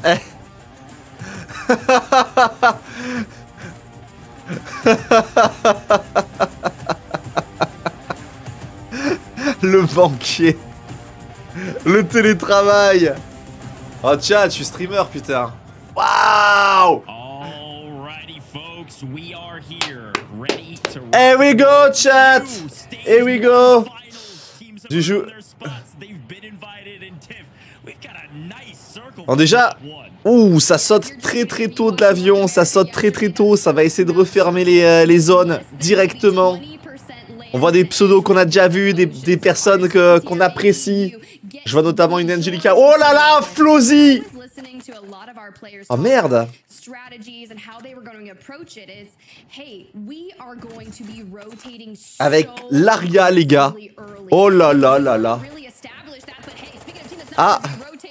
Le banquier. Le télétravail. Oh chat, je suis streamer putain. Waouh. Here we go chat. Here we go. Du jeu. Bon déjà, ouh, ça saute très tôt de l'avion, ça saute très tôt, ça va essayer de refermer les zones directement. On voit des pseudos qu'on a déjà vus, des personnes qu'on apprécie. Je vois notamment une Angelica. Oh là là, Flozy. Oh merde. Avec l'Aria les gars. Oh là là là là. Ah.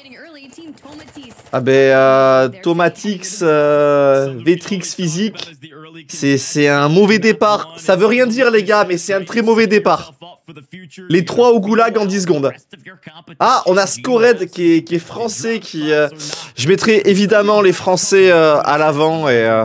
Ah ben Tomatix, Vetrix physique, c'est un mauvais départ. Ça veut rien dire les gars, mais c'est un très mauvais départ. Les 3 au goulag en 10 secondes. Ah, on a Scored qui est français, je mettrai évidemment les français à l'avant. Et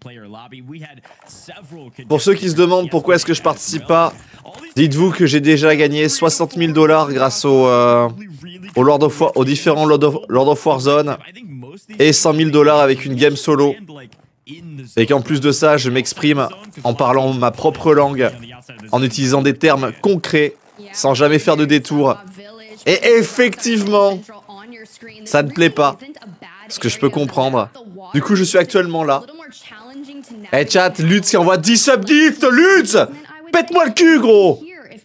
pour ceux qui se demandent pourquoi est-ce que je participe pas, dites-vous que j'ai déjà gagné 60 000 $ grâce aux différents Lord of Warzone et 100 000 $ avec une game solo. Et qu'en plus de ça, je m'exprime en parlant ma propre langue, en utilisant des termes concrets, sans jamais faire de détour. Et effectivement, ça ne plaît pas, ce que je peux comprendre. Du coup, je suis actuellement là. Eh chat, Lutz qui envoie 10 subgifts, Lutz! Pète-moi le cul, gros!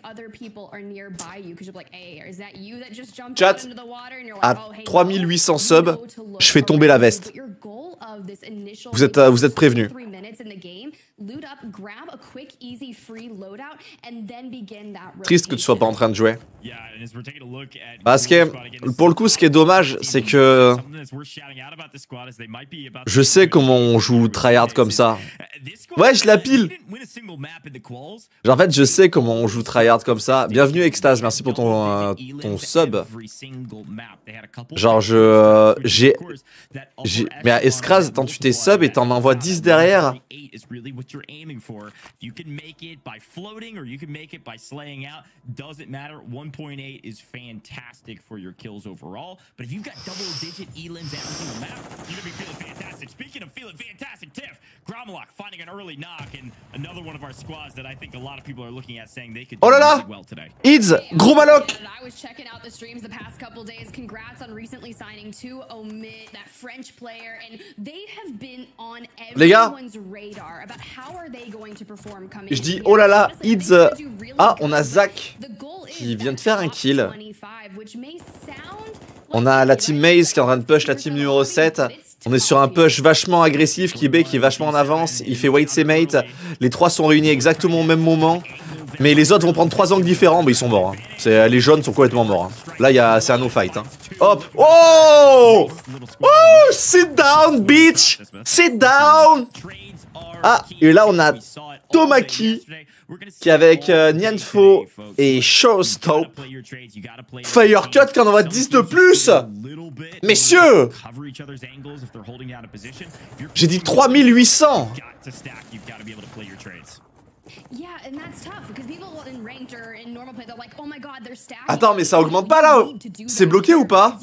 Chat, à 3800 subs, je fais tomber la veste. Vous êtes prévenus. Triste que tu sois pas en train de jouer. Parce que, pour le coup, ce qui est dommage, c'est que je sais comment on joue tryhard comme ça. Ouais, je la pile. Genre, en fait, je sais comment on joue tryhard comme ça. Bienvenue, Extase, merci pour ton sub. Genre, mais à Escraz, attends, tu t'es sub et t'en envoies 10 derrière. Oh là là! Ids, gros maloc! Les gars, je dis oh là là, Ids. Ah, on a Zach qui vient de faire un kill. On a la team Maze qui est en train de push la team numéro 7. On est sur un push vachement agressif, Kibé qui est vachement en avance. Il fait wait ses mates. Les 3 sont réunis exactement au même moment. Mais les autres vont prendre 3 angles différents, mais ils sont morts. Hein. Les jaunes sont complètement morts. Hein. Là, c'est un no-fight. Hein. Hop. Oh! Oh! Sit down, bitch! Sit down! Ah, et là, on a Tomaki qui est avec Nianfo et Showstop. Firecut qui en envoie 10 de plus! Messieurs! J'ai dit 3800! Attends, mais ça augmente pas là? C'est bloqué ou pas?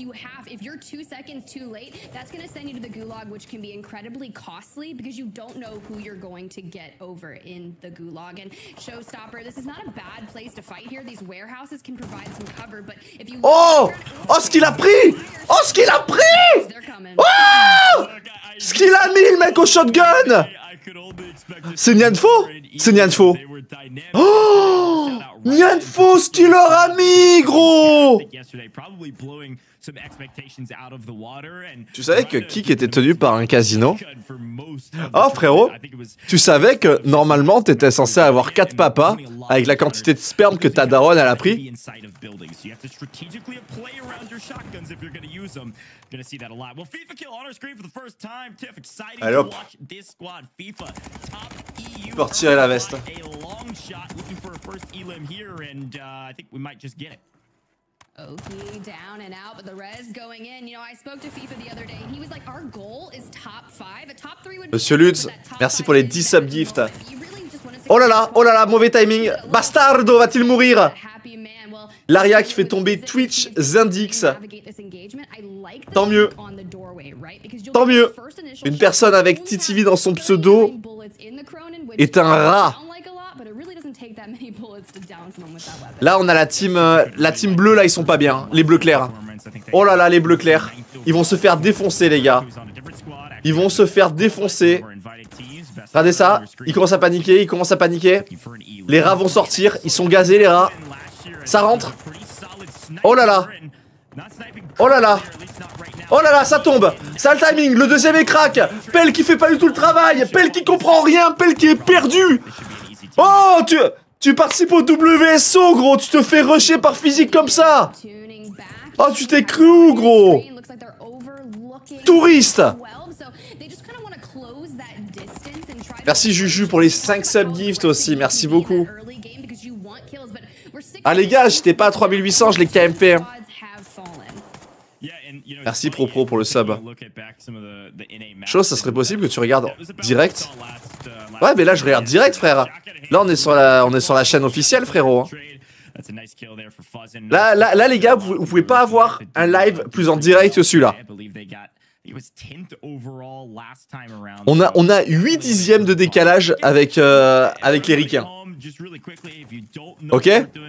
Oh! Oh, ce qu'il a pris! Oh, ce qu'il a pris! Oh! Ce qu'il a mis, le mec, au shotgun! C'est Nianfo? C'est Nianfo. Oh! Nianfo, ce qu'il leur a mis, gros! Tu savais que Kik était tenu par un casino? Oh frérot, tu savais que normalement t'étais censé avoir 4 papas avec la quantité de sperme que ta daronne elle a pris? Allez hop. Tu peux retirer la veste. Monsieur Lutz, merci pour les 10 subgifts. Oh là là, mauvais timing. Bastardo va-t-il mourir? Laria qui fait tomber Twitch Zindix. Tant mieux. Tant mieux. Une personne avec TTV dans son pseudo est un rat. Là, on a la team bleue, là, ils sont pas bien. Les bleus clairs. Oh là là, les bleus clairs. Ils vont se faire défoncer, les gars. Ils vont se faire défoncer. Regardez ça. Ils commencent à paniquer, Les rats vont sortir. Ils sont gazés, les rats. Ça rentre. Oh là là. Oh là là. Oh là là, ça tombe. Ça a le timing. Le deuxième est crack. Pell qui fait pas du tout le travail. Pell qui comprend rien. Pell qui est perdu. Oh, tu participes au WSO, gros. Tu te fais rusher par physique comme ça. Oh, tu t'es cru où, gros? Touriste. Merci Juju pour les 5 subgifts aussi. Merci beaucoup. Ah les gars, j'étais pas à 3800, je l'ai KMP. Merci Pro pour le sub. Chose, ça serait possible que tu regardes direct? Ouais, mais là je regarde direct, frère. Là on est sur la chaîne officielle, frérot. Là les gars, vous pouvez pas avoir un live plus en direct que celui-là. On a 8 dixièmes de décalage avec les ricains. Ok?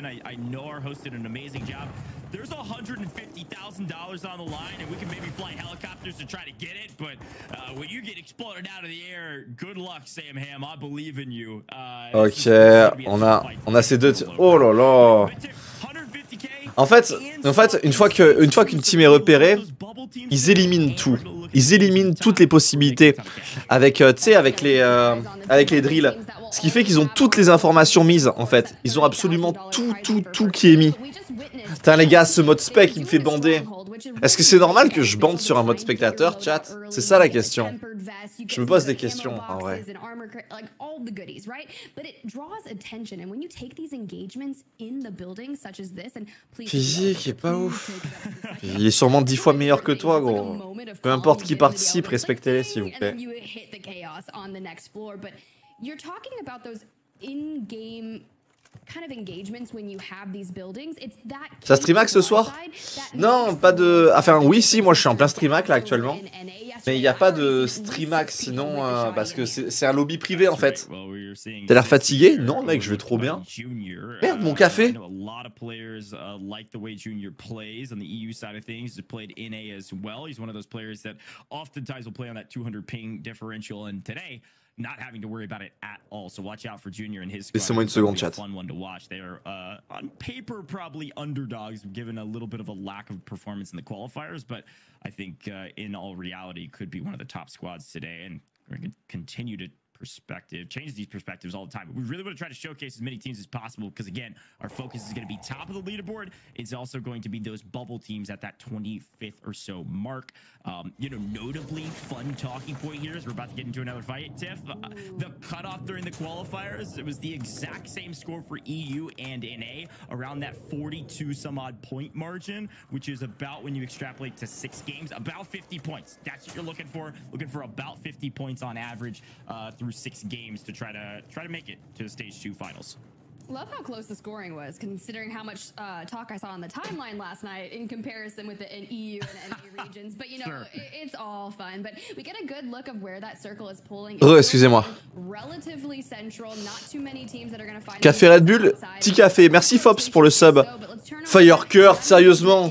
Ok, on a ces deux. Oh là là. En fait, une fois qu'une team est repérée, ils éliminent tout. Ils éliminent toutes les possibilités avec, tu sais, avec les drills. Ce qui fait qu'ils ont toutes les informations mises, en fait. Ils ont absolument tout qui est mis. Putain, les gars, ce mode spec, il me fait bander. Est-ce que c'est normal que je bande sur un mode spectateur, chat? C'est ça la question. Je me pose des questions, en vrai. Physique est pas ouf. Il est sûrement 10 fois meilleur que toi, gros. Peu importe qui participe, respectez-les, s'il vous plaît. Ça streamac ce soir? Non, pas de... Enfin, oui, si, moi je suis en plein streamac là actuellement. Mais il n'y a pas de streamac sinon, parce que c'est un lobby privé en fait. T'as l'air fatigué? Non, mec, je vais trop bien. Merde, mon café! Laissez-moi une seconde, chat. They are on paper probably underdogs, given a little bit of a lack of performance in the qualifiers, but I think in all reality could be one of the top squads today, and we're going to continue to change these perspectives all the time. But we really want to try to showcase as many teams as possible because, again, our focus is going to be top of the leaderboard. It's also going to be those bubble teams at that 25th or so mark. Notably fun talking point here as we're about to get into another fight, Tiff. The cutoff during the qualifiers, it was the exact same score for EU and NA, around that 42 some odd point margin, which is about, when you extrapolate to 6 games, about 50 points. That's what you're looking for about 50 points on average through 6 games to try to make it to the stage 2 finals. Love how close the scoring was, considering how much talk I saw on the timeline last night in comparison with the EU and NA regions. But sure. It's all fun. But we get a good look of where that circle is pulling. Excusez-moi. Relatively central, not too many teams that are going to find. Café Red Bull, petit café. Merci Fops pour le sub. Firecurt, sérieusement.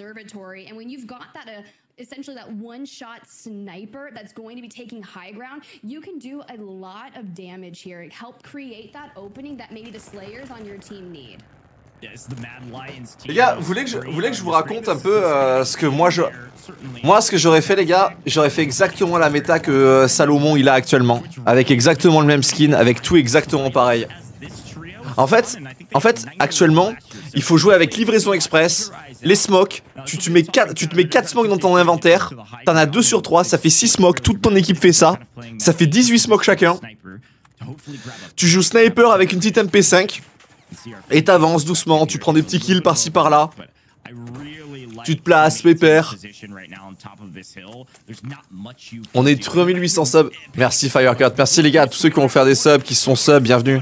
Essentially that one-shot sniper that's going to be taking high ground, you can do a lot of damage here. Help create that opening that maybe the Slayers on your team need. Les gars, vous voulez que je vous raconte un peu ce que ce que j'aurais fait, les gars? J'aurais fait exactement la méta que Salomon il a actuellement, avec exactement le même skin, avec tout exactement pareil. En fait, actuellement, il faut jouer avec livraison express, les smokes, tu te mets 4 smokes dans ton inventaire, t'en as 2 sur 3, ça fait 6 smokes, toute ton équipe fait ça, ça fait 18 smokes chacun. Tu joues sniper avec une petite MP5, et t'avances doucement, tu prends des petits kills par-ci par-là. Tu te places, pépère. On est 3800 subs. Merci Firecut. Merci les gars, tous ceux qui vont faire des subs, qui sont subs, bienvenue.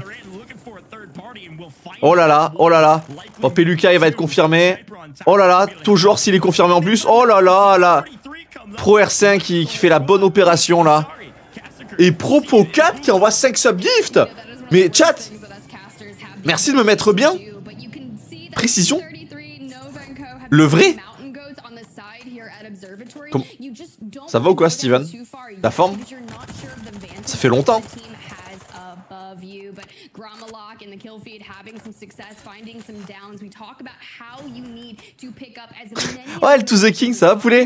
Oh là là, oh là là. Oh, Peluca, il va être confirmé. Oh là là, toujours s'il est confirmé en plus. Oh là là, là. Pro R5 qui fait la bonne opération là. Et Propo 4 qui envoie 5 sub gift. Mais chat, merci de me mettre bien. Précision. Le vrai. Comment... Ça va ou quoi, Steven? La forme? Ça fait longtemps. Oh, L to the King, ça va, poulet?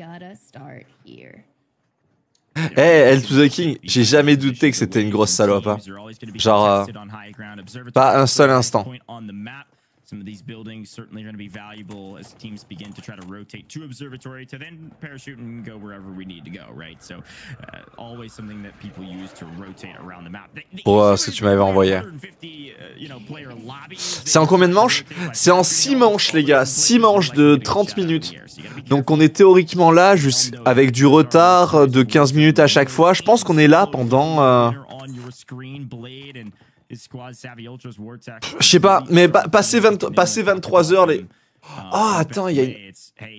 Eh, L to the King, j'ai jamais douté que c'était une grosse salope. Hein. Genre, pas un seul instant. Some of these buildings certainly are going to be valuable as teams begin to try to rotate to observatory to then parachute and go wherever we need to go, right? So always something that people use to rotate around the map. Pour ce que tu m'avais envoyé. C'est en combien de manches? C'est en 6 manches, les gars. 6 manches de 30 minutes. Donc on est théoriquement là, juste avec du retard de 15 minutes à chaque fois. Je pense qu'on est là pendant... Je sais pas, mais passer 23 heures, les... Ah, attends, il y a une...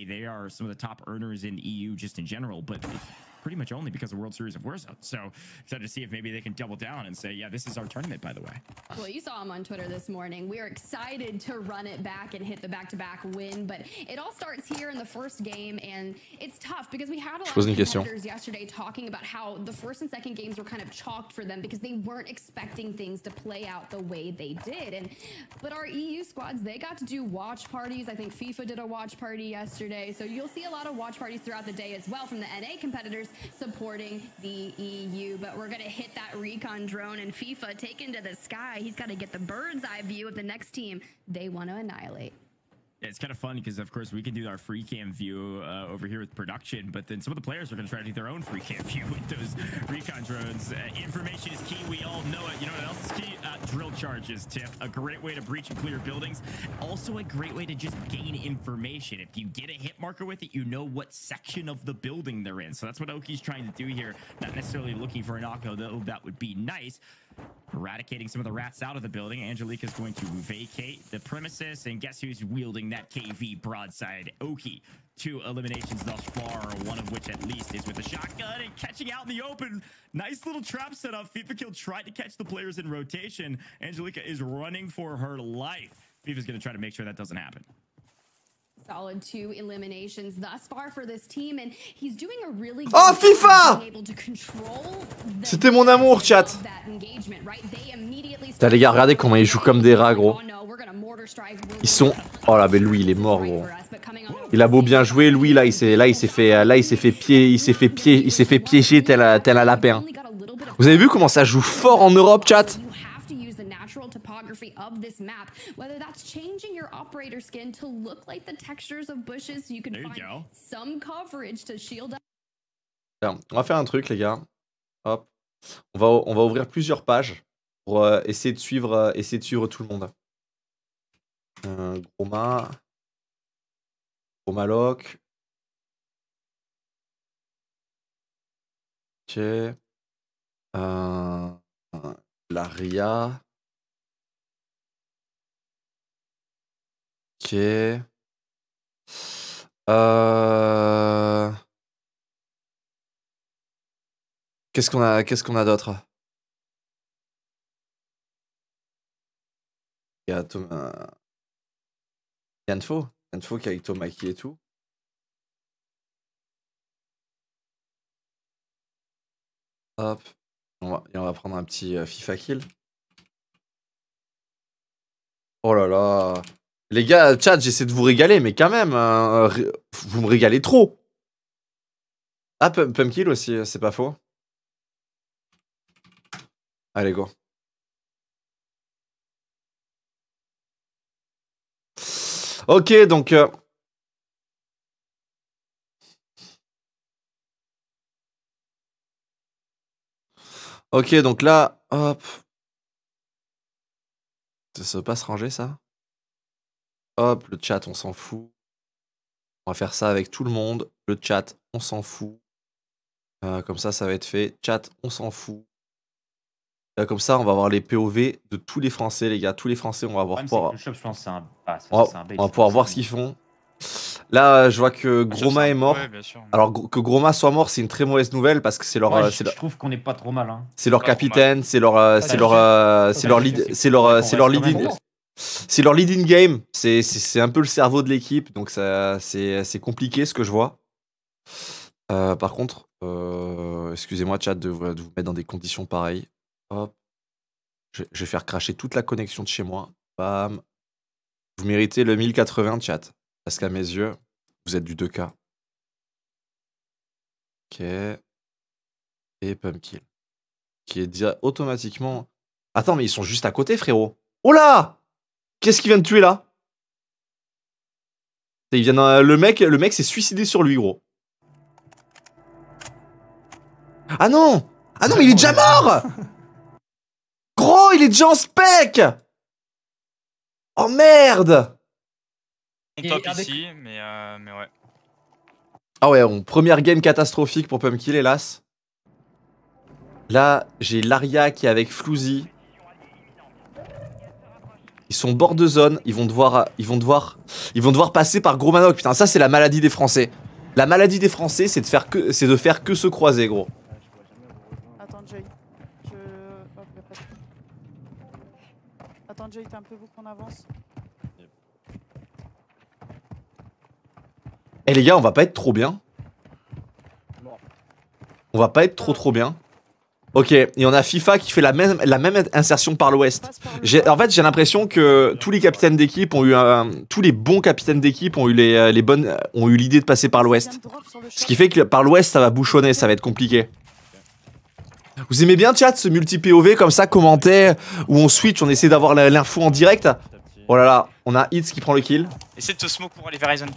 pretty much only because of World Series of Warzone. So excited to see if maybe they can double down and say, yeah, this is our tournament, by the way. Well, you saw him on Twitter this morning. We are excited to run it back and hit the back-to-back win, but it all starts here in the first game, and it's tough because we had a lot of competitors yesterday talking about how the first and second games were kind of chalked for them because they weren't expecting things to play out the way they did. But our EU squads, they got to do watch parties. I think FIFA did a watch party yesterday, so you'll see a lot of watch parties throughout the day as well from the NA competitors supporting the EU. But we're going to hit that recon drone, and FIFA taken to the sky. He's got to get the bird's eye view of the next team they want to annihilate. Yeah, it's kind of fun because, of course, we can do our free cam view over here with production, but then some of the players are going to try to do their own free cam view with those recon drones. Information is key. We all know it. You know what else is key? Drill charges, Tiff. A great way to breach and clear buildings. Also a great way to just gain information. If you get a hit marker with it, you know what section of the building they're in. So that's what Oki's trying to do here. Not necessarily looking for an Akko, though that would be nice. Eradicating some of the rats out of the building. Angelica is going to vacate the premises, and guess who's wielding that KV broadside? Oki. 2 eliminations thus far, one of which at least is with a shotgun and catching out in the open. Nice little trap setup. FIFA Kill tried to catch the players in rotation. Angelica is running for her life. FIFA's going to try to make sure that doesn't happen. Solid 2 eliminations thus far for this team, and he's doing a really good job FIFA! Able to control. C'était mon amour, chat. Putain, les gars, regardez comment ils jouent comme des rats, gros. Ils sont... Oh là, mais Louis, il est mort, gros. Il a beau bien jouer, Louis, là, il s'est fait piéger tel un lapin. Vous avez vu comment ça joue fort en Europe, chat? Topography of this map, whether that's changing your operator skin to look like the textures of bushes, so you can find some coverage to shield up. On va faire un truc, les gars. Hop, on va ouvrir plusieurs pages pour essayer de suivre tout le monde. Gros Maloc. Ok. Laria. Ok. Qu'est-ce qu'on a d'autre? Il y a Thomas. Info qui est avec Tomaki et tout. Hop. On va prendre un petit FIFA kill. Oh là là. Les gars, chat, j'essaie de vous régaler, mais quand même, vous me régalez trop. Ah, Pump kill aussi, c'est pas faux. Allez, go. Ok, donc... Ok, donc là, hop. Ça va pas se ranger, ça? Hop, le chat, on s'en fout. On va faire ça avec tout le monde. Le chat, on s'en fout. Comme ça va être fait. Chat, on s'en fout. Comme ça, on va avoir les POV de tous les Français, les gars. Tous les Français, on va voir. On va pouvoir voir ce qu'ils font. Là, je vois que Groma est mort. Ouais, bien sûr. Alors que Groma soit mort, c'est une très mauvaise nouvelle parce que c'est leur, Ouais, je trouve qu'on est pas trop mal. Hein. c'est leur Pas trop capitaine, c'est leur lead, c'est leur lead, c'est leur lead in game. C'est un peu le cerveau de l'équipe, donc ça, c'est compliqué ce que je vois. Par contre, excusez-moi chat de vous mettre dans des conditions pareilles. Hop, je vais faire cracher toute la connexion de chez moi. Bam. Vous méritez le 1080 chat. Parce qu'à mes yeux, vous êtes du 2K. Ok. Et Pumpkill. Qui est déjà automatiquement... Attends, mais ils sont juste à côté, frérot. Oh là! Qu'est-ce qu'il vient de tuer, là? Il vient le mec s'est suicidé sur lui, gros. Ah non! Ah non, mais il est déjà mort! Gros, il est déjà en spec! Oh merde! On top avec- ici, mais ouais. Ah ouais, première game catastrophique pour Pumpkill, hélas. Là, j'ai Laria qui est avec Floozy. Ils sont bord de zone, ils vont devoir passer par Gros Manoc. Putain, ça c'est la maladie des Français. La maladie des Français, c'est de faire que se croiser, gros. Attends, Jay. Hop, y a pas de... Attends, Jay, t'es un peu vous qu'on avance. Eh les gars, on va pas être trop bien. On va pas être trop bien. Ok, et on a FIFA qui fait la même insertion par l'ouest. En fait, j'ai l'impression que tous les capitaines d'équipe ont eu tous les bons capitaines d'équipe ont eu ont eu l'idée de passer par l'ouest. Ce qui fait que par l'ouest, ça va bouchonner, ça va être compliqué. Vous aimez bien chat ce multi-POV comme ça, commenter, où on switch, on essaie d'avoir l'info en direct. Oh là là, on a Hits qui prend le kill. Essaie de te smoke pour aller vers Ryzen.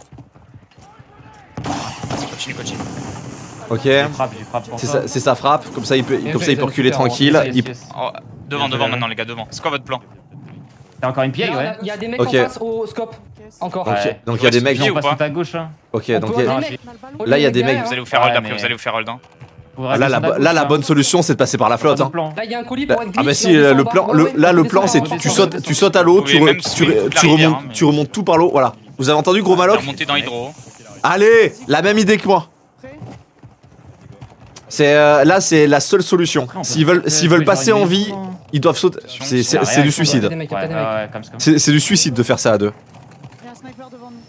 Vas-y, continue. Ok, J'ai frappe pour toi. c'est sa frappe, comme ça il peut reculer Super, tranquille. yes, Il- yes. Oh, devant maintenant les gars, devant. C'est quoi votre plan? T'as encore une piège, ouais. Il y a des mecs Ok. en face au scope. Encore. Ok, Ouais. donc il y a des mecs. Pied ou On passe pas tout à gauche. Hein. Ok, On donc peut il y a- avoir des mecs. Là, il y a des mecs. Vous allez vous faire hold Ouais, après, mais- vous allez vous faire hold. Faudrait là, descendre à la gauche, bonne hein. solution, c'est de passer par la flotte. Hein. Là, il y a un colis pour être glitch. Ah bah et si, on descend le en plan, bas. Ouais, là on le descend plan en c'est bas, on tu descend. sautes à l'eau, Vous pouvez même swing toute la rivière, hein, mais- tu remontes tout par l'eau, voilà. Vous avez entendu Gros Maloc? Remonter dans Hydro. Allez, la même idée que moi. C'est là c'est la seule solution. S'ils veulent passer en vie, ils doivent sauter. C'est du suicide. Des mecs, il y a Ouais, pas des mecs. ouais, comme ça. C'est du suicide de faire ça à deux. Il y a un sniper devant nous.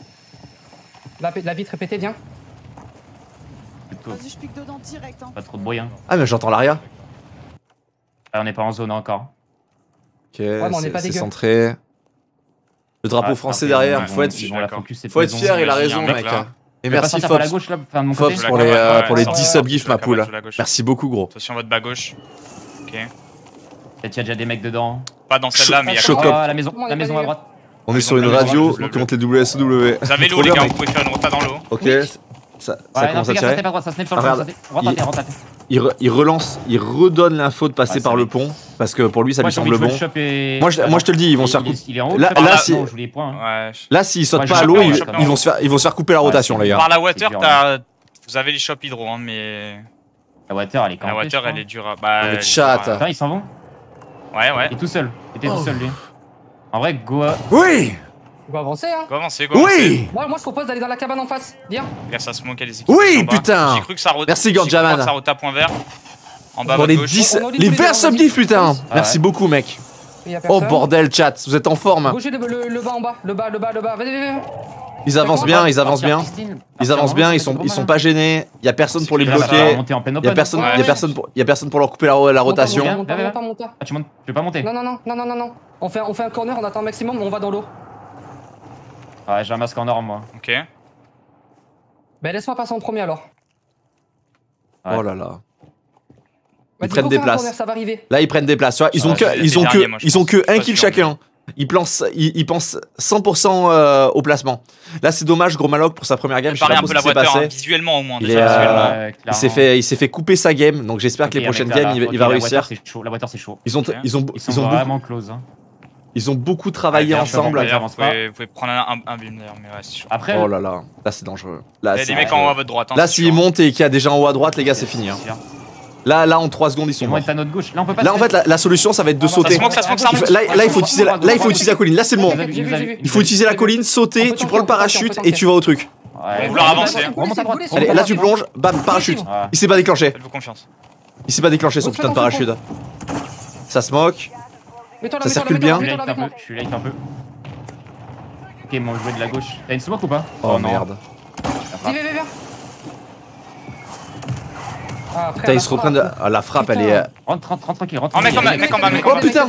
La vitre répétée, viens. Vas-y, je pique dedans direct. Hein. Pas trop de bruit. Hein. Ah mais j'entends l'aria. Ah, on n'est pas en zone encore. Ok, mais on est pas c'est dégueu. centré. Le drapeau Ouais, français après, derrière, ils faut vont- être ils vont la d'accord. focus cette faut être maison. fier, il a Il y a raison un mec mec. là. Et Tu veux pas merci sortir par la Fops. gauche là, enfin, de mon Fops côté. pour les 10 subgifs ma poule. Merci. Merci beaucoup gros. Attention votre bas gauche. Ok. Peut-être qu'il y a déjà des mecs dedans. Pas dans celle-là, mais il y a Choc. Ah, la maison On est à pas droite. On est sur une Ils ont pas radio, le on bleu. compte les WSW. Vous avez l'eau les gars, vous pouvez faire une rota dans l'eau. Ok, ça Ouais, non, commence à fais gaffe, ça tirer. snipe à droite, ça snipe sur Ah, le regarde. flanc. Rentre à terre. Il relance, il redonne l'info de passer Ouais, par c'est le vrai. pont parce que pour lui ça Moi, lui j'ai envie semble de bon. jouer le shop et- Moi je te le dis, ils vont se faire couper. Il est en haut. Là, le shop. là, Ah, si- non, je voulais les points. hein. Ouais. Là s'ils sautent Ouais, pas je à sais l'eau, pas, ils je sais pas. vont se faire couper la rotation c'est les gars. Par la water, dur, vous avez les shops hydro, hein, mais La water, elle est la campée. water elle est dure. Bah, Mais elle est chat. dure, Attends, ils s'en vont. Ouais, ouais. Il est tout seul. Il était Oh. tout seul lui. En vrai, go. Oui, On va avancer, hein. Go avancer, go avancer. oui, Moi, je propose d'aller dans la cabane en face. Viens. Regarde, ça smoke les équipes. Oui, qui sont en bas. putain. J'ai cru que ça rota. Merci, Gordjaman. Ça rota point vert. En bas à pour votre les gauche. 10, On en lit les tous les verts deux, vas-y. subgifs putain. Ouais. Merci beaucoup mec. Il y a Oh personne. bordel chat, vous êtes en forme. Bougez le bas en bas. Le bas. Vas-y. Ils avancent bien, ils avancent bien. Ils avancent bien, ils sont pas gênés. Il y a personne pour les C'est clair, bloquer. Monter en plein Il open. y a personne, Ouais. il y a personne pour leur couper la rotation. Monte. Ah, tu montes. Tu veux pas monter? Non. On fait un corner, on attend un maximum, on va dans l'eau. Ouais, j'ai un masque en or moi. Ok. Ben laisse-moi passer en premier alors. Ouais. Oh là là. Vas-y, prennent go des faire un places. corner, ça va arriver. Là ils prennent des places. Tu vois, ils ont Ouais, que, c'est ils ont les que, derniers, moi, je ils ont pense. que Je suis un pas kill sûr, chacun. Ils pensent 100% au placement. Là c'est dommage, Gros Maloc pour sa première game. Je sais Parlez pas un peu ce la qui s'est water, hein, passé. visuellement au moins. Il Déjà, est, visuellement. Ouais, Il s'est fait couper sa game, donc j'espère que les prochaines games il va réussir. La water c'est chaud. Ils ont Ok. ils ont Ils sont ils ont beaucoup- vraiment close. Hein. Ils ont beaucoup travaillé Ouais, ensemble. bien sûr, D'ailleurs, avance vous pouvez prendre un beam d'ailleurs, mais ouais, c'est chaud. Après, Oh là là, là c'est dangereux. Là, Il y a c'est des mecs en haut à votre droite. Hein, Là, c'est s'ils sûr. montent et qu'il y a des gens en haut à droite, les gars, c'est fini. Hein. Là, en 3 secondes, ils sont ils vont morts. être à notre gauche. Là, on peut pas. Là, en fait, la solution, ça va être de sauter. smoke, ça smoke, ça remonte. Là, il faut utiliser la colline. Là, c'est le moment. J'ai vu. Il faut utiliser la colline, sauter, tu prends le parachute et tu vas au truc. Ouais, Vouloir avancer. On remonte à droite. Allez, là, tu plonges, bam, parachute. Ouais. Il s'est pas déclenché. Faites-vous confiance. Il s'est pas déclenché son putain de parachute. Ça smoke. Mets-toi là, Ça mets-toi là, circule mets-toi là, bien. mets-toi là avec moi. Je suis late un peu. Ok, ils m'ont joué de la gauche. T'as une smoke ou pas? Oh merde. Vas-y, viens. Ah, frère, Putain, ils se reprennent de. Ah, la frappe, elle est. Rentre tranquille, rentre Oh, mec, tranquille. mec en bas, mec Oh putain.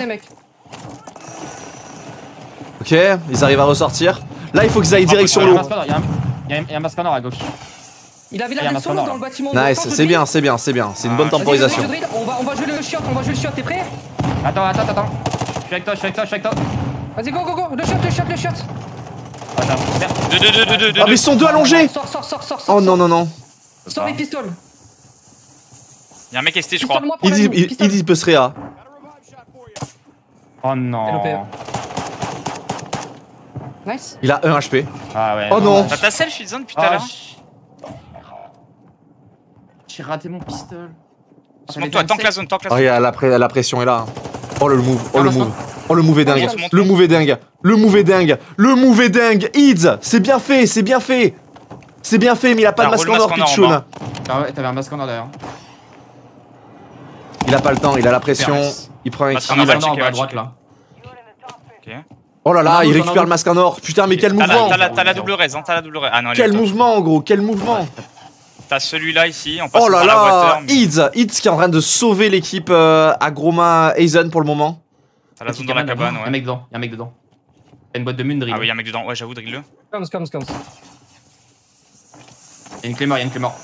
Ok, ils arrivent à ressortir. Là, il faut qu'ils aillent direction l'eau. Il y a un masque en or à gauche. Il avait Il y a l'air un d'être solo masque dans le bâtiment. Nice, c'est bien, c'est bien, c'est bien. C'est une bonne Vas-y, temporisation. On va jouer le shot, t'es prêt? Attends. Je suis avec toi. Vas-y, go, le shot. Attends, merde. Ah, mais ils sont deux allongés. Sors. Oh non. Sors les pistoles. Il y a un mec ST, je crois. Pistole-moi pour la ligne, pistole. Il peut se réa. Oh non. LOP. Nice. Il a 1 HP. Ah ouais. Oh non. T'as ta selfie zone depuis tout à l'heure. J'ai raté mon pistolet. Smoke-toi, tank la zone. Oh, la pression est là. Oh le move. Oh le move est dingue. Monte. Le move est dingue. Ids, c'est bien fait. C'est bien fait, mais il a pas de Alors, masque en roule or, masque en or, Pichoun. en bas. Ah ouais, t'avais un masque en or derrière. Il a pas le temps, il a la pression. Masque. Il prend un Masque kill. en or, en bas à checker. droite là. Ok. Oh là là, Non, il non, récupère non. le masque en or. Putain, mais quel mouvement. T'as la double raise, hein, t'as la double raise. Ah non, elle est Quel au top. mouvement, gros. Quel mouvement. T'as celui-là ici, on passe Oh là par la là. water. mais Ids qui est en train de sauver l'équipe Agroma Aizen pour le moment. T'as la zone dans la cabane, Il y a un ouais. mec dedans. T'as une boîte de mune drill. Ah oui, y'a un mec dedans. Ouais, j'avoue, drill-le. Comes. Il y a une clé mort.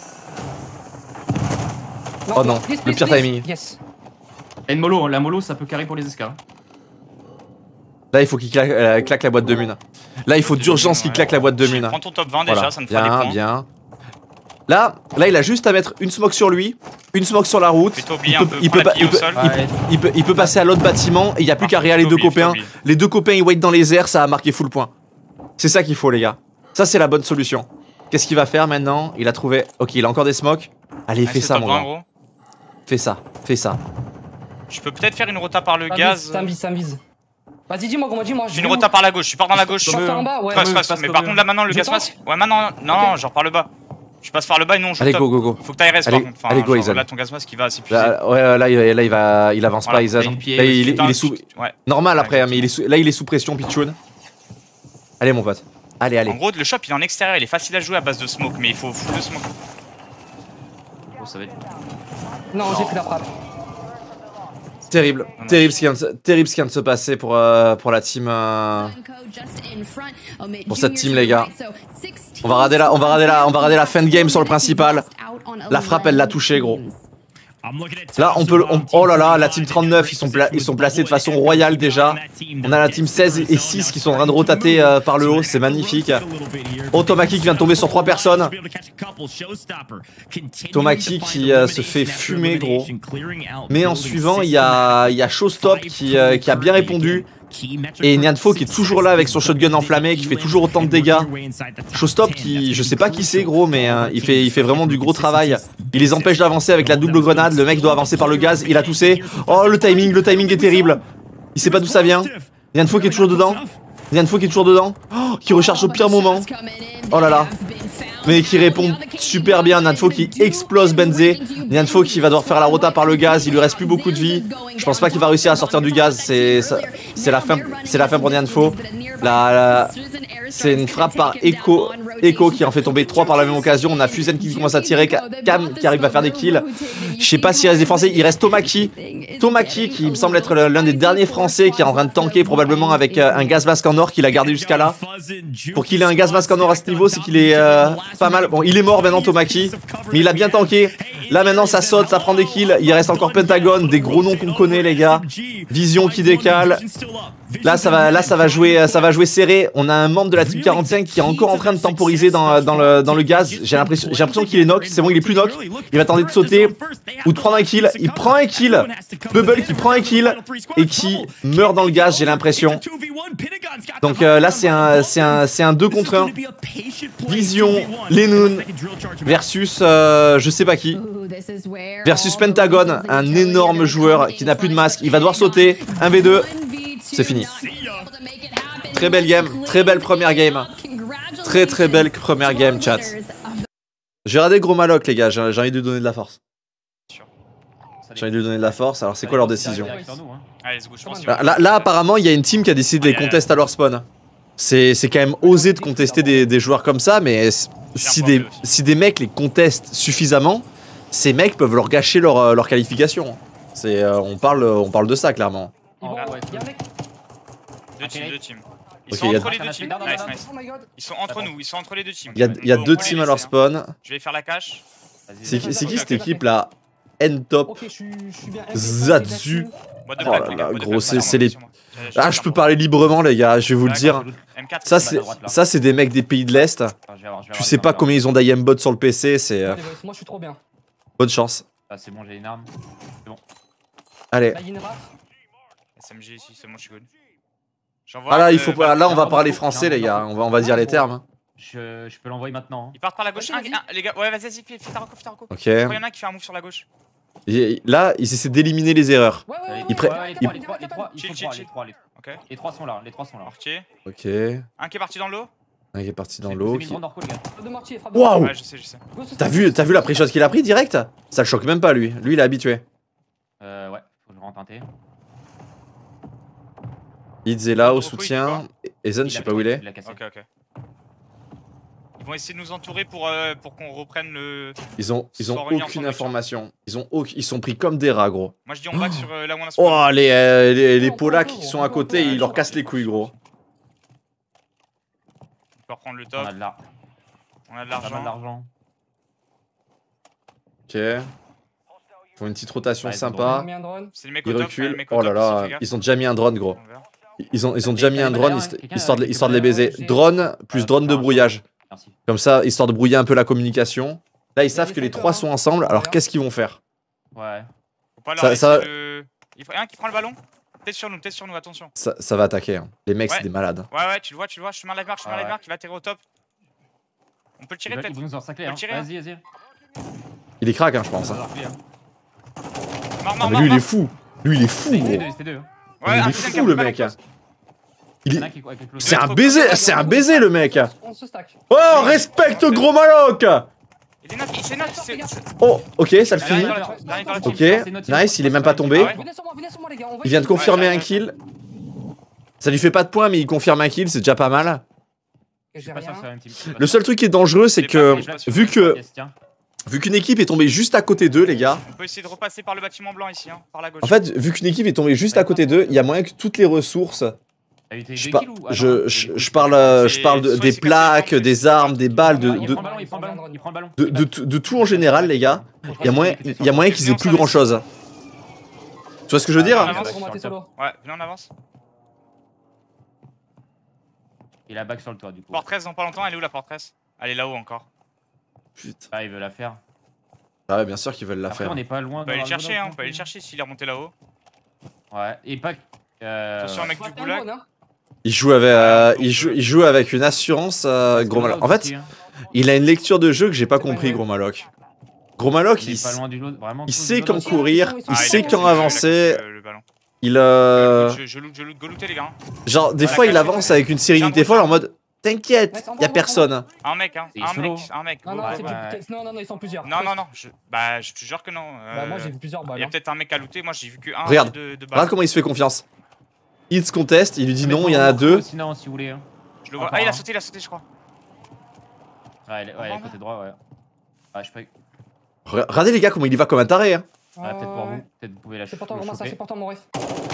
Oh non, le pire timing. Yes. Il y a une mollo. La mollo, ça peut carrer pour les escales. Là, il faut qu'il claque la boîte de mune. Là, il faut d'urgence qu'il claque la boîte de mune. Prends ton top 20 déjà, Voilà, ça me fera des points. bien. Là, il a juste à mettre une smoke sur lui, une smoke sur la route. Fais-toi oublier un peu, prends la pille au sol. Il peut passer à l'autre bâtiment et il n'y a plus qu'à réa les deux copains. Les deux copains ils wait dans les airs, ça a marqué full point. C'est ça qu'il faut, les gars. Ça, c'est la bonne solution. Qu'est-ce qu'il va faire maintenant? Il a trouvé. Ok, il a encore des smokes. Allez, fais ça, mon gars. Fais ça. Je peux peut-être faire une rota par le gaz. Ça me vise. Vas-y, dis-moi. Je fais une rota par la gauche, je pars dans la gauche. Je en bas, ouais. Mais par contre, là maintenant, le gaz passe. Ouais, maintenant, non, genre par le bas. Je passe par le bas et non, je Allez, top. go. Faut que t'ailles reste par contre. Allez, go, genre, Aizen. là, ton gaz mask il va s'épuiser. Là, il avance Voilà, pas, Aizen. t'as une pied, Là, il Putain, est sous. Ouais. Normal Ouais, après, hein, mais là, il est sous pression, Pichoun. Allez, mon pote. Allez. En gros, le shop il est en extérieur, il est facile à jouer à base de smoke, mais il faut full de smoke. Oh, ça va être. Non, j'ai pris la frappe. Terrible ce qui vient de se passer pour la team. Pour cette team, les gars. On va rater la fin de game sur le principal. La frappe, elle l'a touché, gros. Là, oh là là, la team 39, ils sont placés de façon royale déjà. On a la team 16 et 6 qui sont en train de rotater par le haut, c'est magnifique. Oh, Tomaki qui vient de tomber sur 3 personnes. Tomaki qui se fait fumer, gros. Mais en suivant, il y a Showstop qui a bien répondu. Et Nianfo qui est toujours là avec son shotgun enflammé, qui fait toujours autant de dégâts. Showstop qui, je sais pas qui c'est, gros, mais il fait vraiment du gros travail. Il les empêche d'avancer avec la double grenade. Le mec doit avancer par le gaz, il a toussé. Oh, le timing est terrible. Il sait pas d'où ça vient. Nianfo qui est toujours dedans. Oh, qui recharge au pire moment. Oh là là. Mais qui répond super bien. Nianfo qui explose Benzé. Nianfo qui va devoir faire la rota par le gaz. Il lui reste plus beaucoup de vie. Je pense pas qu'il va réussir à sortir du gaz. C'est la fin pour Nianfo. C'est une frappe par Echo qui en fait tomber 3 par la même occasion. On a Fuzen qui commence à tirer, Cam qui arrive à faire des kills. Je sais pas s'il reste des Français. Il reste Tomaki qui me semble être l'un des derniers Français qui est en train de tanker probablement avec un gaz masque en or qu'il a gardé jusqu'à là. Pour qu'il ait un gaz masque en or à ce niveau, c'est qu'il est pas mal. Bon, il est mort maintenant Tomaki, mais il a bien tanké. Là maintenant ça saute, ça prend des kills. Il reste encore Pentagon, des gros noms qu'on connaît les gars. Vision qui décale. Là ça va jouer serré. On a un membre de la Team 45 qui est encore en train de temporiser dans le gaz. J'ai l'impression qu'il est knock. C'est bon, il est plus knock. Il va tenter de sauter ou de prendre un kill. Il prend un kill. Bubble qui prend un kill et qui meurt dans le gaz, j'ai l'impression. Donc là c'est un 2 contre 1. Vision, Lenun versus je sais pas qui. Versus Pentagon, un énorme joueur qui n'a plus de masque. Il va devoir sauter. 1v2. C'est fini. Très belle game, très belle première game. Très belle première game, chat. J'ai regardé Gros Maloc, les gars. J'ai envie de lui donner de la force. J'ai envie de lui donner de la force. Alors, c'est quoi leur décision? Là, apparemment, il y a une team qui a décidé de les contester à leur spawn. C'est quand même osé de contester des joueurs comme ça, mais si des mecs les contestent suffisamment, ces mecs peuvent leur gâcher leur qualification. On parle de ça, clairement. Deux teams. Ils Ok, sont il y a- entre les deux teams. Nice. Oh my god. Ils sont entre nous, ils sont entre les deux teams. Il y a deux teams à leur spawn. Je vais faire la cache. C'est qui cette équipe là? N-Top, Ok, je suis bien. Zadzu. Boîte de Oh plaque, là les là, gars, boîte de gros, plaque, c'est sur les- moi. Ah, je peux parler librement, les gars, je vais vous le dire. M4, Ça, c'est des mecs des pays de l'Est. Tu sais pas combien ils ont d'IM-bot sur le PC, c'est Moi je suis trop bien. bonne chance. Ah, c'est bon, j'ai une arme. Allez. Là, il y a une raf. SMG ici, c'est bon, je suis good. Ah là, il faut pas. Là, on va parler français, les gars. On va dire les termes. Je peux l'envoyer maintenant. Ils partent par la gauche. Vas-y. Les gars, ouais, vas-y, fais ta reco, Ok. Il y en a un qui fait un move sur la gauche. Et là, ils essaient d'éliminer les erreurs. Ouais. Il pré- Ok. Les trois sont là, Mortier. Ok. Un qui est parti dans l'eau. Un qui est parti dans l'eau. De mortier, frappe. Waouh! Ouais, je sais. T'as vu la pré-shot qu'il a pris direct? Ça le choque même pas, lui. Lui, il est habitué. Ouais, faut que je rentre un T. Idz est là au Repos, soutien. Ezen, je sais pas où il est. Ok. Ils vont essayer de nous entourer pour qu'on reprenne le. Ils ont Sans revenir en aucune temps information. Ils sont pris comme des rats, gros. Moi je dis on back sur là où on a spawn. Oh, les Polacks qui sont à côté, ils leur cassent les couilles, gros. On peut reprendre le On top. a de l'argent. On a de l'argent. Ok. Ils font une petite rotation Ouais, ils ont sympa. Mis un drone. C'est le mec Ils au top. c'est le reculent. mec au Oh là top, ici, là, fais gaffe. ils ont déjà mis un drone, gros. On verra. Ils ont déjà mis un drone histoire de les baiser. Quelqu'un- Drone plus drone de brouillage. Merci. Comme ça, histoire de brouiller un peu la communication. Là, ils savent que les trois sont ensemble, alors qu'est-ce qu'ils vont faire? Ouais. Faut pas leur Ça- laisser ça- le. Il faut un qui prend le ballon. Peut-être sur nous, attention. Ça va attaquer. Hein. Les mecs, Ouais. c'est des malades. Ouais, tu le vois. Je suis mal live mark, Ouais. il va atterrir au top. On peut le tirer Ils peut-être. vont nous encercler, Faut hein. le tirer, hein. Vas-y. Il est crack, hein, je pense. Hein. Mort, Ah, mais lui, il est fou. Lui, il est fou, gros. C'était deux. Ouais, Il un est deuxième qui fou, a le pris mec. balle. C'est un baiser, le mec. On se stack. Oh, respecte Gros Maloc. Il est knock, c'est knock. Oh, ok, ça le Dernier finit. dans la team. Ok, nice, il est même pas tombé. Ah ouais. Venez sur moi, les gars. On va Il vient de confirmer Ouais, un kill. Ça lui fait pas de points, mais il confirme un kill, c'est déjà pas mal. Je suis pas sûr que c'est la même team. Le seul truc qui est dangereux, c'est que vu que Tiens. vu qu'une équipe est tombée juste à côté d'eux, les gars. On peut essayer de repasser par le bâtiment blanc ici, hein, par la gauche. En fait, vu qu'une équipe est tombée juste à côté d'eux, il y a moyen que toutes les ressources. Je parle des plaques, des armes, des balles, Il prend le ballon. de tout en général, les gars. Il y a moyen qu'ils aient plus grand chose. Tu vois ce que je veux dire? Ouais, viens on avance. Il a back sur le toit du coup. Portress dans pas longtemps, elle est où la portress? Elle est là-haut encore. Putain. Ah, il veut la faire. Ah ouais, bien sûr qu'ils veulent la Après, faire. on n'est pas loin. On peut aller le chercher, hein, on peut aller le chercher s'il est remonté là-haut. Ouais, et pas. Attention, un mec du goulag. Il joue avec une assurance, Gros Maloc. En fait, il a une lecture de jeu que j'ai pas compris, Gros Maloc. Gros Maloc, il est pas loin du lot, vraiment. il sait quand courir, il Ah, sait a quand cassé avancer. le ballon. Il Je loot, go looter les gars. genre des fois il avance avec une sérénité folle en mode t'inquiète, y a personne. Un mec, hein, Il est un solo. mec. Non, go. non, Ouais, c'est ouais. plus- non, ils sont plusieurs. Non, je te jure que non. Bah, moi j'ai vu plusieurs balles. Il y a peut-être un mec à looter, moi j'ai vu que un Regarde. de balles. Regarde comment il se fait confiance. Il se conteste, il lui dit non, il y en a deux. Sinon, si vous voulez. hein. Je le vois. Encore Ah, il a un. sauté, je crois. Ouais, côté droit, ouais. Ah, je sais pas. Regardez les gars comment il y va comme un taré. Hein. Ouais, peut-être pour vous. Peut-être vous pouvez la C'est pour toi, Romain, ça, choper. c'est pour toi, mon ref.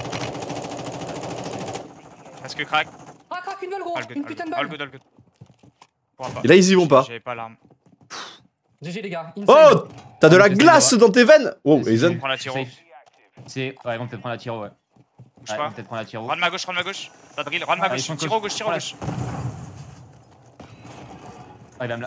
Parce que crack. Ah, crack, une balle, gros. All good, Une putain de all balle. good. Pourra pas. Et là ils y vont pas. J'avais pas l'arme. GG les gars. Oh, Insane. t'as de la c'est glace ça. dans tes veines. Wow, C'est- Aizen. Prends la tiro. Safe. C'est. Ouais, ils vont peut-être prendre la tiro, ouais. Bouge Ouais, ils pas. vont peut-être prendre la tiro. Run ma gauche, run ma gauche. T'as drill, run ma Ah, ils gauche. sont Tiro gauche, tiro Voilà. gauche. Ah, il va me la.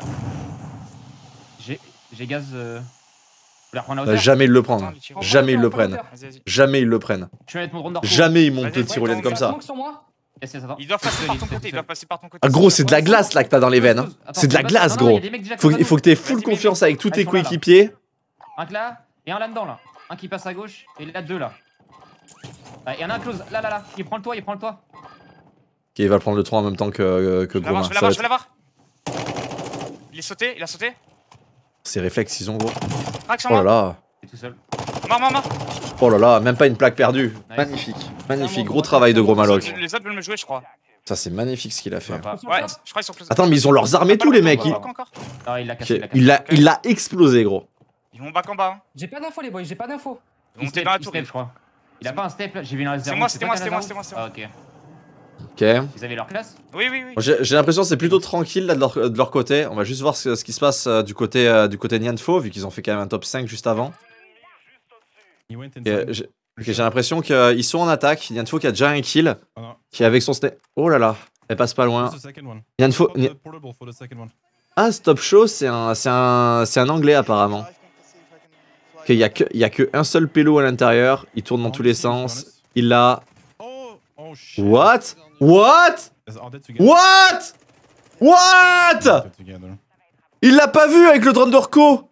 J'ai gaz. Faut la reprendre à hauteur. Jamais ils le prennent. Attends, les tiros. Jamais ils le Prends la prennent. hauteur. Vas-y, vas-y. Jamais ils le prennent. Je vais mettre mon drone d'orco. Jamais ils montent Vas-y, le tyrolienne ouais, comme ça. Smoke sur moi. Yes, yes, attends. Ils doivent passer par ton côté, ils doivent passer par ton côté. Ah gros, c'est de la glace là que t'as dans les veines. hein. Attends, C'est de la pas- glace, non, non, il y gros. a des mecs déjà Il faut que t'aies Vas-y, full mais- confiance avec tous Ah, tes ils sont là, là. coéquipiers. Un là et un là-dedans là. Un qui passe à gauche et là deux là. Il y en a un close là là là. Il prend le toit, il prend le toit. Ok, il va prendre le 3 en même temps que Je vais l'avoir, Groma. je vais Ça va l'avoir, je vais être- l'avoir. Il est sauté, il a sauté. Ses réflexes, ils ont gros. Crac sur Oh là moi. là. Il est tout seul. Mort, mort, mort. Oh là là, même pas une plaque perdue. Nice. Magnifique. Magnifique. Gros travail de Gros Maloc. Les autres veulent me jouer, je crois. Ça, c'est magnifique ce qu'il a fait. Pas. Ouais, je crois qu'ils sont plus. Attends, mais ils ont leurs armes et tout, les mecs. ils- Encore. Ah, il l'a Ok, cassé, Il l'a explosé, gros. Ils vont back en bas. Hein. J'ai pas d'infos les boys, j'ai pas d'infos. Ils vont monter dans la tour. je crois. Il a pas un step là, j'ai vu une réserve. moi, c'était moi, c'était moi, c'était moi, c'était moi. Ah, ok. Ok. Ils avaient leur classe. Oui, oui, oui. J'ai l'impression que c'est plutôt tranquille là de leur côté. On va juste voir ce qui se passe du côté Nianfo, vu qu'ils ont fait quand même un top 5 juste avant. Et, j'ai l'impression qu'ils sont en attaque. Nianfo qui a déjà un kill, qui est avec son snake. Oh là là, elle passe pas loin. Nianfo. Ah, Stop Show, c'est un anglais apparemment. Ok, il y a que un seul pélo à l'intérieur. Il tourne dans tous les sens. Il a. What? What? What? What? Il l'a pas vu avec le drone d'Orco.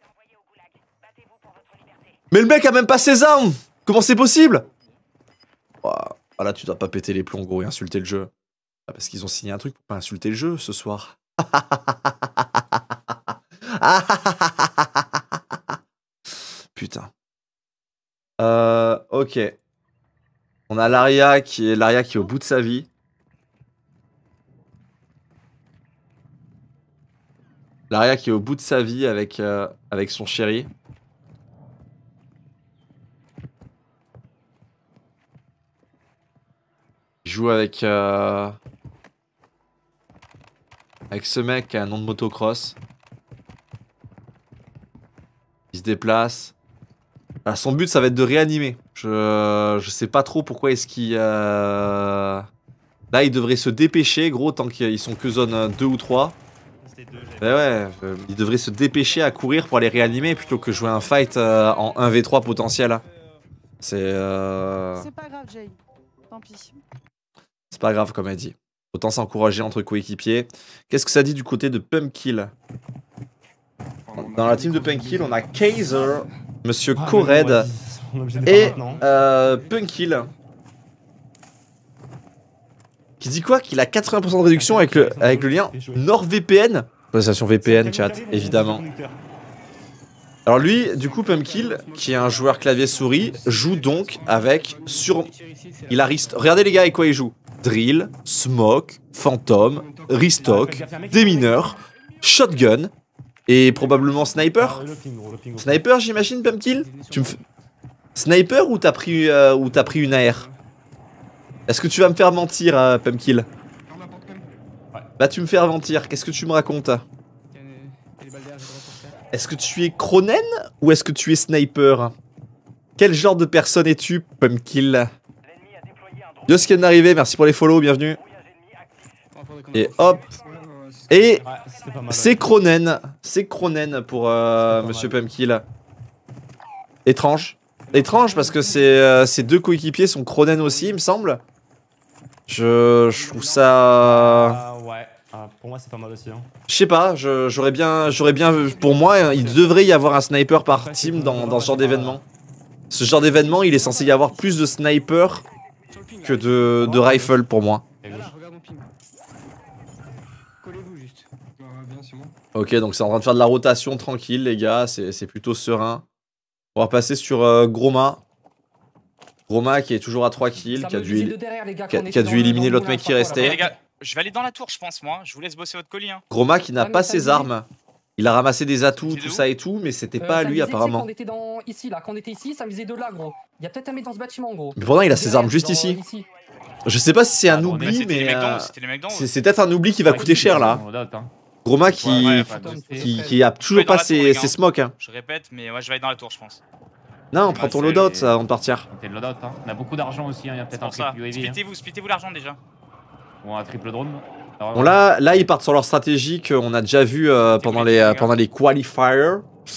Mais le mec a même pas ses armes. Comment c'est possible? Ouah. Ah là, tu dois pas péter les plombs, gros, et insulter le jeu. Ah, parce qu'ils ont signé un truc pour pas insulter le jeu ce soir. Putain. Ok. On a Laria qui est au bout de sa vie. Laria qui est au bout de sa vie avec son chéri. Il joue avec ce mec qui a un nom de motocross. Il se déplace. Alors son but ça va être de réanimer. Je sais pas trop pourquoi est-ce qu'il... Là il devrait se dépêcher gros tant qu'ils sont que zone 2 ou 3. Ouais, il devrait se dépêcher à courir pour aller réanimer plutôt que jouer un fight en 1v3 potentiel. C'est pas grave, Jay. Tant pis. C'est pas grave comme elle dit. Autant s'encourager entre coéquipiers. Qu'est-ce que ça dit du côté de Pumpkill? Dans la team de Pumpkill, on a Kaiser, Monsieur Kored et Pumpkill. Qui dit quoi? Qu'il a 80% de réduction avec le lien NordVPN. Possession VPN, chat, évidemment. Alors lui, du coup, Pumpkill, qui est un joueur clavier-souris, joue donc avec il a regardez les gars avec quoi il joue. Drill, Smoke, Phantom, Restock, Démineur, Shotgun et probablement Sniper. Sniper, j'imagine, Pumpkill. Sniper ou t'as pris une AR? Est-ce que tu vas me faire mentir, Pumpkill? Bah tu me fais mentir, qu'est-ce que tu me racontes? Est-ce que tu es Cronen ou est-ce que tu es Sniper? Quel genre de personne es-tu, Pumpkill? Yo, ce qui vient d'arriver, merci pour les follow, bienvenue. Et hop. Et c'est Cronen. C'est Cronen pour Monsieur Pumpkill. Étrange. Étrange parce que ces deux coéquipiers sont Cronen aussi, il me semble. Je trouve ça... Ouais, pour moi c'est pas mal aussi. Hein. Je sais pas, j'aurais bien vu. Pour moi, il devrait y avoir un sniper par team dans ce genre d'événement. Ce genre d'événement, il est censé y avoir plus de snipers que de rifle pour moi. Ok, donc c'est en train de faire de la rotation tranquille, les gars. C'est plutôt serein. On va passer sur Groma. Groma qui est toujours à 3 kills, qui a dû éliminer l'autre mec qui restait. Les gars, je vais aller dans la tour, je pense, moi. Je vous laisse bosser votre colis. Hein. Groma qui n'a pas ses armes. Il a ramassé des atouts, tout ça et tout, mais c'était pas à lui apparemment. Quand on était ici, ça me visait de là, gros. Il y a peut-être un mec dans ce bâtiment, gros. Mais pourtant, il a ses armes juste ici. Je sais pas si c'est un oubli, mais C'est c'est peut-être un oubli qui va coûter cher là. Groma Ouais, pas de- qui a toujours dans pas la tour, les ses gars. smokes. Hein. Je répète, mais ouais, je vais aller dans la tour, je pense. Non, prends ton c'est- loadout avant de partir. T'es le loadout, hein. On a beaucoup d'argent aussi, hein. Il y a C'est peut-être un pour ça. triple UAV. Hein. Splittez-vous l'argent déjà. Ou un triple drone. Alors, Bon là ils partent sur leur stratégie qu'on a déjà vu pendant les qualifiers.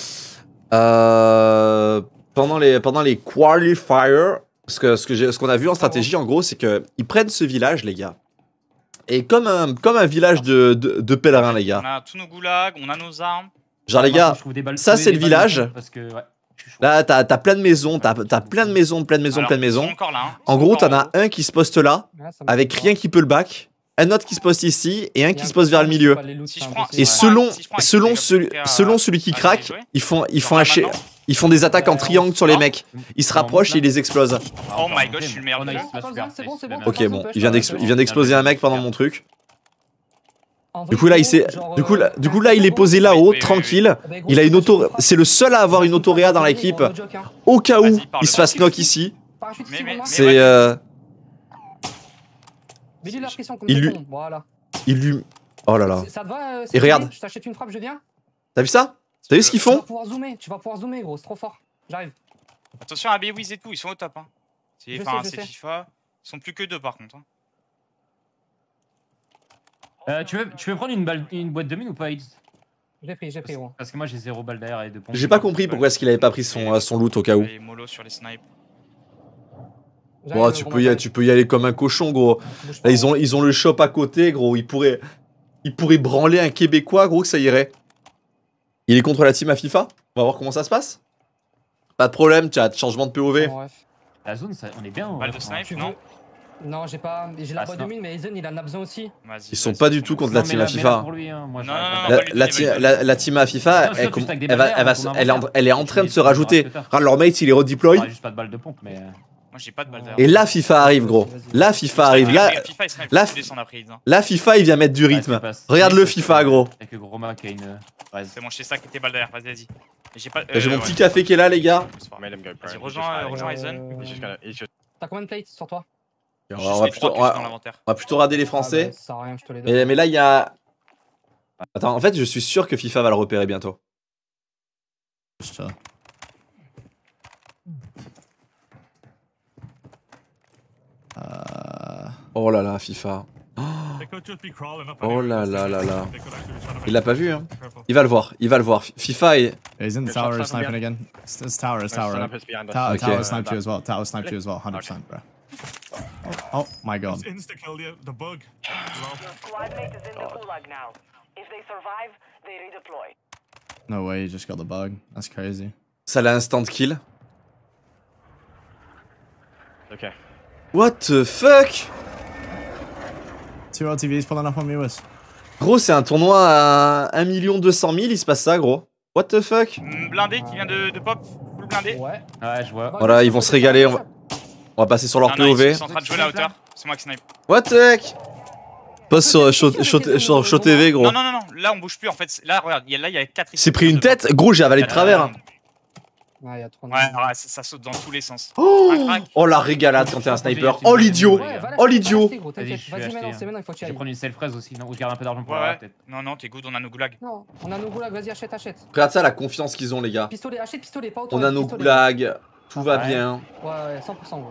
Pendant les qualifiers, ce qu'on a vu en stratégie en gros, c'est que ils prennent ce village les gars. Et comme un village de pèlerins les gars. On a tous nos goulags, on a nos armes. Genre les gars, je trouve des balles- ça, des c'est le balles village. de pompe parce que, ouais, je suis chaud. Là t'as plein de maisons, t'as plein de maisons, plein de maisons, Alors, plein de ils sont maisons. encore là, hein. Ils En sont gros encore t'en as un qui se poste là, Ouais, ça me avec fait rien peur. qui peut le back. Un autre qui se poste ici et un Il y qui a se pose vers le milieu. Si je prends- Et si je prends selon un celui qui à craque, jouer, ils font genre là, maintenant. ils font des attaques en Ouais, triangle sur les mecs. Ils se rapprochent et ils les explosent. Oh my god, je suis le meilleur Oh, du nice, jeu. là, super. C'est bon, c'est bon. Ok bon, il vient d'exploser un mec pendant mon truc. En vrai, Du coup là il s'est, genre, du coup là il est posé là-haut, oui, oui, tranquille. bah, gros, Il a une je auto, frappe. c'est le seul à avoir une autoréa dans l'équipe. Au cas où Vas-y, parle il se pas. fasse knock ici, Parachute Mais- ici, mais- Romain. c'est ouais. Mets-lui la pression comme il c'est lui- bon, voilà. il lui, oh là là. Ça te va Et regarde. Je t'achète une frappe, je viens. T'as vu ça? T'as vu ce qu'ils Tu vas font? pouvoir zoomer, gros, c'est trop fort. J'arrive. Attention à Bewiz et tout, ils sont au top. Hein. Je Enfin, sais, je c'est sais. FIFA. Ils sont plus que deux par contre. Hein. Tu veux prendre une boîte de mine ou pas, Aids? J'ai pris, gros. Parce que moi j'ai 0 balles d'air et 2 pompes. J'ai pas compris pourquoi est-ce qu'il avait pas pris son loot au cas où. Les mollo sur les snipes. Bon, tu peux y aller comme un cochon, gros. Là, ils ont le shop à côté, gros. Ils pourraient branler un Québécois, gros, que ça irait. Il est contre la team à FIFA. On va voir comment ça se passe. Pas de problème, chat. Changement de POV. La zone, on est bien. Balle de ouais. snipe, non? Non, j'ai pas. J'ai la Ah, boîte de mine, mais Aizen, il en a besoin aussi. Vas-y, Ils sont vas-y, pas c'est du bon. tout contre Non, la mais team là- à mais là, FIFA. pour lui, hein. Moi, Non, j'aurais non, pas non, de- pas lui donner, La team à FIFA, Non, sinon, tu stack des balles d'air, elle est en train de se rajouter. Inventaire. Regarde, leur mate, il est redeploy. J'aurais juste pas de balles de pompe, mais. Moi j'ai pas de balle d'air. Et là, FIFA arrive, gros. Là, FIFA arrive. Là, FIFA, il snipe, là- il descend après, hein. là, FIFA, il vient mettre du rythme. Ouais, c'est pas- Regarde le c'est- FIFA, gros. Y'a que Groma qui a une. C'est bon, je sais ça que tes balles d'air, vas-y. J'ai pas. J'ai mon ouais. petit café qui est là, les gars. Vas-y, rejoins Aizen. T'as combien de plates sur toi? On Juste va les plutôt, trois que j'ai dans l'inventaire. on va plutôt rader les Ah, Français. bah, ça sert à rien, je te les donne. Mais là, il y a. Attends, en fait, je suis sûr que FIFA va le repérer bientôt. Oh là là, FIFA. Oh là là là là. Il l'a pas vu, hein. Il va le voir, FIFA est. He's in the tower sniping again. It's tower, it's tower. Okay. Tower sniped you as well. Tower sniped you as well, 100%, bro. Oh my god. Insta-kill you, the bug. Squad mate is in the gulag now. If they survive, they redeploy. No way, you just got the bug. That's crazy. Ça l'a instant kill. Okay. What the fuck? 2 LTVs pulling up on me, Wiz. Gros, c'est un tournoi à 1 200 000, il se passe ça, gros. What the fuck? Blindé qui vient de pop. Full blindé. Ouais. Ouais, je vois. Voilà, ils vont se régaler. On va passer sur leur Non, non, POV. ils sont en train de jouer la hauteur. C'est moi qui snipe. What the heck? Poste sur Show TV, gros. Non, non, non, non. Là, on bouge plus en fait. Là, regarde, il y a 4 Il s'est pris une tête. Gros, j'ai avalé de travers. Ouais, y'a trop de. Ouais, ouais, ça saute dans tous les sens. Oh la régalade quand t'es un sniper. Oh l'idiot. Oh l'idiot. Vas-y, je vais Vas-y, maintenant, acheter. c'est maintenant, il faut que tu Je vais ailles. prendre une self-fraise aussi, non? Ou je garde un peu d'argent pour Ouais, la ouais. peut-être. Non, non, t'es good, on a nos goulags. Non, on a nos goulags, vas-y, achète. Regarde ça, la confiance qu'ils ont, les gars. Pistolet, achète pistolet, pas autant. On a nos goulags. Tout va Ouais. bien. Ouais, 100%, gros.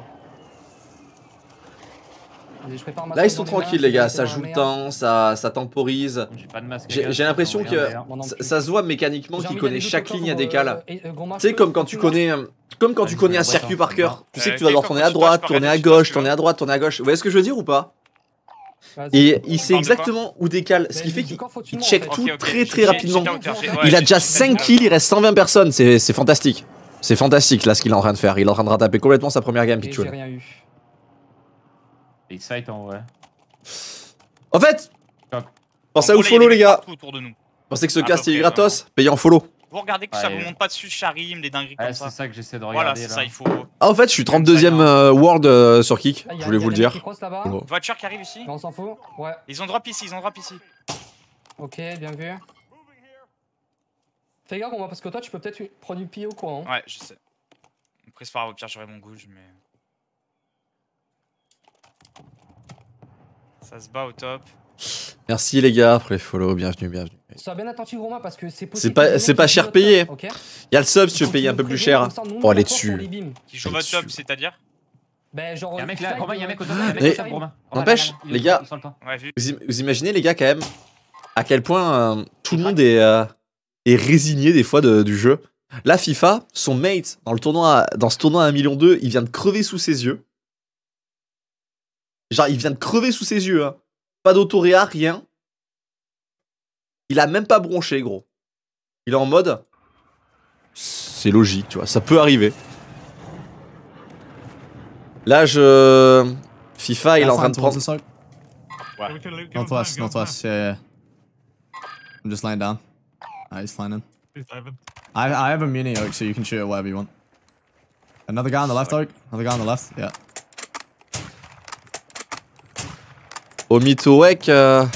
Vas-y, je prépare ma Là, ils sauce sont dans les mains, tranquilles, les gars. c'est Ça dans joue la le merde. temps, ça temporise. J'ai pas de masque. J'ai l'impression que Moi non plus. ça se voit mécaniquement J'ai qu'il envie connaît d'aller chaque jouer ligne à au décale. corps, gros Tu match, sais, comme quand tu connais un je circuit vais par cœur. Tu sais que tu vas Ouais, devoir tourner à quand tu droite, peux tourner à regarder gauche, si tu tourner veux. à droite, tourner à gauche. Vous voyez ce que je veux dire ou pas? Vas-y. Et il sait parle de quoi exactement où décale. Ce qui Mais fait du qu'il corps, faut que tu il montes, check en fait. tout Ok, ok, très j'ai- rapidement. j'ai ta hauteur, j'ai- ouais, Il a j'ai- déjà j'ai- 5 kills, il reste 120 personnes. C'est fantastique. C'est fantastique là ce qu'il est en train de faire. Il est en train de rattraper complètement sa première game, Et j'ai Pichul. rien eu. Il se fight en vrai. En fait, pensez à En vous gros, là, il y a follow des les mecs gars. partout autour de nous. Pensez que ce À peu cast il est près, gratos, payez en follow. Vous regardez que ça Ouais. vous monte pas dessus, Charim, des dingueries Ouais, comme c'est ça. ça que j'essaie de Voilà, regarder c'est là. ça, il faut. Ah, en fait, je suis 32ème world sur Kick. Ah, y a- Je voulais y a vous le des mecs dire. qui crossent là-bas. Bon. Voiture qui arrive ici. Mais on s'en fout. Ouais. Ils ont drop ici, Ok, bien vu. Fais gaffe, parce que toi, tu peux peut-être prendre du pied au coin. Hein. Ouais, je sais. Après, c'est pas grave, au pire, j'aurai mon gouge, mais. Ça se bat au top. Merci les gars pour les follow, bienvenue, bienvenue. Sois bien attentif, Romain, parce que c'est C'est possible. pas cher payé. Ok. Il y a le sub si tu veux payer un peu plus cher. Pour aller dessus. Qui joue votre top, c'est-à-dire? Ben, genre. Y'a un mec là, Romain, y'a un mec au top. Mais- Romain. N'empêche, les gars, Ouais, vu. vous imaginez les gars quand même à quel point tout le monde est résigné des fois du jeu. Là, FIFA, son mate dans ce tournoi à 1,2 million, il vient de crever sous ses yeux. Genre, il vient de crever sous ses yeux. Hein. Pas d'autoréa, rien. Il a même pas bronché, gros. Il est en mode. C'est logique, tu vois, ça peut arriver. Là, FIFA, il est en train de prendre. Northwest, northwest, yeah. I'm just laying down. Ah, he's flying in. I have a muni oak, so you can shoot it wherever you want. Another guy on the left, oak. Another guy on the left, yeah. Au Mythoek.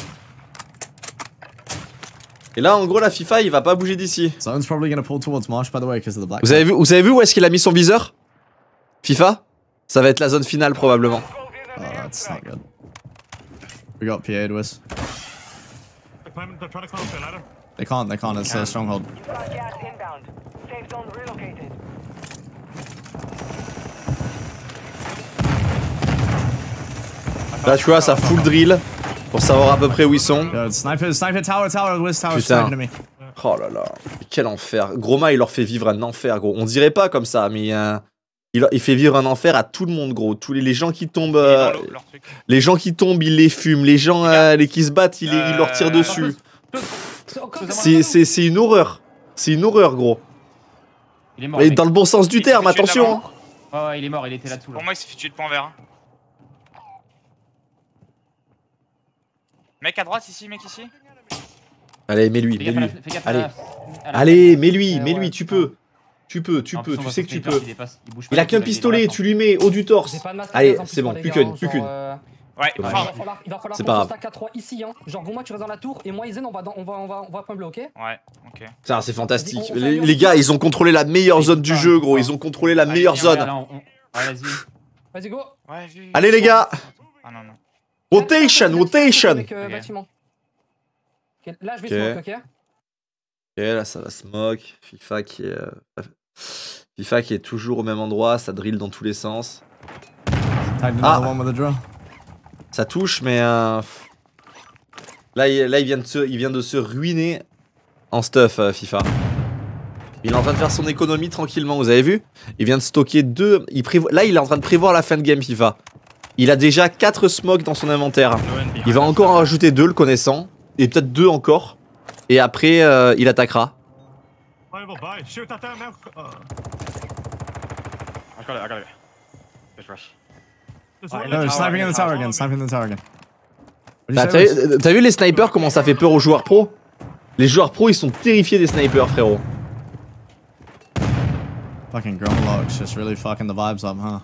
Et là, en gros, la FIFA, il va pas bouger d'ici. Zone's probably gonna pull towards Marsh, by the way, because of the black. Vous avez vu où est-ce qu'il a mis son viseur? FIFA? Ça va être la zone finale, probablement. Oh, that's not good. We got PA to us. They can't, it's a stronghold. You've got gas inbound. Safe zone relocated. Là, tu vois, ça full drill pour savoir à peu près où ils sont. Yo, sniper, tower, Wiz tower, Putain. sniping at me. Oh là là, quel enfer. Groma, il leur fait vivre un enfer, gros. On dirait pas comme ça, mais il fait vivre un enfer à tout le monde, gros. Tous les gens qui tombent, les gens qui tombent, il les fume. Les gens qui se battent, il leur tire dessus. C'est une horreur. C'est une horreur, gros. Il est mort. Et dans le bon sens du terme, attention. Ouais, il est mort, il était là-dessous. Pour moi, il s'est fait tuer de point vert. Mec à droite ici, mec ici. Allez, mets-lui, Fais mets-lui. gaffe, fais gaffe Allez. à la- Allez, mets-lui, mets-lui, ouais, tu putain. peux. Tu peux, En tu plus, on voit sais son que tu sniper peux. qui dépasse, il bouge pas, Il a il qu'un est pistolet, vachement. tu lui mets haut du torse. J'ai pas de masse Allez, en plus c'est bon, pour les plus gars, qu'une, hein, plus genre, qu'une. Ouais, Dommage. enfin, Il va falloir C'est qu'on pas se grave. stack à 3 ici, hein. Genre, Gouma, tu restes dans la tour et moi, Izen, on va point bleu, ok? ouais, ok. Putain, c'est fantastique. On fait Les gars, ils ont contrôlé la meilleure zone du jeu, gros. Ils ont contrôlé la meilleure Allez, viens, zone. là, Ouais, vas-y. Vas-y, go! Ouais, vu. Allez, les gars. Ah non, non. Rotation, rotation. Avec, Ok. bâtiment. Ok, là, je vais Ok. smoke, ok? Ok, là, ça va smoke. FIFA qui est toujours au même endroit. Ça drill dans tous les sens. Tagged Ah. another one with a drill. Ça touche, mais là, il vient de se ruiner en stuff, FIFA. Il est en train de faire son économie tranquillement, vous avez vu? Il vient de stocker 2. Là, il est en train de prévoir la fin de game, FIFA. Il a déjà 4 smokes dans son inventaire. Il va encore en rajouter 2, le connaissant. Et peut-être 2 encore. Et après, il attaquera. I got it. Just rush. No, sniping in the tower again, sniping in the tower again. What'd you Bah, say, Wiz? T'as vu les snipers, comment ça fait peur aux joueurs pro? Les joueurs pro, ils sont terrifiés des snipers, frérot. Fucking Gromlocks just really fucking the vibes up, huh?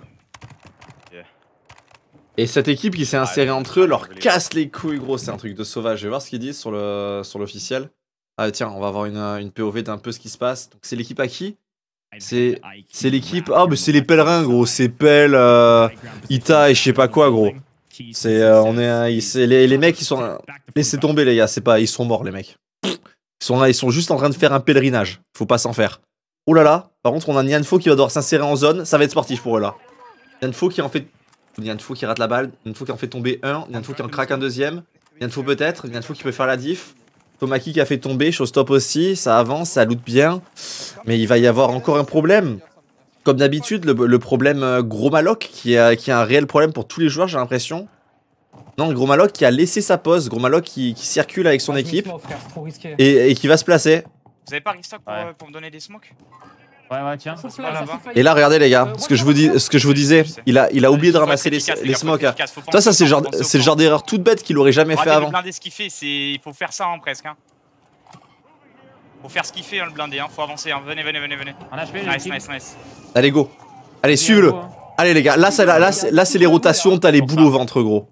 Et cette équipe qui s'est insérée entre eux leur casse les couilles, gros. C'est un truc de sauvage. Je vais voir ce qu'ils disent sur l'officiel. Ah tiens, on va avoir une POV d'un peu ce qui se passe. Donc c'est l'équipe à qui? C'est l'équipe... Ah mais c'est les pèlerins, gros. C'est Pel, Ita et je sais pas quoi, gros. C'est les mecs qui sont... Laissez tomber les gars, c'est pas... Ils sont morts les mecs. Ils sont là, ils sont juste en train de faire un pèlerinage. Faut pas s'en faire. Oh là là. Par contre on a Nianfo qui va devoir s'insérer en zone. Ça va être sportif pour eux là. Nianfo qui en fait... Nianfo qui rate la balle, Nianfo qui en fait tomber un, Nianfo qui en craque un deuxième, Nianfo peut-être, Nianfo qui peut faire la diff, Tomaki qui a fait tomber, Showstop aussi, ça avance, ça loot bien, mais il va y avoir encore un problème. Comme d'habitude, le problème Gros Maloc qui a un réel problème pour tous les joueurs, j'ai l'impression. Non, Gros Maloc qui a laissé sa pose, Gros Maloc qui circule avec son équipe et qui va se placer. Vous avez pas restock Ouais. pour me donner des smokes? Ouais, tiens. Et là, regardez les gars, ce que je vous disais, il a oublié de ramasser les smokes. Toi, ça c'est le genre d'erreur toute bête qu'il aurait jamais fait avant. Le blindé, ce qu'il fait, il faut faire ça hein, presque. Hein. Faut faire ce qu'il fait hein, le blindé, hein. Faut avancer. Hein. Venez. En HP, Nice. Allez go. Allez suivez-le. Allez les gars, là c'est les rotations, t'as les boules au ventre gros.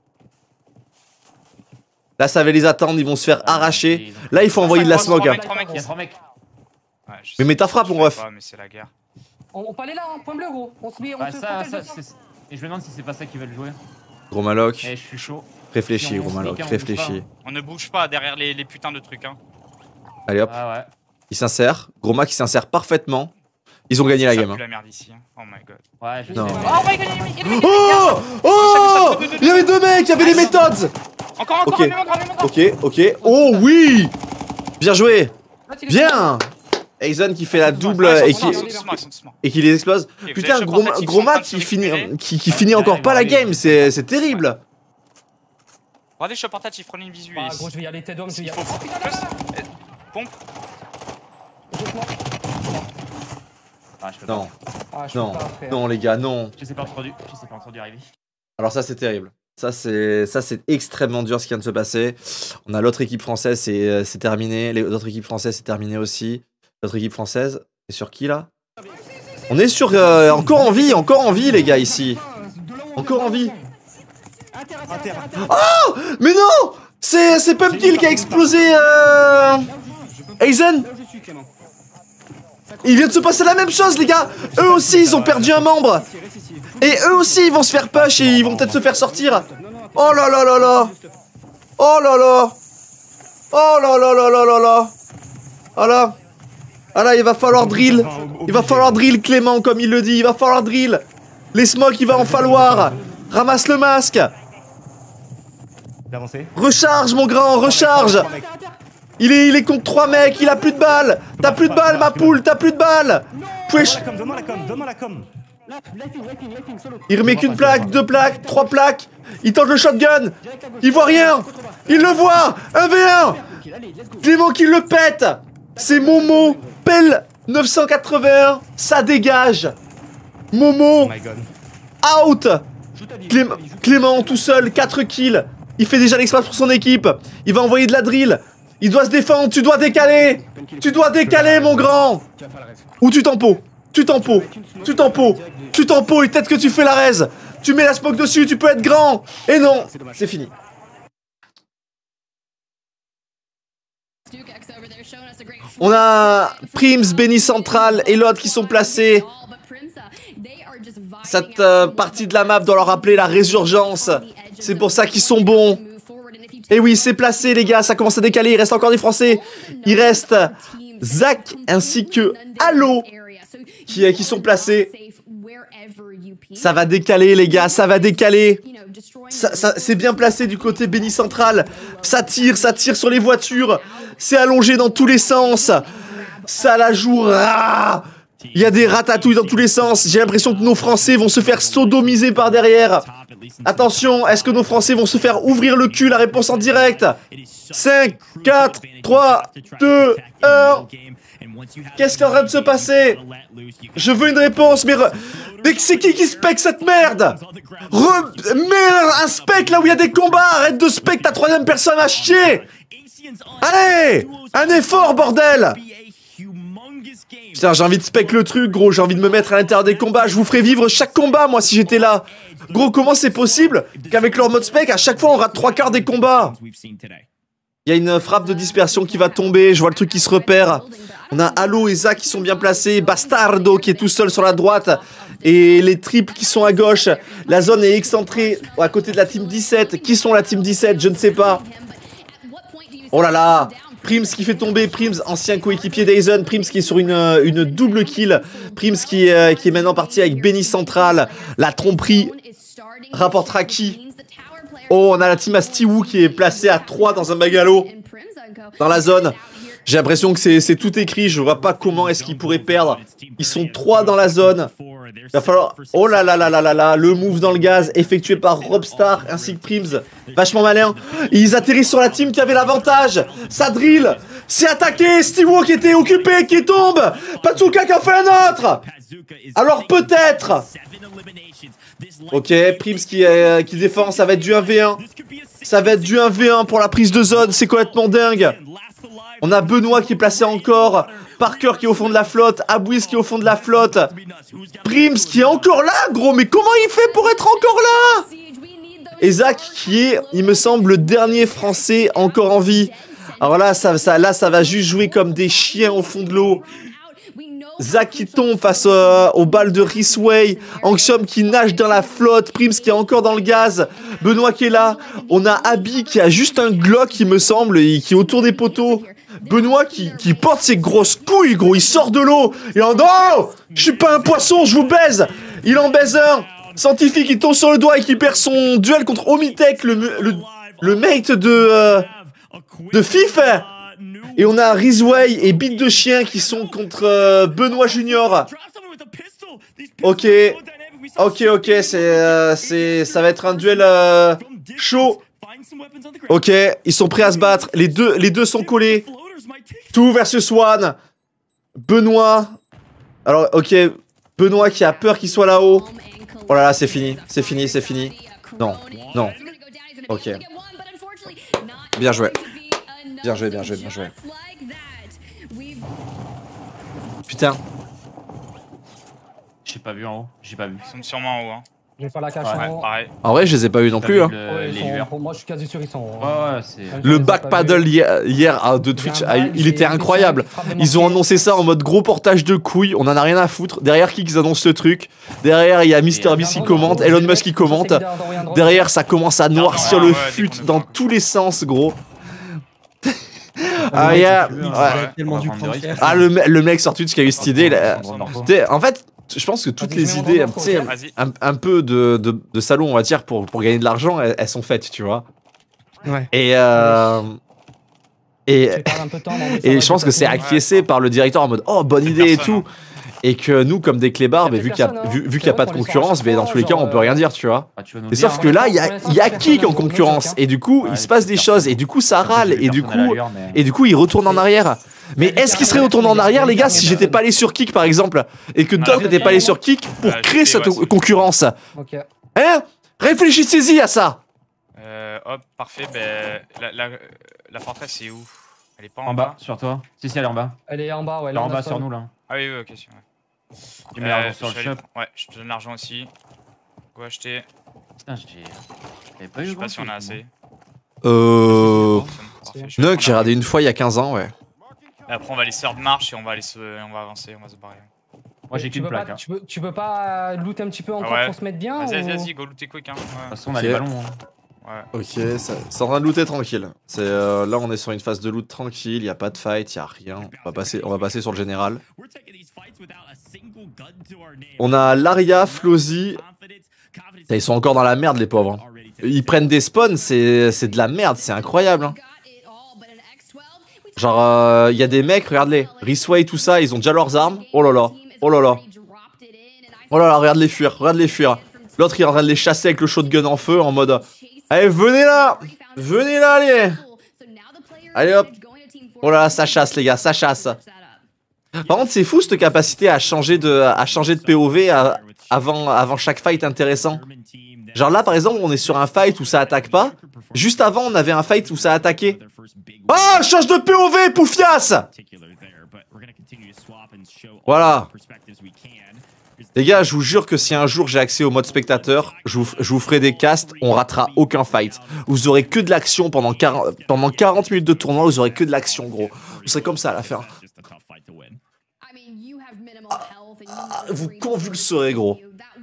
Là ça va les attendre, ils vont se faire arracher. Là il faut envoyer de la smoke. Il y a 3 mecs. Ouais, Mais mets ta frappe mon ref. Mais c'est la guerre. On peut aller là, hein, point bleu, gros. On se met, on Ouais, se ça, protège de ça. Et je me demande si c'est pas ça qu'ils veulent jouer. Gros Maloc. Eh, je suis chaud. Réfléchis, gros Maloc, réfléchis. On ne bouge pas derrière les putains de trucs. Hein. Allez hop, Ah ouais. il s'insère. Gros Mac, il s'insère parfaitement. Ils ont gagné la Ça game. pue hein. la merde ici. Hein. Oh my god. Ouais, je Non. sais. Oh my god, il y a Oh Oh Il y avait deux mecs, il y avait les méthodes. Encore, Ok. un même endroit, même endroit. Ok. Oh oui. Bien joué. Bien. Aizen qui fait la double Ouais, et ils sont qui, doucement, ils sont doucement. et qui les explose. Ok, Putain, vous avez gros, le portatif, gros ils sont en train Mac de qui se finit, récupérer. qui finit encore pas la game, c'est terrible. Regardez, je suis portatif, prenez une visu. Ah, et- gros, je vais y aller, Ted Home, je vais y Il aller. faut plus. Pompe. Ah, je peux Non, Ah, je peux non, pas, frère. non les gars, non. Je sais pas entendu. Je sais pas entendu arriver. Alors ça c'est terrible. Ça c'est extrêmement dur ce qui vient de se passer. On a l'autre équipe française, c'est terminé. Les autres équipes françaises c'est terminé aussi. L'autre équipe française, c'est sur qui là? On est sur encore en vie les gars ici. Encore en vie. Oh mais non, c'est Pumpkill qui a explosé Aizen. Il vient de se passer la même chose les gars. Eux aussi ils ont perdu un membre. Et eux aussi ils vont se faire push et ils vont peut-être se faire sortir. Oh là là là là. Oh là là. Oh là là là là là là. Ah là. Ah là il va falloir drill. Il va falloir drill Clément comme il le dit. Il va falloir drill. Les smokes il va en falloir. Ramasse le masque. Recharge mon grand, recharge. Il est contre 3 mecs, il a plus de balles. T'as plus de balles ma poule, t'as plus de balles. Wesh. Il remet qu'une plaque, 2 plaques, 3 plaques. Il tente le shotgun. Il voit rien. Il le voit. 1v1. Clément qui le pète. C'est Momo. Pelle 981. Ça dégage. Momo. Out. Clément tout seul, 4 kills. Il fait déjà l'exploit pour son équipe. Il va envoyer de la drill. Il doit se défendre. Tu dois décaler. Tu dois décaler mon grand. Ou tu tempo. Tu tempo. Tu tempo. Tu tempo et peut-être que tu fais la raise. Tu mets la smoke dessus, tu peux être grand. Et non, c'est fini. On a Prims, Benny Central et l'autre qui sont placés. Cette partie de la map doit leur rappeler la résurgence. C'est pour ça qu'ils sont bons. Et oui, c'est placé les gars, ça commence à décaler. Il reste encore des Français. Il reste Zach ainsi que Halo qui sont placés. Ça va décaler les gars, ça va décaler. C'est bien placé du côté Benny Central. Ça tire sur les voitures. C'est allongé dans tous les sens. Ça la joue. Il y a des ratatouilles dans tous les sens. J'ai l'impression que nos Français vont se faire sodomiser par derrière. Attention, est-ce que nos Français vont se faire ouvrir le cul? La réponse en direct. 5, 4, 3, 2, 1. Qu'est-ce qui est en train de se passer? Je veux une réponse, mais c'est qui spec cette merde? Mets un spec là où il y a des combats. Arrête de spec ta troisième personne à chier. Allez, un effort, bordel. Putain, j'ai envie de spec le truc, gros. J'ai envie de me mettre à l'intérieur des combats. Je vous ferai vivre chaque combat, moi, si j'étais là. Gros, comment c'est possible qu'avec leur mode spec, à chaque fois, on rate 3/4 des combats? Il y a une frappe de dispersion qui va tomber. Je vois le truc qui se repère. On a Halo et Zach qui sont bien placés. Bastardo qui est tout seul sur la droite. Et les triples qui sont à gauche. La zone est excentrée à côté de la team 17. Qui sont la team 17? Je ne sais pas. Oh là là. Prims qui fait tomber. Prims, ancien coéquipier d'Aizen. Prims qui est sur une double kill. Prims qui est maintenant parti avec Benny Central. La tromperie rapportera qui? Oh, on a la team Astiwu qui est placée à 3 dans un bagalo. Dans la zone. J'ai l'impression que c'est tout écrit. Je vois pas comment est-ce qu'ils pourraient perdre. Ils sont 3 dans la zone. Il va falloir... Oh là là là là là là. Le move dans le gaz effectué par Robstar ainsi que Prims. Vachement malin. Ils atterrissent sur la team qui avait l'avantage. Ça drill. C'est attaqué. Stiwo qui était occupé, qui tombe. Patsuka qui en fait un autre. Alors peut-être. Ok, Prims qui défend. Ça va être du 1v1. Ça va être du 1v1 pour la prise de zone. C'est complètement dingue. On a Benoît qui est placé encore. Parker qui est au fond de la flotte. Abwiz qui est au fond de la flotte. Prims qui est encore là, gros. Mais comment il fait pour être encore là? Et Zach qui est, il me semble, le dernier Français encore en vie. Alors là, ça va juste jouer comme des chiens au fond de l'eau. Zach qui tombe face aux balles de Riceway. Anxium qui nage dans la flotte. Prims qui est encore dans le gaz. Benoît qui est là. On a Abby qui a juste un Glock, il me semble, et qui est autour des poteaux. Benoît qui porte ses grosses couilles, gros. Il sort de l'eau. Il en oh, je suis pas un poisson, je vous baise. Il en baise un. Scientifique qui tombe sur le doigt et qui perd son duel contre Omitech, le mate de Fif. Et on a Rizway et Bite de Chien qui sont contre Benoît Junior. Ok, ça va être un duel chaud. Ok, ils sont prêts à se battre. Les deux sont collés. 2 versus 1. Benoît. Alors, ok, Benoît qui a peur qu'il soit là-haut. Oh là là, c'est fini. Non. Ok. Bien joué. Putain. J'ai pas vu en haut, j'ai pas vu. Ils sont sûrement en haut. Hein. Je vais faire la cache Ouais, en haut. pareil. En vrai, je les ai pas vus non plus. Hein. Ouais, moi, je suis quasi sûr qu'ils sont. Ouais, c'est. Le back paddle hier de Twitch, il était incroyable. Ils ont annoncé ça en mode gros portage de couilles. On en a rien à foutre. Derrière qui ils annoncent ce truc. Derrière, il y a MrBeast qui commente, Elon Musk qui commente. Derrière, ça commence à noircir le fut dans tous les sens, gros. Ah, yeah. Le mec sur Twitch qui a eu cette idée. En fait, je pense que toutes les idées un peu de salon, on va dire, pour gagner de l'argent, elles sont faites, tu vois. Ouais. Et je pense que c'est acquiescé par le directeur en mode oh bonne idée et tout. Et que nous, comme des clébards, vu qu'il n'y a pas de concurrence, dans tous les cas, on peut rien dire, tu vois. Et sauf que là, il y a Kik en concurrence. Et du coup, il se passe des choses. Et du coup, ça râle. Et du coup, il retourne en arrière. Mais est-ce qu'il serait retourné en arrière, les gars, si j'étais pas allé sur Kik, par exemple, et que Doc n'était pas allé sur Kik pour créer cette concurrence? Hein? Réfléchissez-y à ça. Hop, parfait. Ben, la forteresse, c'est où? Elle est pas en bas, sur toi. Si, elle est en bas. Elle est en bas, ouais. Elle est en bas sur nous, là. Ah oui, ok, si, ouais. Tu mets l'argent sur le shop. Ouais, je te donne l'argent aussi. Go acheter. Putain, j'avais pas eu. Je sais pas si on a assez. Nuck, j'ai regardé une fois il y a 15 ans, ouais. Et après, on va aller se faire de marche et on va avancer, on va se barrer. Moi, j'ai qu'une plaque. Tu peux pas loot un petit peu encore pour se mettre bien? Vas-y, go looter quick. Hein. De toute façon, on a les ballons. Ouais. Ok, c'est en train de looter tranquille. Là, on est sur une phase de loot tranquille, il n'y a pas de fight, il n'y a rien. On va passer sur le général. On a Laria, Flozy. Ils sont encore dans la merde, les pauvres. Ils prennent des spawns, c'est de la merde, c'est incroyable. Hein. Genre, il y a des mecs, regarde-les. Riceway, tout ça, ils ont déjà leurs armes. Oh là là, oh là là. Oh là là, regarde-les fuir, L'autre, il est en train de les chasser avec le shotgun en feu, en mode... Allez, venez là, allez. Allez hop. Oh là là, ça chasse les gars, ça chasse. Par contre, c'est fou cette capacité à changer de POV avant chaque fight intéressant. Genre là, par exemple, on est sur un fight où ça attaque pas. Juste avant, on avait un fight où ça attaquait. Oh, change de POV, poufias. Voilà. Les gars, je vous jure que si un jour j'ai accès au mode spectateur, je vous ferai des casts, on ratera aucun fight. Vous aurez que de l'action pendant 40 minutes de tournoi, vous aurez que de l'action, gros. Vous serez comme ça à la fin. Vous convulserez, gros.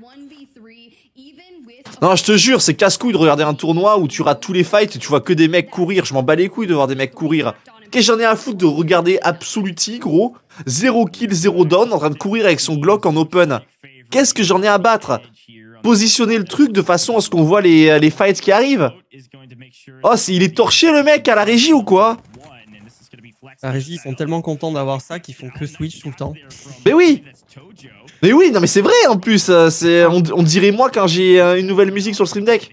Non, je te jure, c'est casse-couille de regarder un tournoi où tu rates tous les fights et tu vois que des mecs courir. Je m'en bats les couilles de voir des mecs courir. Qu'est-ce que j'en ai à foutre de regarder Absoluti, gros? 0 kill, 0 down, en train de courir avec son Glock en open. Qu'est-ce que j'en ai à battre? Positionner le truc de façon à ce qu'on voit les fights qui arrivent. Oh, il est torché le mec à la régie ou quoi? La régie, ils sont tellement contents d'avoir ça qu'ils font que Switch tout le temps. Mais oui! Mais oui, non mais c'est vrai en plus, on dirait moi quand j'ai une nouvelle musique sur le stream deck.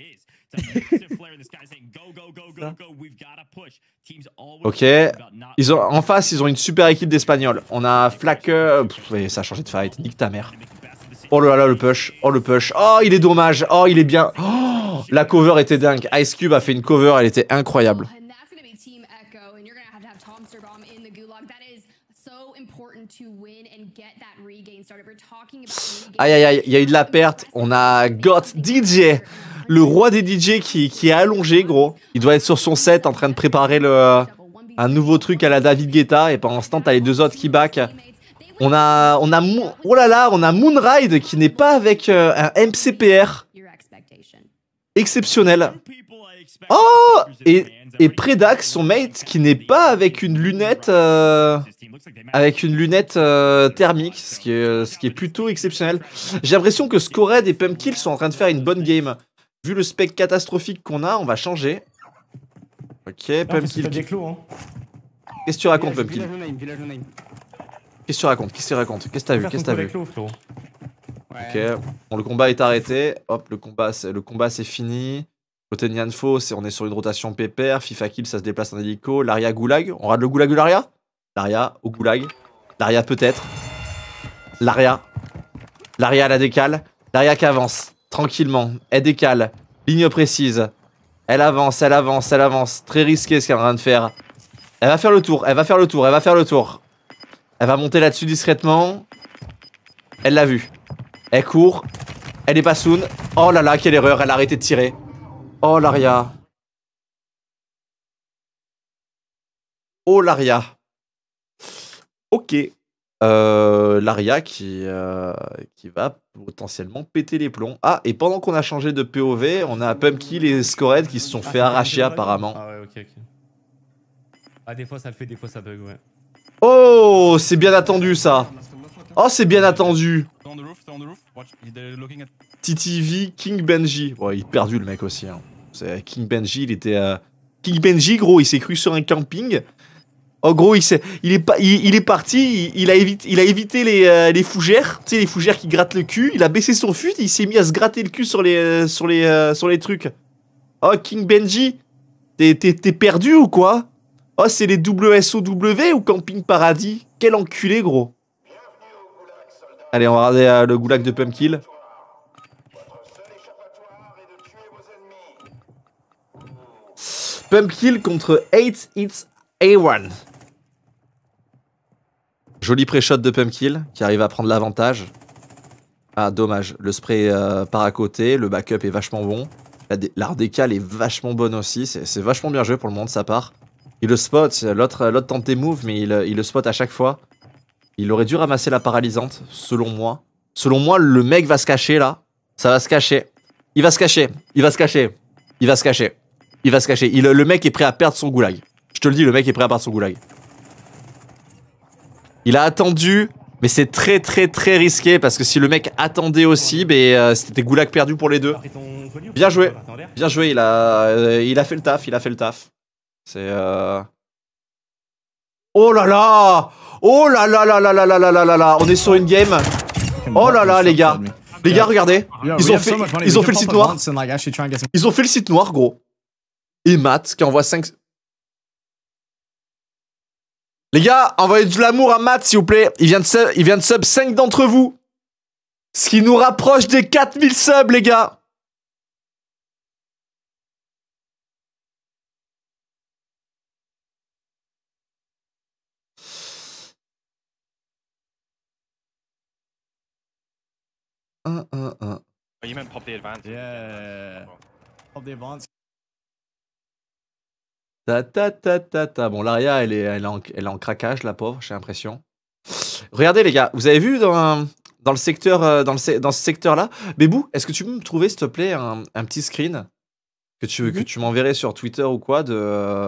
Ok, en face ils ont une super équipe d'Espagnols. On a Flacker, ça a changé de fight, nique ta mère. Oh là là le push, oh il est dommage, oh il est bien. Oh, la cover était dingue, Ice Cube a fait une cover, elle était incroyable. Aïe aïe aïe, il y a eu de la perte. On a Got DJ, le roi des DJ qui est allongé, gros. Il doit être sur son set en train de préparer un nouveau truc à la David Guetta. Et pendant ce temps, t'as les deux autres qui back. On a oh là là, on a Moonride qui n'est pas avec un MCPR exceptionnel. Oh, et Predax, son mate, qui n'est pas avec une lunette thermique, ce qui est plutôt exceptionnel. J'ai l'impression que Scored et Pumpkill sont en train de faire une bonne game. Vu le spec catastrophique qu'on a, on va changer. Ok, Pumpkill. Qu'est-ce que tu racontes, Pumpkill? Qu'est-ce que tu racontes? Qu'est-ce que tu racontes? Qu'est-ce que t'as vu? Qu'est-ce que t'as vu? Ok, bon, le combat est arrêté. Hop, le combat c'est fini. Côté Nianfo, on est sur une rotation pépère. FIFA Kill, ça se déplace en hélico. Laria Goulag. On rate le Goulag de Laria? Laria au Goulag. Laria peut-être. Laria à la décale. Laria qui avance. Tranquillement. Elle décale. Ligne précise. Elle avance, elle avance, elle avance. Très risqué ce qu'elle est en train de faire. Elle va faire le tour, elle va faire le tour, elle va faire le tour. Elle va monter là-dessus discrètement. Elle l'a vu. Elle court. Elle est pas soon. Oh là là, quelle erreur, elle a arrêté de tirer. Oh Laria. Oh Laria. Ok. Laria qui va potentiellement péter les plombs. Ah, et pendant qu'on a changé de POV, on a Pumpkill et Scored qui se sont fait arracher apparemment. Ah ouais, ok. Ah, des fois ça le fait, des fois ça bug, ouais. Oh, c'est bien attendu ça. Oh, c'est bien attendu. TTV, King Benji. Bon, il est perdu le mec aussi. Hein. King Benji, il était... King Benji, gros, il s'est cru sur un camping. Oh gros, il est parti, il a évité les fougères, tu sais, les fougères qui grattent le cul. Il a baissé son fut, il s'est mis à se gratter le cul sur les trucs. Oh, King Benji, t'es perdu ou quoi? Oh, c'est les WSOW ou Camping Paradis? Quel enculé, gros. Allez, on va regarder le goulag de Pumpkill. Pumpkill contre 8 Hits A1. Joli pré-shot de Pumpkill qui arrive à prendre l'avantage. Ah, dommage. Le spray part à côté. Le backup est vachement bon. La décale est vachement bonne aussi. C'est vachement bien joué pour le moment de sa part. Il le spot. L'autre tente des moves, mais il le spot à chaque fois. Il aurait dû ramasser la paralysante, selon moi. Selon moi, le mec va se cacher là. Ça va se cacher. Il va se cacher. Il va se cacher. Il va se cacher. Il va se cacher. Le mec est prêt à perdre son goulag. Je te le dis, le mec est prêt à perdre son goulag. Il a attendu, mais c'est très risqué parce que si le mec attendait aussi, c'était goulag perdu pour les deux. Bien joué. Bien joué, il a fait le taf, il a fait le taf. C'est Oh là là! Oh là là là là là là là là là! On est sur une game. Oh là là, les gars. Les gars, regardez. Ils ont fait le site noir. Ils ont fait le site noir, gros. Et Matt qui envoie 5... Les gars, envoyez de l'amour à Matt, s'il vous plaît. Il vient de sub 5 d'entre vous. Ce qui nous rapproche des 4000 subs, les gars. You meant pop the advance. Yeah. Pop the advance. Bon, Laria, elle est en craquage, la pauvre, j'ai l'impression. Regardez, les gars, vous avez vu dans le secteur, dans ce secteur-là, Bébou, est-ce que tu peux me trouver, s'il te plaît, un petit screen que tu m'enverrais sur Twitter ou quoi de...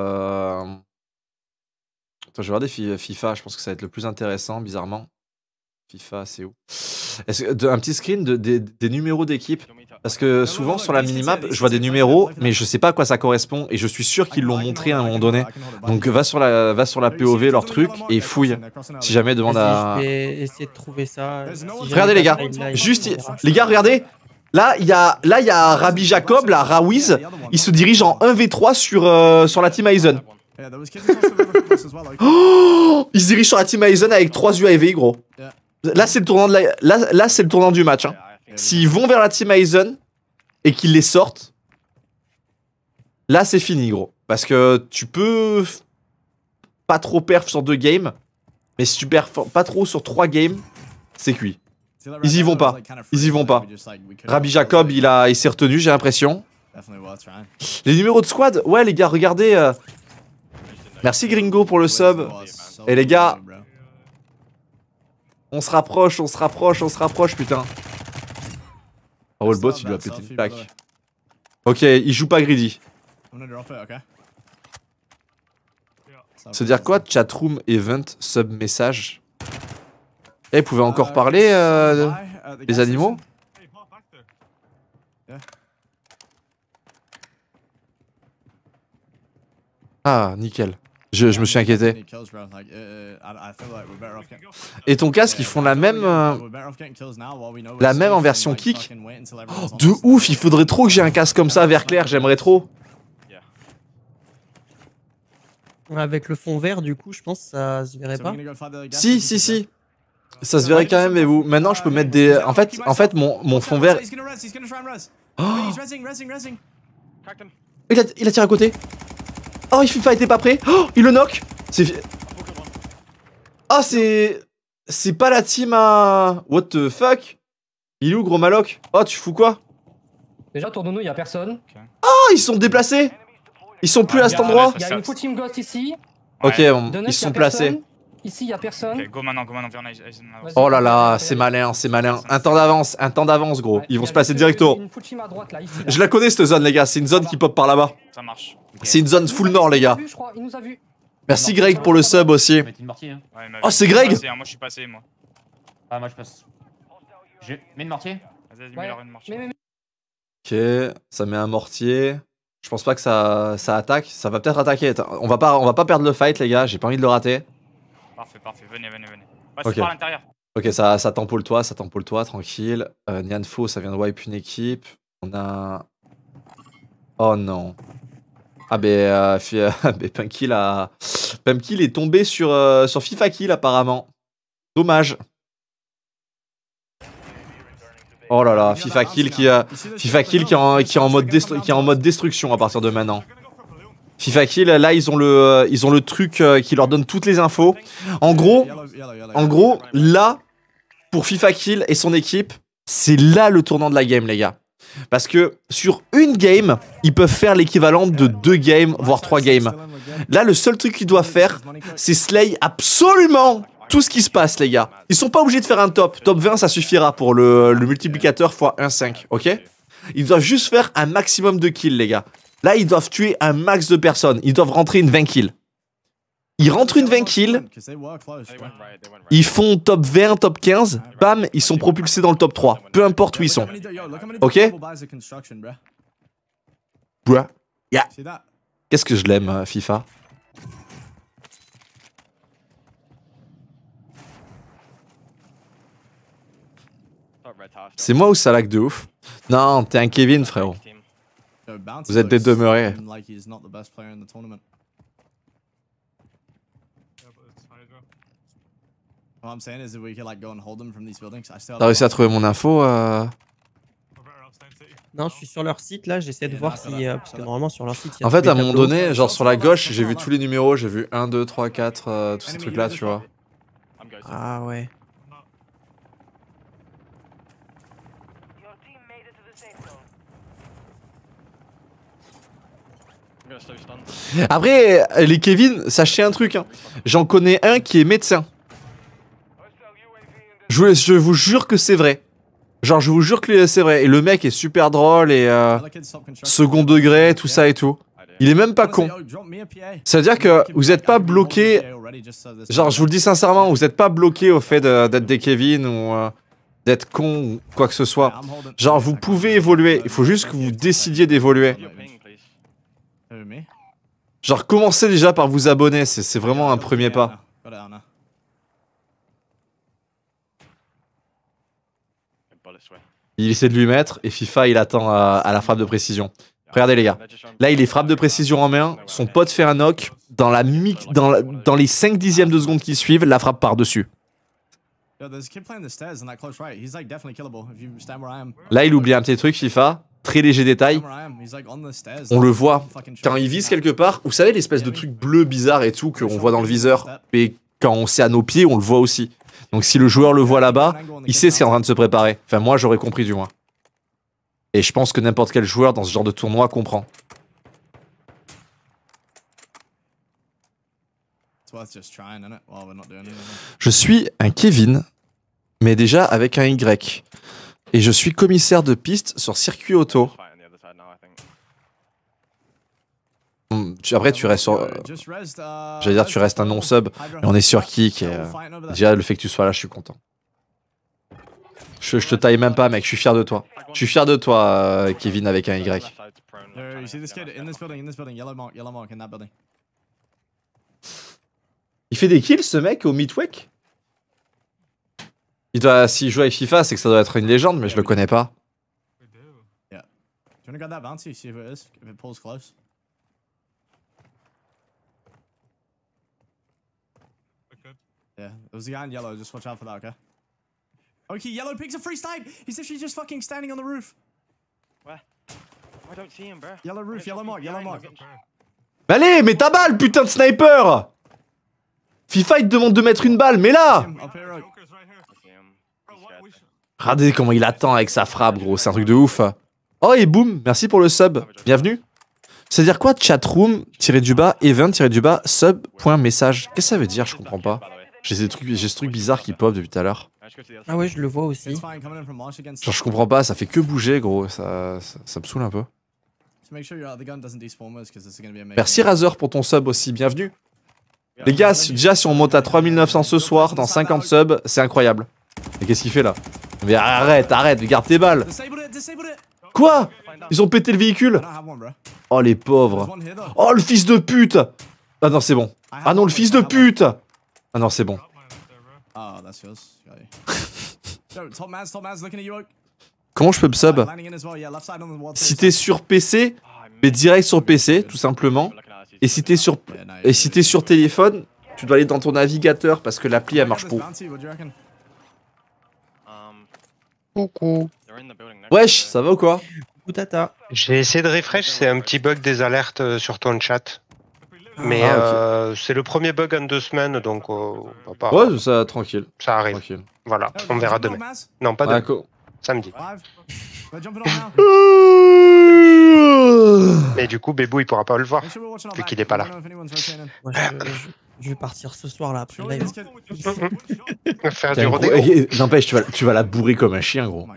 Attends, je vais regarder FIFA, je pense que ça va être le plus intéressant, bizarrement. FIFA, c'est où? Un petit screen des numéros d'équipe. Parce que souvent sur la minimap, je vois des numéros, mais je sais pas à quoi ça correspond. Et je suis sûr qu'ils l'ont montré à un moment donné. Donc va sur la POV, leur truc, et fouille. Si jamais demande à... Je vais essayer de trouver ça. Regardez les gars, juste... Les gars, regardez. Là, il y a Rabbi Jacob, là, Rawiz. Il se dirige en 1v3 sur la Team Aizen. Oh, il se dirige sur la Team Aizen avec 3 UAV, gros. Là, c'est le tournant là, c'est le tournant du match. Hein. S'ils vont vers la Team Aizen et qu'ils les sortent, là, c'est fini, gros. Parce que tu peux pas trop perf sur 2 games, mais si tu perf pas trop sur 3 games, c'est cuit. Ils y vont pas. Ils y vont pas. Rabbi Jacob, il s'est retenu, j'ai l'impression. Les numéros de squad, ouais, les gars, regardez. Merci Gringo pour le sub. Et les gars, On se rapproche, on se rapproche, on se rapproche, putain. Oh, le bot, il lui a pété une plaque. Ok, il joue pas greedy. Ça veut dire quoi, chatroom, event, sub, message? Eh, vous pouvez encore parler, les animaux? Ah, nickel. Je me suis inquiété. Et ton casque, ils font la même en version kick. Oh, de ouf, il faudrait trop que j'ai un casque comme ça, vert clair, j'aimerais trop. Avec le fond vert, du coup, je pense que ça se verrait pas. Si, si, si. Ça se verrait quand même, mais vous. Maintenant, je peux mettre des. En fait, mon fond vert. Oh, il a tiré à côté. Oh, FIFA était pas prêt. Oh, il le knock. Ah, c'est pas la team à. What the fuck? Il est où, gros maloc? Oh, tu fous quoi? Déjà, autour de nous, il y a personne. Oh, ils sont déplacés. Ils sont plus à cet endroit. Il y a une full team ghost ici. Ok, bon, ils sont placés. Ici, il y a personne. Go maintenant, Oh là là, c'est malin, c'est malin. Un temps d'avance, gros. Ils vont se placer directement. Je la connais cette zone, les gars. C'est une zone qui pop par là-bas. Ça marche. C'est une zone full nord, les gars. Il nous a vu. Merci Greg pour le sub aussi. Oh, c'est Greg? Moi, je suis passé, moi. Ah, moi, je passe. Je mets une mortier. Vas-y, mets-leur une mortier. Ok, ça met un mortier. Je pense pas que ça attaque. Ça va peut-être attaquer. On va pas perdre le fight, les gars. J'ai pas envie de le rater. Parfait. Venez. Passez par l'intérieur. Ok, ça tampoule toi, tranquille. Nianfo, ça vient de wipe une équipe. On a... Oh non. Ah Pumpkill est tombé sur FIFA Kill apparemment. Dommage. Oh là là, FIFA Kill qui est en mode destruction à partir de maintenant. FIFA Kill, là ils ont le truc qui leur donne toutes les infos. En gros, là, pour FIFA Kill et son équipe, c'est là le tournant de la game, les gars. Parce que sur une game, ils peuvent faire l'équivalent de 2 games, voire 3 games. Là, le seul truc qu'ils doivent faire, c'est slay absolument tout ce qui se passe, les gars. Ils sont pas obligés de faire un top. Top 20, ça suffira pour le multiplicateur x 1,5, ok? Ils doivent juste faire un maximum de kills, les gars. Là, ils doivent tuer un max de personnes. Ils doivent rentrer une 20 kills. Ils rentrent une 20 kills. Ils font top 20, top 15. Bam, ils sont propulsés dans le top 3. Peu importe où ils sont. Ok? Bruh. Yeah. Qu'est-ce que je l'aime, FIFA. C'est moi ou ça lag de ouf? Non, t'es un Kevin, frérot. Vous êtes des demeurés. T'as réussi à trouver mon info Non, je suis sur leur site là, j'essaie de voir si. Parce que normalement sur leur site. En fait, à un moment donné, genre sur la gauche, j'ai vu tous les numéros, j'ai vu 1, 2, 3, 4, tous ces trucs là, tu vois. Ah ouais. Après, les Kevin, sachez un truc, hein. J'en connais un qui est médecin. Je vous jure que c'est vrai. Genre, je vous jure que c'est vrai. Et le mec est super drôle et second degré, tout ça et tout. Il est même pas con. C'est-à-dire que vous êtes pas bloqué. Genre, je vous le dis sincèrement, vous êtes pas bloqué au fait d'être des Kevin ou d'être con ou quoi que ce soit. Genre, vous pouvez évoluer. Il faut juste que vous décidiez d'évoluer. Genre, commencez déjà par vous abonner. C'est vraiment un premier pas. Il essaie de lui mettre et FIFA il attend à la frappe de précision. Regardez les gars. Là il est frappe de précision en main. Son pote fait un knock. Dans les 5 dixièmes de seconde qui suivent, la frappe part dessus. Là il oublie un petit truc FIFA. Très léger détail. On le voit. Quand il vise quelque part, vous savez l'espèce de truc bleu bizarre et tout qu'on voit dans le viseur. Et quand on c'est à nos pieds, on le voit aussi. Donc si le joueur le voit là-bas, il sait ce qui est en train de se préparer. Enfin moi j'aurais compris du moins. Et je pense que n'importe quel joueur dans ce genre de tournoi comprend. Je suis un Kevin Mais déjà avec un Y. Et je suis commissaire de piste sur circuit auto. Après, tu restes sur. J'allais dire, tu restes un non-sub. Mais on est sur kick. Et, déjà, le fait que tu sois là, je suis content. Je te taille même pas, mec. Je suis fier de toi. Je suis fier de toi, Kevin, avec un Y. Il fait des kills, ce mec, au midweek? S'il joue avec FIFA, c'est que ça doit être une légende, mais je le connais pas. Yeah, there was a guy in yellow. Just watch out for that, okay? Okay, yellow picks a free snipe. He's literally just fucking standing on the roof. Where? I don't see him, bro. Yellow roof, yellow mark, yellow mark. Mais allez, mets ta balle, putain de sniper! FIFA, il te demande de mettre une balle, mais là! Regardez comment il attend avec sa frappe, gros. C'est un truc de ouf. Oh, et boum, merci pour le sub. Bienvenue. C'est-à-dire quoi, chatroom, event, sub.message? Qu'est-ce que ça veut dire? Je comprends pas. J'ai ce truc bizarre qui pop depuis tout à l'heure. Ah ouais, je le vois aussi. Genre, je comprends pas, ça fait que bouger, gros. Ça me saoule un peu. Merci Razer pour ton sub aussi, bienvenue. Les gars, déjà, si on monte à 3900 ce soir, dans 50 subs, c'est incroyable. Mais qu'est-ce qu'il fait là? Mais arrête, garde tes balles. Quoi? Ils ont pété le véhicule? Oh les pauvres. Oh le fils de pute. Ah non c'est bon. Ah non le fils de pute. Ah non c'est bon. Comment je peux me sub? Si t'es sur PC, mais direct sur PC tout simplement. Et si t'es sur téléphone, tu dois aller dans ton navigateur parce que l'appli elle marche pas. Coucou. Wesh, ça va ou quoi? Tata. J'ai essayé de refresh, c'est un petit bug des alertes sur ton chat. Mais c'est le premier bug en 2 semaines, donc pas... Ouais, ça, tranquille. Ça arrive. Tranquille. Voilà, on verra demain. Non, pas demain. Samedi. Mais du coup, Bébou, il pourra pas le voir, vu qu'il est pas là. Moi, je vais partir ce soir là après le live. Faire du rodéo. N'empêche, tu vas la bourrer comme un chien, gros.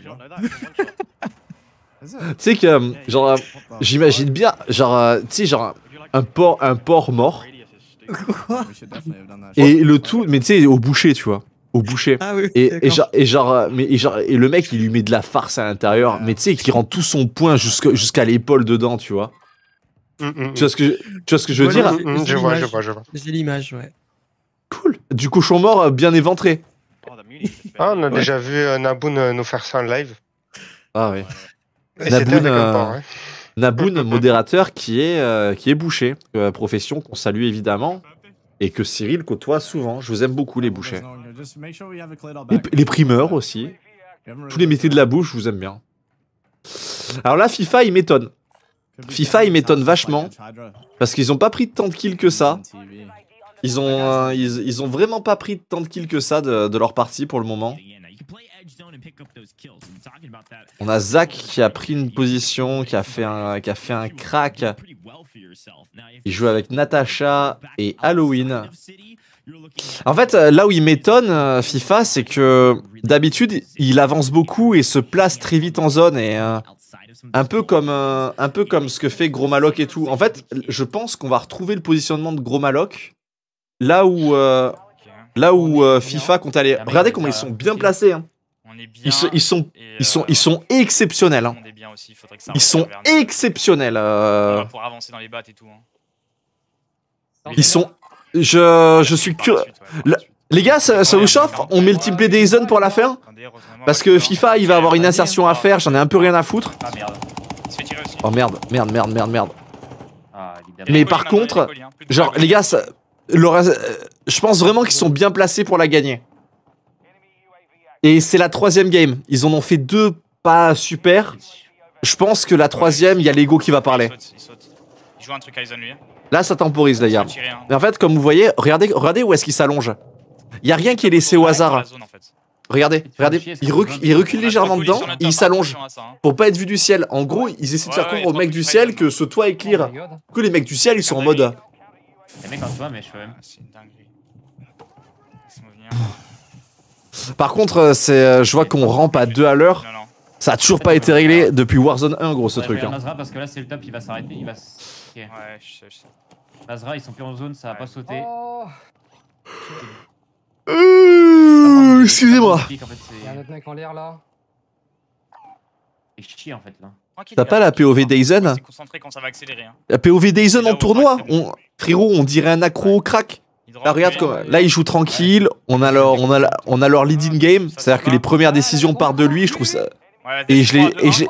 Tu sais que, genre, j'imagine bien, genre, tu sais, genre, un porc mort. Quoi? Et le tout, mais tu sais, au boucher, tu vois. Au boucher. Ah oui, et le mec, il lui met de la farce à l'intérieur, mais tu sais, qui rend tout son poing jusqu'à l'épaule dedans, tu vois. Tu vois ce que je veux dire? Je vois. J'ai l'image, ouais. Cool. Du cochon mort bien éventré. Ah, on a déjà vu Naboun nous faire ça en live. Ah oui. Naboun, modérateur qui est boucher, profession qu'on salue évidemment et que Cyril côtoie souvent. Je vous aime beaucoup les bouchers. Les primeurs aussi. Tous les métiers de la bouche, je vous aime bien. Alors là, FIFA, il m'étonne. FIFA, il m'étonne vachement parce qu'ils ont pas pris tant de kills que ça. Ils ont vraiment pas pris tant de kills que ça de leur partie pour le moment. On a Zach qui a pris une position, qui a fait un crack. Il joue avec Natasha et Halloween. En fait, là où il m'étonne, FIFA, c'est que d'habitude, il avance beaucoup et se place très vite en zone et un peu comme ce que fait Gros Maloc et tout. En fait, je pense qu'on va retrouver le positionnement de Gros Maloc là où FIFA compte aller. Regardez comment ils sont bien placés. Hein. Ils sont exceptionnels. Hein. Ils sont exceptionnels. Pour avancer dans les battes et tout. Ils sont. Je suis curieux. Les gars, ça vous chauffe? On met le teamplay des zones pour la faire? Parce que FIFA, il va avoir une insertion à faire. J'en ai un peu rien à foutre. Ah merde. Il se fait tirer aussi. Oh merde. Mais par contre, genre les gars, je pense vraiment qu'ils sont bien placés pour la gagner. Et c'est la 3e game. Ils en ont fait 2 pas super. Je pense que la 3e, il y a l'ego qui va parler. Il joue un truc à Aizen lui. Là, ça temporise, les gars. Mais en fait, comme vous voyez, regardez où est-ce qu'il s'allonge. Il n'y a rien qui est laissé au hasard. Regardez. Il recule légèrement dedans et il s'allonge. Pour pas être vu du ciel. En gros, ils essaient de faire croire aux mecs du ciel que ce toit est clear. Que les mecs du ciel, ils sont en mode. Les mecs en soi, mais je peux même. C'est une dinguerie. Par contre, je vois qu'on rampe à 2 à l'heure. Ça a toujours pas été réglé depuis Warzone 1, gros, ce truc. Hein. Nazra, parce que là, c'est le top, il va s'arrêter. Il va. Ok. Ouais, je sais. Nazra, ils sont plus en zone, ça va pas sauter. Oh, Excusez-moi. il y a un autre mec en l'air là. C'est chier en fait là. T'as pas la POV Dazen? Concentré quand ça va accélérer. Hein. La POV Dazen en tournoi? Frérot, on dirait un accro au crack. Là, regarde, là, il joue tranquille. On a leur lead in game. C'est-à-dire que les premières décisions partent de lui. Je trouve ça. Et je l'ai.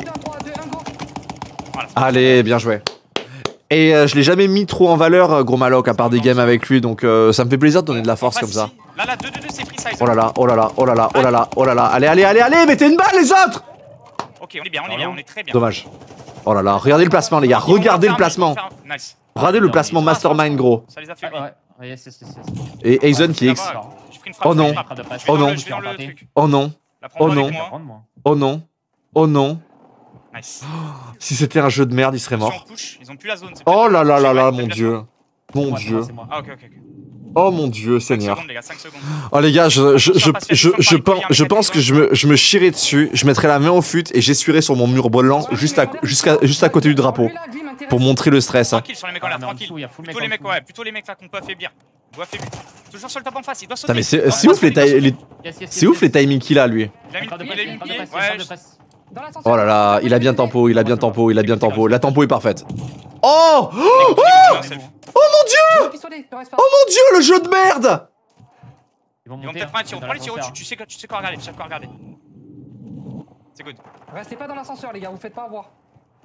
Allez, bien joué. Et je l'ai jamais mis trop en valeur, gros Maloc, à part des games avec lui. Donc ça me fait plaisir de donner de la force comme ça. Là, 2-2-2, c'est free size. Oh là là, oh là là, oh là là, oh là là, oh là là. Allez, allez, allez, allez, mettez une balle, les autres! Ok, on est bien, on est bien, on est très bien. Dommage. Oh là là, regardez le placement, les gars. Regardez le placement. Regardez le placement mastermind, gros. Ça les a fait. Ouais, yes. Et Aizen qui X. Oh non. Oh non. Oh non. Oh non. Oh non. Oh non. Nice. Si c'était un jeu de merde, il serait mort. Ils ont plus la zone. Oh là là là là, mon dieu. Mon dieu. Ah, ok. Oh mon dieu, Seigneur. 5 secondes, les gars, 5 secondes. Oh les gars, je pense que je me chierai dessus, je mettrai la main au fut et j'essuierai sur mon mur blanc juste à côté du drapeau. Pour montrer le stress. Hein. Tranquille sur les mecs en l'air, tranquille. Plutôt les mecs là qu'on peut affaiblir. On doit affaiblir. Toujours sur le top en face, il doit sauter. Mais c'est ouf les timings qu'il a lui. Il a mis le pied. Oh là là, il a bien tempo. La tempo est parfaite. Oh mon dieu! Oh mon dieu, le jeu de merde! Ils vont peut-être prendre un tir. Prends les tirs au-dessus, tu sais quoi regarder, C'est good. Restez pas dans l'ascenseur, les gars, vous faites pas avoir.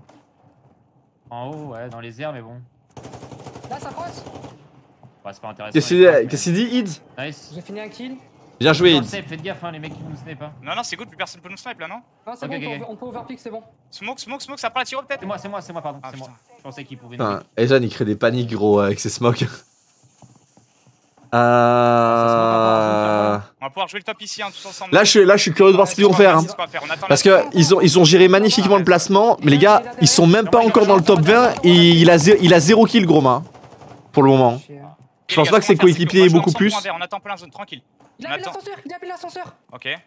En haut, ouais, dans les airs, mais bon. Là, ça crosse. Ouais, c'est pas intéressant. Qu'est-ce qu'il dit, Ids? Nice. J'ai fini un kill. Bien joué, Ids. Faites gaffe, hein, les mecs qui nous snipe pas. Non, c'est good, plus personne peut nous snipe là, non? Non, c'est bon, on peut overpick, c'est bon. Smoke, ça prend la tiro peut-être? C'est moi, pardon. C'est moi. Je pensais qu'il pouvait. Aizen, il crée des paniques, gros, avec ses smokes. On va pouvoir jouer le top ici, hein, tous ensemble. Là, je suis curieux de voir ce qu'ils vont faire. Hein. Parce que ils ont géré magnifiquement le placement, mais les gars, ils sont même pas encore dans le top 20 et il a 0 kill, gros main. Pour le moment. Je pense pas que ses coéquipiers aient beaucoup plus. On attend plein zone, tranquille. Il a appelé l'ascenseur. Ok. Le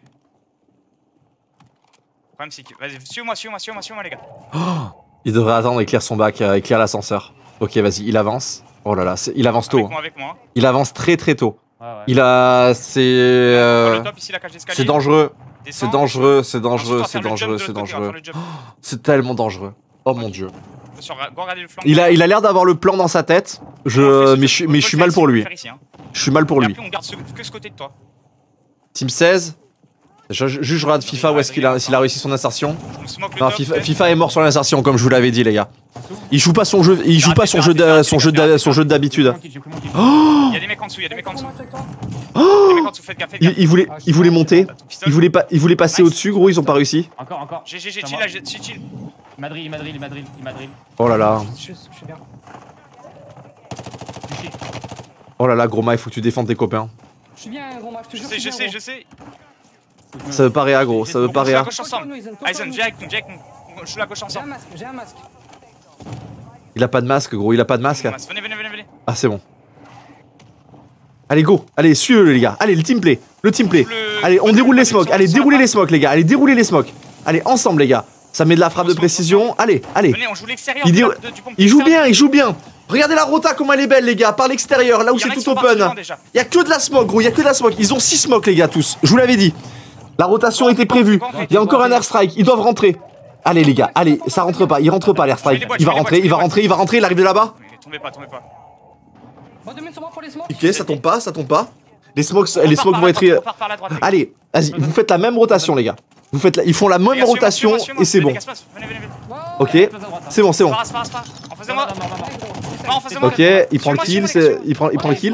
problème c'est que. Vas-y, suis-moi, les gars. Il devrait attendre, éclaire son bac, éclaire l'ascenseur. Ok, vas-y, il avance. Oh là là, il avance tôt. Avec moi. Il avance très tôt. Ouais. Il a. C'est dangereux. C'est dangereux. C'est tellement dangereux. Oh mon dieu. Il a l'air d'avoir le plan dans sa tête. Mais je suis mal pour lui. Je suis mal pour lui. On garde que ce côté de toi. Team 16. Je regarde FIFA où est-ce qu'il a réussi son insertion. Non, FIFA est mort sur l'insertion comme je vous l'avais dit les gars. Il joue pas son jeu, d'habitude. Il y a des mecs en dessous, faites gaffe. Il voulait monter, il voulait passer au-dessus gros, ils ont pas réussi. Encore. J'ai chill. Il madrill. Oh là là. Je suis bien. Oh là là gros ma, il faut que tu défendes tes copains. Je suis bien gros ma, je te jure. Je sais. Ça veut pas réa gros, ça veut pas réa. Aizen, viens avec nous. Je suis la gauche ensemble. J'ai un masque. Il a pas de masque gros, il a pas de masque. Venez. Ah c'est bon. Allez go, allez suivez-le les gars, allez le team play. Allez on déroule les smokes, allez déroulez les smokes les gars, allez ensemble les gars. Ça met de la frappe de précision, allez. Venez, on joue l'extérieur. Il joue bien. Regardez la rota comme elle est belle les gars, par l'extérieur, là où c'est tout open. Il y a que de la smoke gros, Ils ont 6 smokes les gars tous, je vous l'avais dit. La rotation était prévue, il y a encore un airstrike, ils doivent rentrer. Allez les gars, allez, ça rentre pas, il rentre pas l'airstrike. Il va rentrer, il arrive de là-bas. Tombez pas. Ok, ça tombe pas. Les smokes vont être... Allez, vas-y, vous faites la même rotation les gars. Ils font la même rotation et c'est bon. Ok, c'est bon. Ok, il prend le kill, il prend le kill.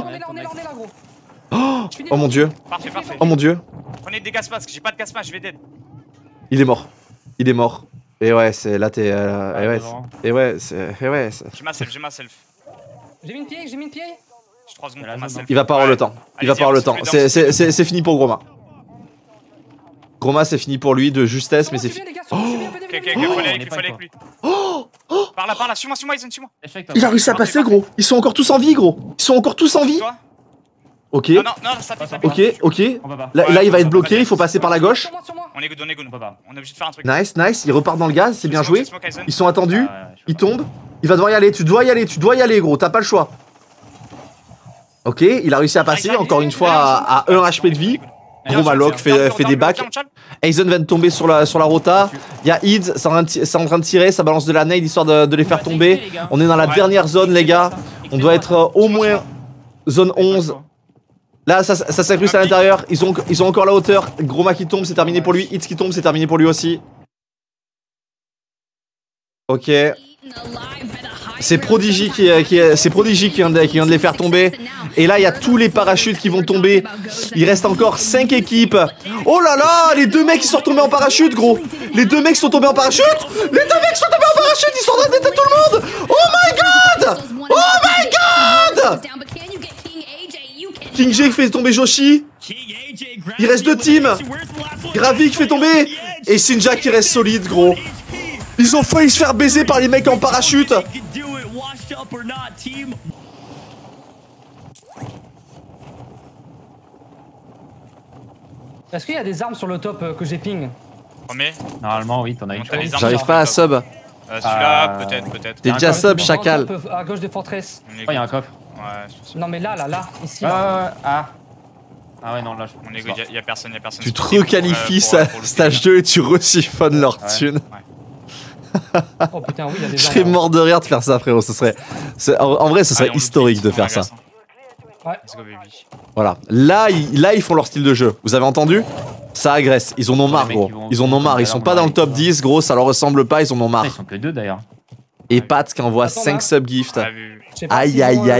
Oh mon dieu. Parfait. Oh mon dieu. Prenez des gas masques, j'ai pas de gas masques, je vais dead. Il est mort. Et ouais, c'est là t'es... J'ai ma self. J'ai mis une pied. J'ai 3 secondes pour ma self. Il va pas avoir le temps. C'est fini pour Groma. Groma c'est fini pour lui de justesse mais c'est fini. Ok, faut aller avec lui. Par là, suis-moi, Aizen, suis-moi. Il a réussi à passer gros. Ils sont encore tous en vie gros. Ok. Non, ça fait. Ok. Là, il va être bloqué, il faut passer par la gauche. On est good. On est obligé de faire un truc. Nice. Il repart dans le gaz, c'est bien joué. Ils sont attendus. Il tombe. Il va devoir y aller. Tu dois y aller, gros. T'as pas le choix. Ok, il a réussi à passer, encore une fois, à 1 HP de vie. Gros Maloc fait des bacs. Aizen vient de tomber sur la rota. Il y a Id, c'est en train de tirer, ça balance de la nade histoire de les faire tomber. On est dans la dernière zone, les gars. On doit être au moins zone 11. Là, ça s'incruste à l'intérieur. Ils ont encore la hauteur. Gros Mac qui tombe, c'est terminé pour lui. Id qui tombe, c'est terminé pour lui aussi. Ok. C'est Prodigy qui vient de les faire tomber. Et là, il y a tous les parachutes qui vont tomber. Il reste encore 5 équipes. Oh là là, les 2 mecs qui sont tombés en parachute, gros. Les 2 mecs sont tombés en parachute. Ils sont en train d'éteindre tout le monde. Oh my god. King J fait tomber Joshi. Il reste 2 teams. Gravik fait tomber. Et Sinja qui reste solide, gros. Ils ont failli se faire baiser par les mecs en parachute. Est-ce qu'il y a des armes sur le top que j'ai ping? Normalement, oui, t'en as une. J'arrive pas à sub. Celui-là, peut-être. T'es déjà sub, chacal. À gauche des fortress. Il y a un coffre. Non, mais là, ici. Ah ouais, non, là, on est good, y a personne. Tu te requalifies stage 2 et tu resiphonnes leur thune. Oh putain, oui, il y a des Je serais mort de rire de faire ça, frérot. En vrai, ce serait historique de faire ça. Ouais. Voilà. Là, ils font leur style de jeu. Vous avez entendu? Ça agresse. Ils en ont marre, gros. Ils en ont marre. Ils sont pas dans le top 10, gros. Ça leur ressemble pas. Ils en ont marre. Ils sont que 2 d'ailleurs. Et Pat qui envoie 5 sub-gifts. Aïe.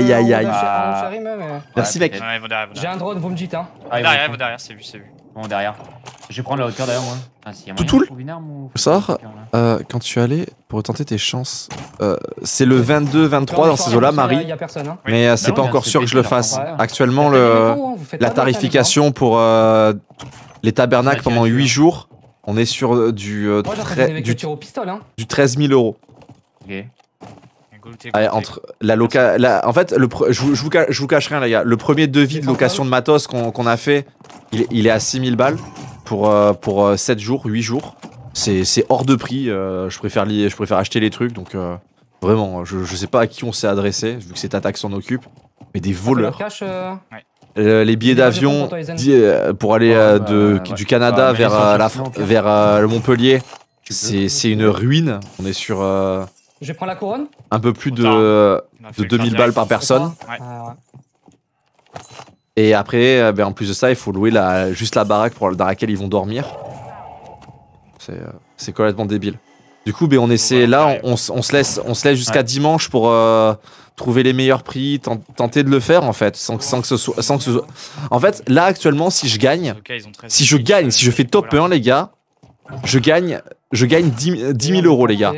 Merci, mec. J'ai un drone, vous me dites, hein. Derrière, c'est vu. Bon, derrière. Je vais prendre la hauteur d'ailleurs, moi. Toutoul sort quand tu allais pour tenter tes chances. C'est le 22-23 dans ces eaux-là, Marie. Mais c'est pas encore sûr que je le fasse. Actuellement, la tarification pour les tabernacles pendant 8 jours, on est sur du 13 000 euros. Allez, entre en fait, je vous cache rien, les gars. Le premier devis de location de matos qu'on a fait, il est à 6 000 balles pour 7 jours, 8 jours. C'est hors de prix. Je préfère acheter les trucs. Donc, vraiment, je sais pas à qui on s'est adressé, vu que c'est Tata s'en occupe. Mais des voleurs. Les billets d'avion pour aller du Canada vers Montpellier, c'est une ruine. On est sur. Je prends la couronne. Un peu plus de 2000 balles par personne. Et après, en plus de ça, il faut louer juste la baraque dans laquelle ils vont dormir. C'est complètement débile. Du coup, on essaie là, on se laisse jusqu'à dimanche pour trouver les meilleurs prix, tenter de le faire en fait, sans que ce soit. En fait, là actuellement, si je fais top 1, les gars, je gagne 10 000 euros, les gars.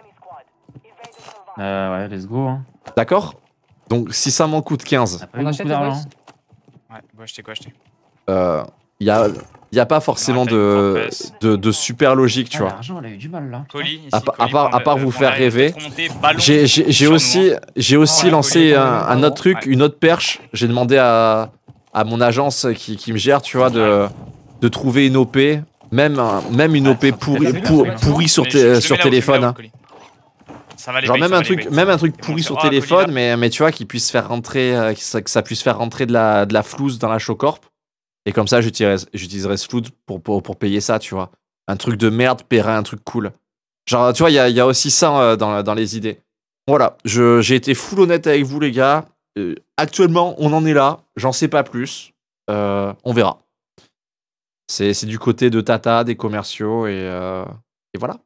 Ouais, let's go. Hein. D'accord? Donc si ça m'en coûte 15. On achète les boss? Ouais, quoi acheter? Y a pas forcément de super logique, tu vois. L'argent, elle a eu du mal là. À part vous faire rêver. J'ai aussi lancé un autre truc, une autre perche. J'ai demandé à mon agence qui me gère, tu vois, de trouver une OP, même une OP pourrie sur téléphone. Hein. Genre même un truc pourri sur téléphone, mais tu vois, qui puisse faire rentrer, que ça puisse faire rentrer de la flouze dans la Showcorp. Et comme ça, j'utiliserai ce flouze pour payer ça, tu vois. Un truc de merde paiera un truc cool. Genre, tu vois, il y a aussi ça dans les idées. Voilà, j'ai été full honnête avec vous, les gars. Actuellement, on en est là. J'en sais pas plus. On verra. C'est du côté de Tata, des commerciaux, et voilà.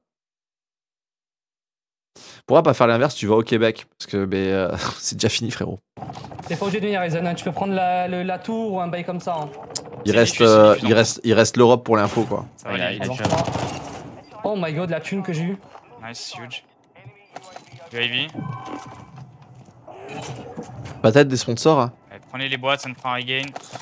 Pourquoi pas faire l'inverse, tu vas au Québec? Parce que c'est déjà fini, frérot. T'es pas obligé de venir, Aizen, tu peux prendre la tour ou un bail comme ça. Hein. Il reste l'Europe pour l'info, quoi. Ça va, oh my god, la thune que j'ai eue. Nice, huge. UAV. Peut-être des sponsors, hein. Allez, prenez les boîtes, ça me fera un regain.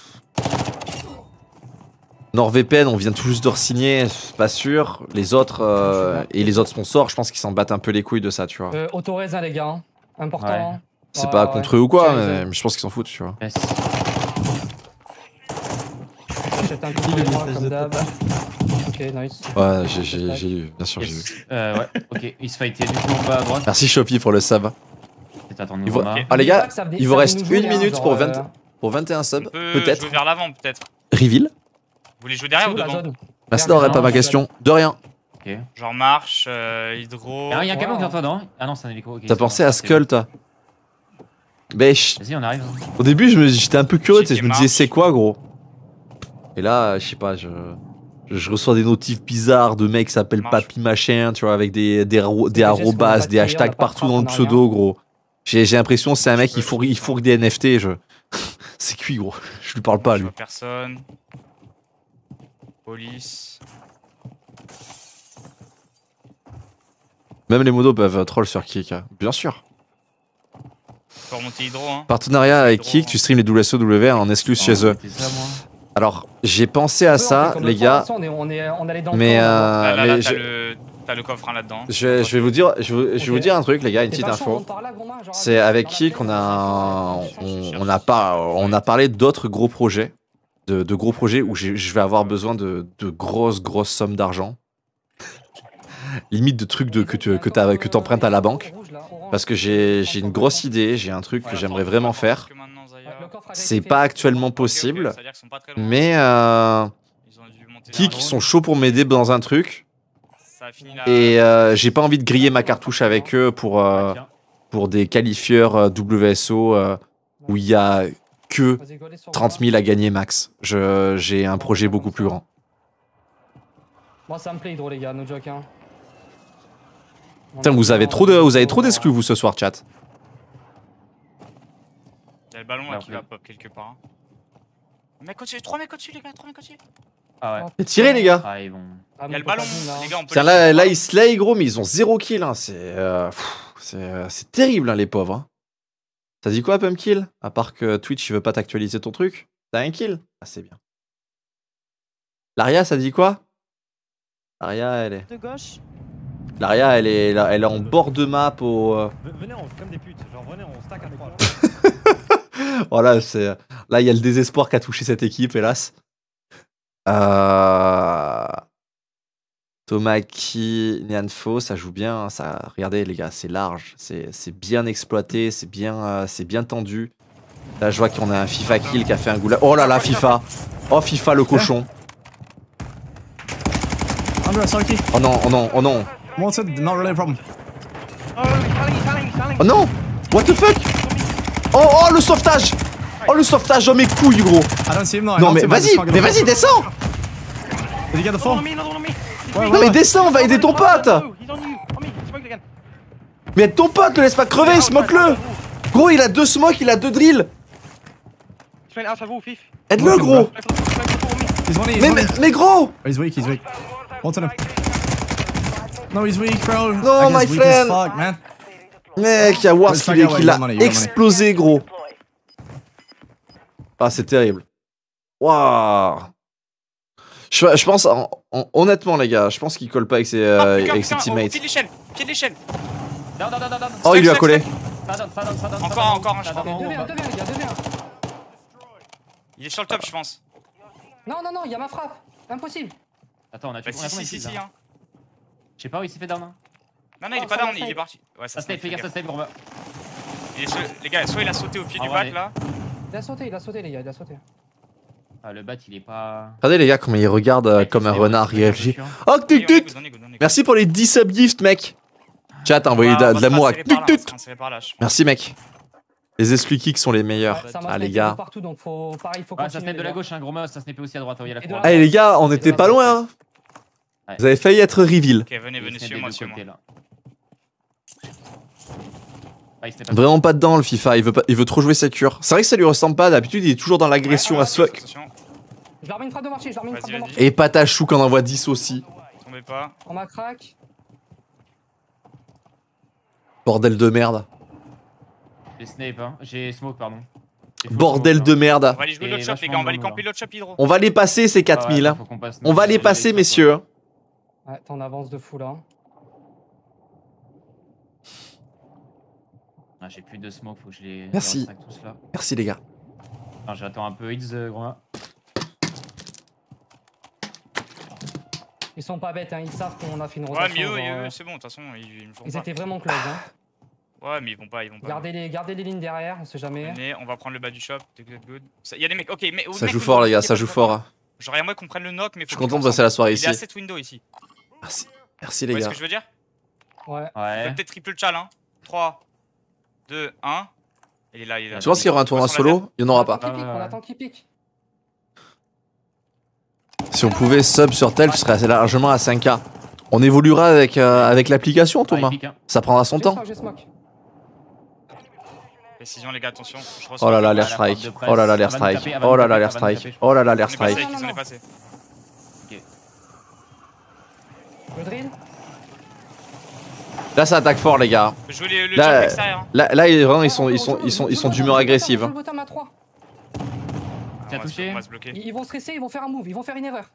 NordVPN, on vient tout juste de re-signer, pas sûr. Les autres et les autres sponsors, je pense qu'ils s'en battent un peu les couilles de ça, tu vois. Autoraisin, les gars, hein. Important. Ouais. C'est pas contre eux ou quoi, mais je pense qu'ils s'en foutent, tu vois. Yes. Peut-être un coup de moi comme d'hab. Ok, nice. Ouais, j'ai eu, bien sûr, j'ai eu. Ouais, ok, il se fightait du coup en bas à droite. Merci Shopee pour le sub. Ah les gars, il vous reste 1 minute pour 21 subs, peut-être. Jouer vers l'avant, peut-être. Reveal. Vous voulez jouer derrière ou devant? Merci d'avoir pas ma question. De rien. Ok. Genre marche, hydro. Il y a un camion qui est en toi, non? Ah non, c'est un hélico. T'as pensé à Skull, toi? Bêche. Vas-y, on arrive. Au début, j'étais un peu curieux, je me disais c'est quoi, gros? Et là, je sais pas, je reçois des notifs bizarres de mecs qui s'appellent Papy Machin, tu vois, avec des arrobas, des hashtags partout dans le pseudo, gros. J'ai l'impression que c'est un mec qui fourgue des NFT, c'est cuit, gros. Je lui parle pas, lui. Personne. Police. Même les modos peuvent troll sur Kik, hein. Bien sûr. Faut remonter hydro, hein. Partenariat avec Kik, tu stream les WSOW en exclus chez eux. Alors, j'ai pensé à ça, les gars. Mais t'as le coffre là-dedans. Je vais vous dire un truc, les gars, une petite info. C'est avec Kik on a parlé d'autres gros projets, de gros projets où je vais avoir besoin de grosses sommes d'argent. Limite de trucs que t'empruntes à la banque. Parce que j'ai une grosse idée, j'ai un truc que j'aimerais vraiment faire. C'est pas actuellement possible, mais Kik sont chauds pour m'aider dans un truc. Et j'ai pas envie de griller ma cartouche avec eux pour des qualifieurs WSO où il y a que 30 000 à gagner max. J'ai un projet beaucoup plus grand. Moi ça me plaît hydro les gars, no joke hein. Putain, vous avez trop d'exclus vous ce soir, chat. Il y a le ballon là qui va pop quelque part. Mec au-dessus, 3 mecs au-dessus les gars, 3 mecs au-dessus. Ah ouais. Tirez les gars. Ah, ils vont... Il y a le ballon, les gars, on peut. Tiens, là ils slay gros, mais ils ont 0 kill. Hein. C'est terrible, hein, les pauvres. Hein. Ça dit quoi, Pumpkill? À part que Twitch il veut pas t'actualiser ton truc. T'as un kill? Ah, c'est bien. Laria, ça dit quoi? Laria, elle est. De gauche. Laria, elle est en bord de map au. Venez, on fait comme des putes. Genre, venez, on stack à 3 là. Voilà, là, il y a le désespoir qu'a touché cette équipe, hélas. Tomaki, Nianfo, ça joue bien. Hein, ça, regardez, les gars, c'est large. C'est bien exploité, c'est bien tendu. Là, je vois qu'on a un FIFA kill qui a fait un goulag. Oh là là, FIFA. Oh, FIFA, le cochon. Oh non, oh non, oh non. Oh non. What the fuck? Oh le sauvetage. Oh le sauvetage, oh mes couilles gros. Non mais vas-y descends. Non mais descends, on va aider ton pote. Mais aide ton pote, le laisse pas crever, smoke-le. Gros il a 2 smokes, il a 2 drills. Aide-le gros. Mais gros. He's weak. What's him? No, he's weak, bro. No, my friend. Fuck, man. Mec, y'a Wars qui l'a explosé, gros. Ah, c'est terrible. Waouh. Je pense, honnêtement, les gars, je pense qu'il colle pas avec ses teammates. Pied de l'échelle. Oh, il lui a collé. Encore un, je crois. Il est sur le top, je pense. Non, il y a ma frappe. Impossible. Attends, on a tué si, hein. Je sais pas où il s'est fait down. Hein. Non, il est pas down, il est parti. Ouais, ça snipe, fais gaffe, ça snipe, gros. Les gars, soit il a sauté au pied du bac là. Il a sauté, les gars, il a sauté. Ah, le bat, il est pas. Regardez, les gars, comment il regarde comme un renard, il réagit. Oh, tut. Merci pour les 10 subgifts, mec. Chat, envoyez de l'amour à tut. Merci, mec. Les exclus kicks sont les meilleurs. Ah, les gars. Ça snipe de la gauche, un gros mouse, ça snipe aussi à droite. Allez, les gars, on était pas loin. Hein. Vous avez failli être reveal. Ok, venez, suivez-moi. Vraiment pas dedans le FIFA, il veut trop jouer sa cure. C'est vrai que ça lui ressemble pas, d'habitude il est toujours dans l'agression à fuck. Je leur mets une frappe de marché, Et Patachou qu'on envoie 10 aussi. Tombez pas. On m'a crack. Bordel de merde. J'ai snipe, hein. J'ai smoke, pardon. Bordel de merde. On va aller jouer l'autre shop, les gars, on va aller camper l'autre shop hydro. On va les passer ces 4000. On va les passer, messieurs. Ouais, t'en avances de fou là. Ah, j'ai plus de smoke, faut que je les. Merci. Tous, là. Merci les gars. J'attends un peu hits, gros. Ils sont pas bêtes, hein. Ils savent qu'on a fait une Ouais, rotation. mieux, c'est bon, de toute façon, ils me font Ils pas. étaient vraiment close, hein. Ouais, mais ils vont pas. Gardez les lignes derrière, on sait jamais. Venez, on va prendre le bas du shop. Good. Il y a des mecs. Ok, mais. Ça joue fort, les gars, ça joue fort. J'aurais aimé qu'on prenne le knock, mais. Je suis content de passer la soirée ici. Il est ici. à 7 window ici. Merci les gars. Vous voyez ce que je veux dire? Ouais. Peut-être triple chal, hein. 3, 2, 1. Il est là, il est là. Tu penses qu'il y aura un tournoi solo? Il n'y en aura pas. On attend qu'il pique. Si on pouvait sub sur tel, je serais assez largement à 5K. On évoluera avec l'application, Thomas. Ça prendra son temps. Précision, les gars, attention. Oh là là, l'air strike. Oh là là, l'air strike. Oh là là, l'air strike. Oh là là, l'air strike. Le drill. Là, ça attaque fort, les gars. Là, ils sont d'humeur agressive. Le bottom à 3. Tiens, touché. Ils vont stresser, ils vont faire un move, ils vont faire une erreur.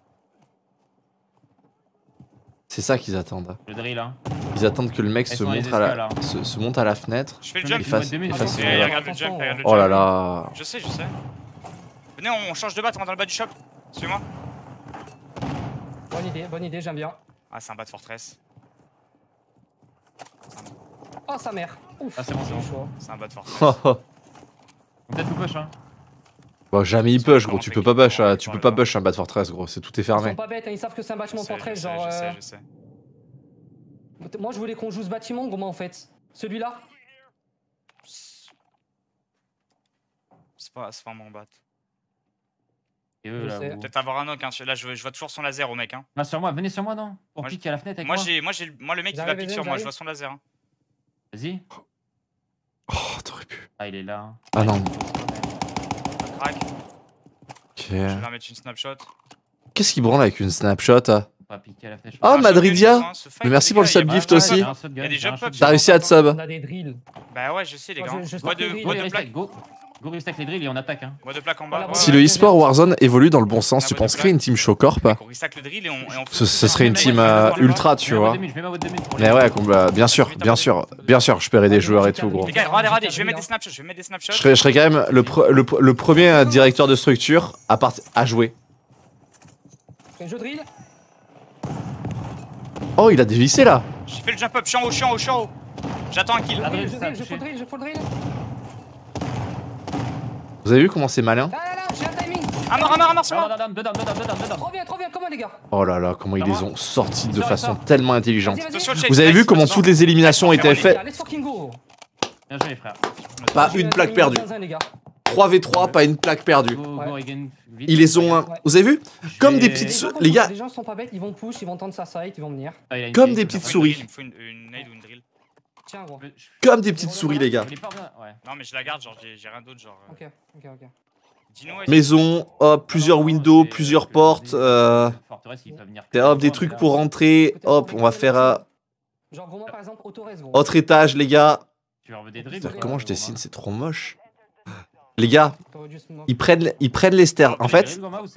C'est ça qu'ils attendent. Le drill, hein. Ils attendent que le mec se monte à la fenêtre. Je fais le jump. Regarde le jump. Oh là là. Je sais. Venez, on change de bat, on va dans le bas du shop. Suis-moi. Bonne idée, j'aime bien. Ah, c'est un bas de fortress. Oh, sa mère. Ouf. Ah, c'est bon. C'est un bas de fortress. Peut-être tout push, hein. Bon, jamais il push, gros. Tu peux pas push un bad fortress, gros. C'est tout est fermé. Ils sont pas bêtes, hein. Ils savent que c'est un bâtiment fortress, genre. Je sais. Moi, je voulais qu'on joue ce bâtiment, gros, en fait. Celui-là. C'est pas un bon bat. Peut-être avoir un knock, hein. Là, je vois toujours son laser au mec, hein. Ah, sur moi, venez sur moi, non? Pour piquer à la fenêtre avec moi. Moi, le mec, il va piquer sur moi, je vois son laser. Vas-y. Oh, t'aurais pu. Ah, il est là. Ah non. Crack. Ok. Je vais leur mettre une snapshot. Qu'est-ce qu'il branle avec une snapshot? Ah, Oh, Madridia! Mais merci pour le sub gift aussi. T'as réussi à te sub. Bah ouais, je sais, les gars. Go respect les drills et on attaque, hein. Moi de plaque en bas. Si le e-sport Warzone évolue dans le bon sens, tu penses créer une team show corp? Ce serait une team ultra, tu vois. Mais ouais, bien sûr, je paierai des joueurs et tout, gros. Les gars, regardez, je vais mettre des snapshots. Je serais quand même le premier directeur de structure à jouer. Je drill. Oh, il a dévissé là. J'ai fait le jump up, je suis en haut. J'attends un kill. Je faut le drill. Vous avez vu comment c'est malin? Là, j'ai un timing. Un mort, c'est moi. Dedans. Trop bien, comment les gars? Oh là là, comment ils les ont sortis de façon tellement intelligente. Vous avez vu comment toutes les éliminations ont été faites? Bien joué, frère. Pas une plaque perdue. 3v3, pas une plaque perdue. Ils les ont... Vous avez vu? Comme des petites... Les gars... Les gens sont pas bêtes, ils vont push, ils vont tendre sa site, ils vont venir. Comme des petites souris. Il me faut une nade ou une drill. Tiens, gros. Comme des petites souris, les gars. Non, mais je la garde, genre, j'ai rien d'autre, genre. Ok. Maison, hop, plusieurs windows, plusieurs portes. Hop, des trucs pour rentrer. Hop, on va faire... Genre, gros, moi, par exemple, autores, gros. Autre étage, les gars. Putain, comment je dessine? C'est trop moche. Les gars, ils prennent les stairs. En fait,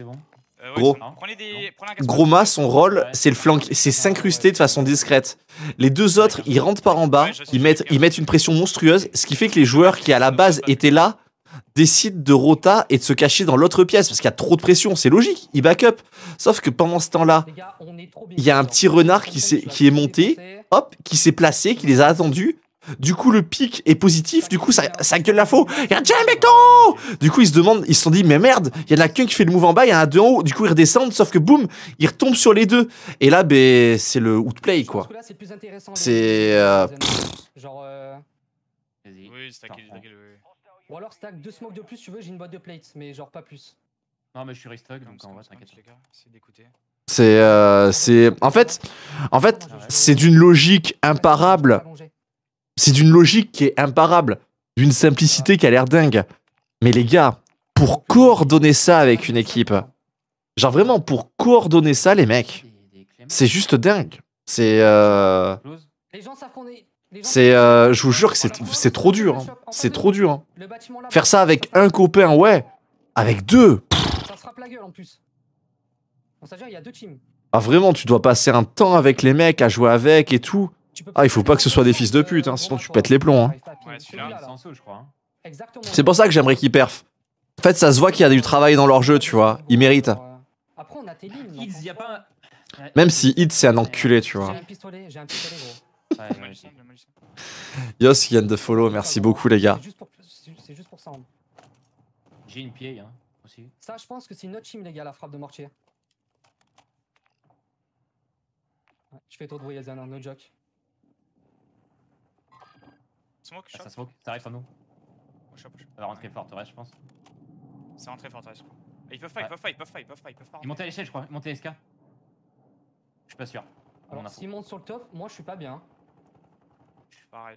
Groma, son rôle, c'est le flank, c'est s'incruster de façon discrète. Les deux autres, ils rentrent par en bas, ils mettent une pression monstrueuse, ce qui fait que les joueurs qui à la base étaient là décident de rota et de se cacher dans l'autre pièce parce qu'il y a trop de pression, c'est logique, ils back up. Sauf que pendant ce temps-là, il y a un petit renard qui est monté, qui s'est placé, qui les a attendus. Du coup, le pic est positif, du coup, ça gueule la faux. Il y a un Jamaican! Du coup, ils se sont dit, mais merde, il y en a qu'un qui fait le move en bas, il y en a deux en haut. Du coup, ils redescendent, sauf que boum, ils retombent sur les deux. Et là, c'est le outplay, quoi. C'est. Genre. Oui, stacker du drill, oui. Ou alors stack 2 smokes de plus, tu veux, j'ai une boîte de plates, mais genre pas plus. Non, mais je suis restock, donc on va t'inquiète. En fait, c'est d'une logique imparable. C'est d'une logique qui est imparable, d'une simplicité qui a l'air dingue. Mais les gars, pour coordonner ça avec une équipe, genre vraiment pour coordonner ça, les mecs, c'est juste dingue. C'est je vous jure que c'est trop dur. Hein. C'est trop dur. Hein. Faire ça avec un copain, ouais. Avec deux. Ça se frappe la gueule en plus. C'est-à-dire, il y a 2 teams. Ah vraiment, tu dois passer un temps avec les mecs à jouer avec et tout. Ah, il faut pas que ce soit des fils de pute, hein, sinon tu pètes les plombs. Hein. Ouais, celui-là, c'est en saut, je crois. C'est pour ça que j'aimerais qu'ils perfent. En fait, ça se voit qu'il y a du travail dans leur jeu, tu vois. Ils méritent. Après, on a tes lignes. Il y a pas Même si Hit c'est un enculé, tu vois. J'ai un pistolet gros. Ouais, moi aussi. Yos qui vient de follow, merci beaucoup les gars. C'est juste pour ça. Hein. J'ai une pied, hein, aussi. Ça, je pense que c'est une autre team, les gars, la frappe de mortier. Ouais, je fais trop de bruit, Yazan, no joke. Smoke, Ça smoke, ça arrive sur nous. Ça va rentrer forteresse, je pense. C'est rentré forteresse. Ils peuvent pas, ils peuvent pas, ils peuvent pas, ils peuvent pas, ils peuvent pas. Ils montent à l'échelle, je crois. Ils montent à SK. Je suis pas sûr. Alors, s'ils montent sur le top, moi je suis pas bien. Je suis pareil.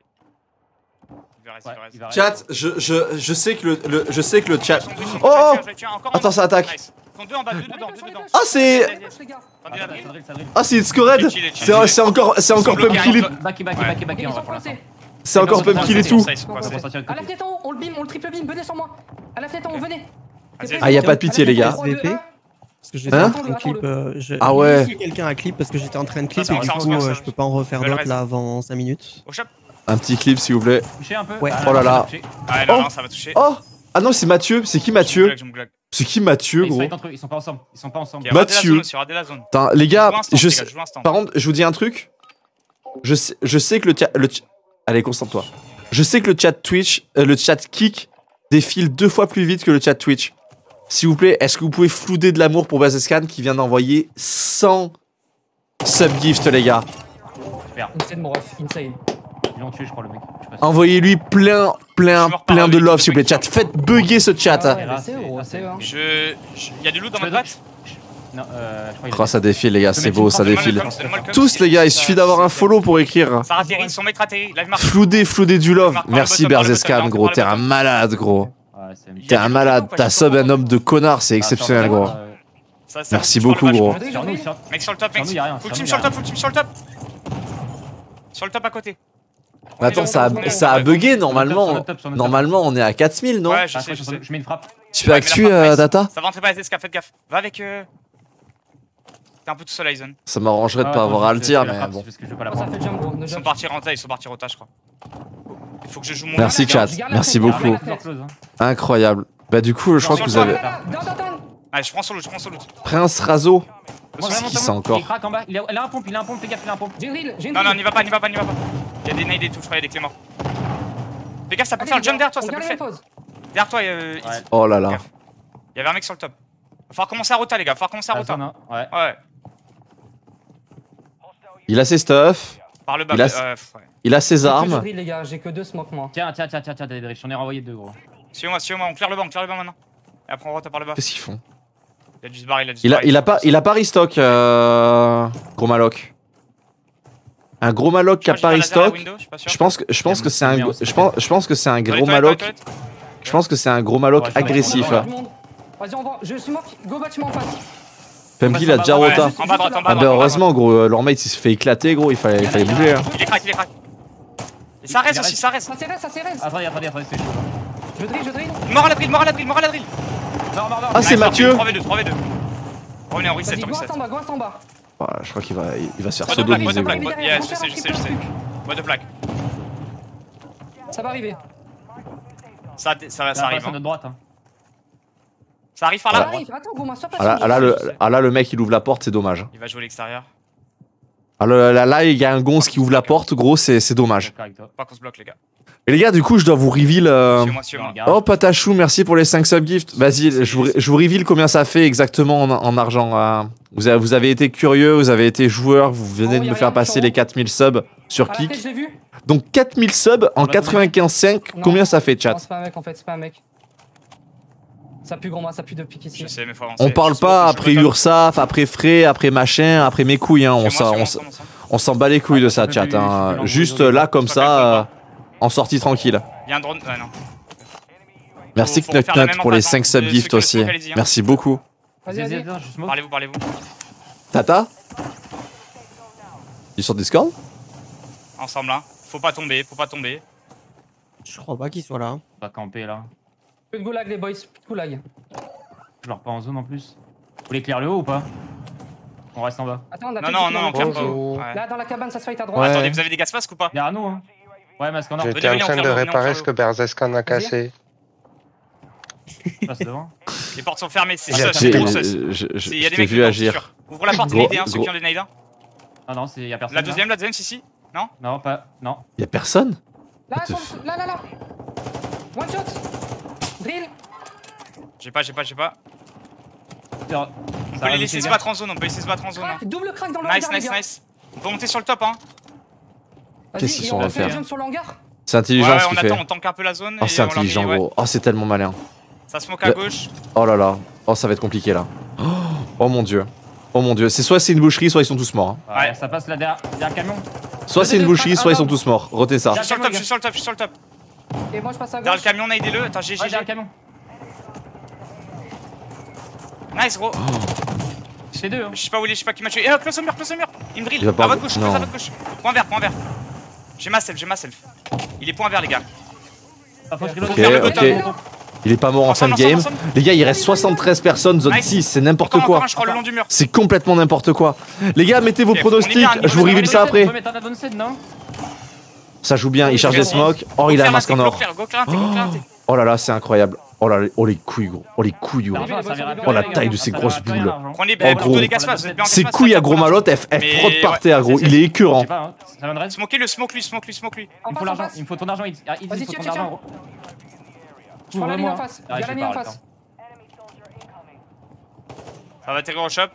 Chat, je sais que le chat. Oh, attends, ça attaque. Ah c'est. Ah c'est It's Scored. C'est encore Pumpkill. C'est encore Pumpkill et tout. À la fenêtre en haut, on le beam, on le triple beam, venez sur moi. À la fenêtre en haut, venez. Ah y a pas de pitié les gars. Parce que j'étais en train de clip. Ah ouais. Quelqu'un a clip parce que j'étais en train de clip et du coup je peux pas en refaire d'autres là avant 5 minutes. Un petit clip s'il vous plaît. Ouais. Oh là là. Ah non, ça va toucher. Oh. Ah non c'est Mathieu. C'est qui Mathieu? C'est qui Mathieu gros? Ils sont pas ensemble. Ils sont pas ensemble. Mathieu. Putain les gars, par contre je vous dis un truc. Je sais que le chat. Allez concentre-toi. Je sais que le chat Twitch, le chat Kick défile 2 fois plus vite que le chat Twitch. S'il vous plaît, est-ce que vous pouvez flouder de l'amour pour Bazescan qui vient d'envoyer 100 subgifts les gars? Insane mon ref, insane. Ils l'ont tué je crois le mec. Envoyez-lui plein de love s'il vous plaît chat. Faites bugger ce chat. Il y a du loot dans ma boîte? Non, je Oh crois ça défile les gars, c'est beau, ça défile. Tous les gars, il suffit d'avoir un follow pour écrire. Ça atterrit, son mec atterrit. Floudez du love. Merci Berzescan gros, t'es un malade gros. T'es un malade, t'as sub un homme de connard, c'est exceptionnel gros. Merci beaucoup gros. Mec sur le top, mec. Full team sur le top, full team sur le top. Sur le top à côté. Attends, ça a bugué normalement. Normalement on est à 4000 non? Ouais, je sais. Je mets une frappe. Tu peux actu Data? Ça va rentrer pas les SK, faites gaffe. Va avec. T'es un peu tout seul, Aizen. Ça m'arrangerait de pas avoir à le dire, mais bon. Ils sont partis renta, ils sont partis rota, je crois. Il faut que je joue mon. Merci chat, merci beaucoup. Incroyable. Bah du coup, je crois que vous avez. Allez, je prends sur loot, je prends sur loot. Prince Razo. C'est qui ça encore? Il craque en bas, il a un pompe, fais gaffe, il a un pompe. Non, n'y va pas. Il y a des nades et tout, je crois, il y a des clés morts. Fais gaffe, ça peut faire le jump derrière toi, ça peut le faire. Derrière toi, oh là là. Il y avait un mec sur le top. Va falloir commencer à rota, les gars, va falloir commencer à rota. Ouais. Il a ses stuff. Par le bas, il a ses armes. Les gars, j'ai que 2 smokes moi. Tiens, j'en ai renvoyé 2 gros. Suis-moi, on clear le banc maintenant. Et après on rota par le bas. Qu'est-ce qu'ils font? Il a dû se barrer, il a pas restock, gros maloc. Un gros maloc qui a pas restock. Je pense que c'est un gros maloc. Je pense que c'est un gros maloc agressif là. Vas-y, on va. Je smoke, go bâtiment en face. Pumpkill a déjà rota. Ah bah heureusement gros, leur mate il se fait éclater gros, il fallait bouger. Il est crack. Et ça reste aussi, ça reste. Ça reste. Attendez, c'est chaud. Je drill. Mort à la drill. Ah c'est Mathieu. 3v2. Revenez en reset. Go en bas. Je crois qu'il va se faire Boîte de plaque. sodomiser. Je sais. Boîte de plaque. Ça va arriver. Ça arrive. À notre droite. Ça arrive par là. Attends, Goma, sois pas là le mec il ouvre la porte, c'est dommage. Il va jouer à l'extérieur. Là il y a un gonze qui ouvre la porte, gros, c'est dommage. Pas qu'on se bloque, les gars. Et les gars, du coup, je dois vous reveal. Suis-moi. Oh, Patachou, merci pour les 5 subgifts. Vas-y, je vous reveal combien ça fait exactement en argent. Vous avez été curieux, vous avez été joueur, vous venez de me faire passer les 4000 subs sur Kik. Donc 4000 subs en 95.5, combien ça fait, chat? C'est pas un mec en fait, c'est pas un mec. Ça pue gros, ça pue de pique ici. Je sais, mais faut avancer. On parle pas après Ursaf, après Frey, après machin, après mes couilles. Hein. On s'en bat les couilles de ça, chat. Hein. Juste là, comme ça, en sortie tranquille. Il y a un drone. Non. Merci Knut pour les 5 subgifts aussi. Merci beaucoup. Vas-y. Parlez-vous. Tata? Ils sont sur Discord? Ensemble, hein. Faut pas tomber. Je crois pas qu'ils soient là. On va camper là. Peu de goulag les boys, peu de goulag. Je leur pas en zone en plus. Vous voulez clair le haut ou pas? On reste en bas. Attends, non, claire pas. Ouais. Là dans la cabane ça se fight à droite. Attendez, vous avez des gaz masques ou pas? Derrière nous hein. Ouais, masque en or. J'étais en train de réparer ce que Berzescan a cassé. Passe devant. Les portes sont fermées, c'est J'ai- ça, c'est trop sus. je Il y a des t'ai mecs vu dedans, agir. c'est sûr. Ouvre la porte, Gros- nade 1, ceux qui gros- ont des nade 1. Non, non, il y a personne. La là. deuxième, si. Non? Non, pas. Non. Y'a personne? Là, là. One shot. Drill. J'ai pas. Sur- On ça peut les va laisser nous se faire. battre en zone, hein. Double crack dans le Nice, hangar, les gars. nice. On peut monter sur le top, hein. Qu'est-ce qu'ils Vas-y, sont on à va faire faire? zone sur l'hangar. C'est intelligent Ouais, ce on qu'il attend, fait. on tank un peu la zone. Oh, et c'est on leur intelligent, met, ouais. gros. Oh, c'est tellement malin. Ça smoke à gauche. Oh là là. Oh, ça va être compliqué là. Oh mon dieu. Oh mon dieu. C'est soit c'est une boucherie, soit ils sont tous morts. hein. Ouais, ça passe là derrière le camion. Soit c'est une boucherie, soit ils sont tous morts. Rotez ça. Je suis sur le top. Et moi, je passe à Dans le gauche. camion, nadez-le. Attends, j'ai. Ouais, derrière le camion. Nice, gros. C'est deux. Hein. Je sais pas où il est, je sais pas qui m'a tué. Close au mur. Il me drill. Il va pas- À votre gauche, non. à votre gauche. Point vert. J'ai ma self. Il est point vert, les gars. Ok. Il est pas mort en fin de game. Les gars, il reste 73 personnes, zone 6, c'est n'importe quoi. Je crois le long du mur. C'est complètement n'importe quoi. Les gars, mettez vos Ok, on est pronostics, bien, je vous reveal ça après. On peut mettre un add-on non? Ça joue bien, il charge des smokes. Oh, il a un masque en or. Go clarinté. Oh là là, c'est incroyable. Oh là, oh les couilles, gros. Oh les couilles, gros. Oh la taille de ces grosses boules. Prenez Oh, plutôt gros. des gas fast, vous êtes bien en Ces gas fast, couilles à ça gros prend malotte, elles Mais frottent par ouais, terre, gros. Il est écœurant. Smoke-le, smoke lui. Il me faut l'argent, il me faut ton argent. Il me Vas-y, faut ton tiens. argent. Je prends la ligne en face. Ah, Il y a je la vais ligne en pas, face. Ça va atterrir au shop.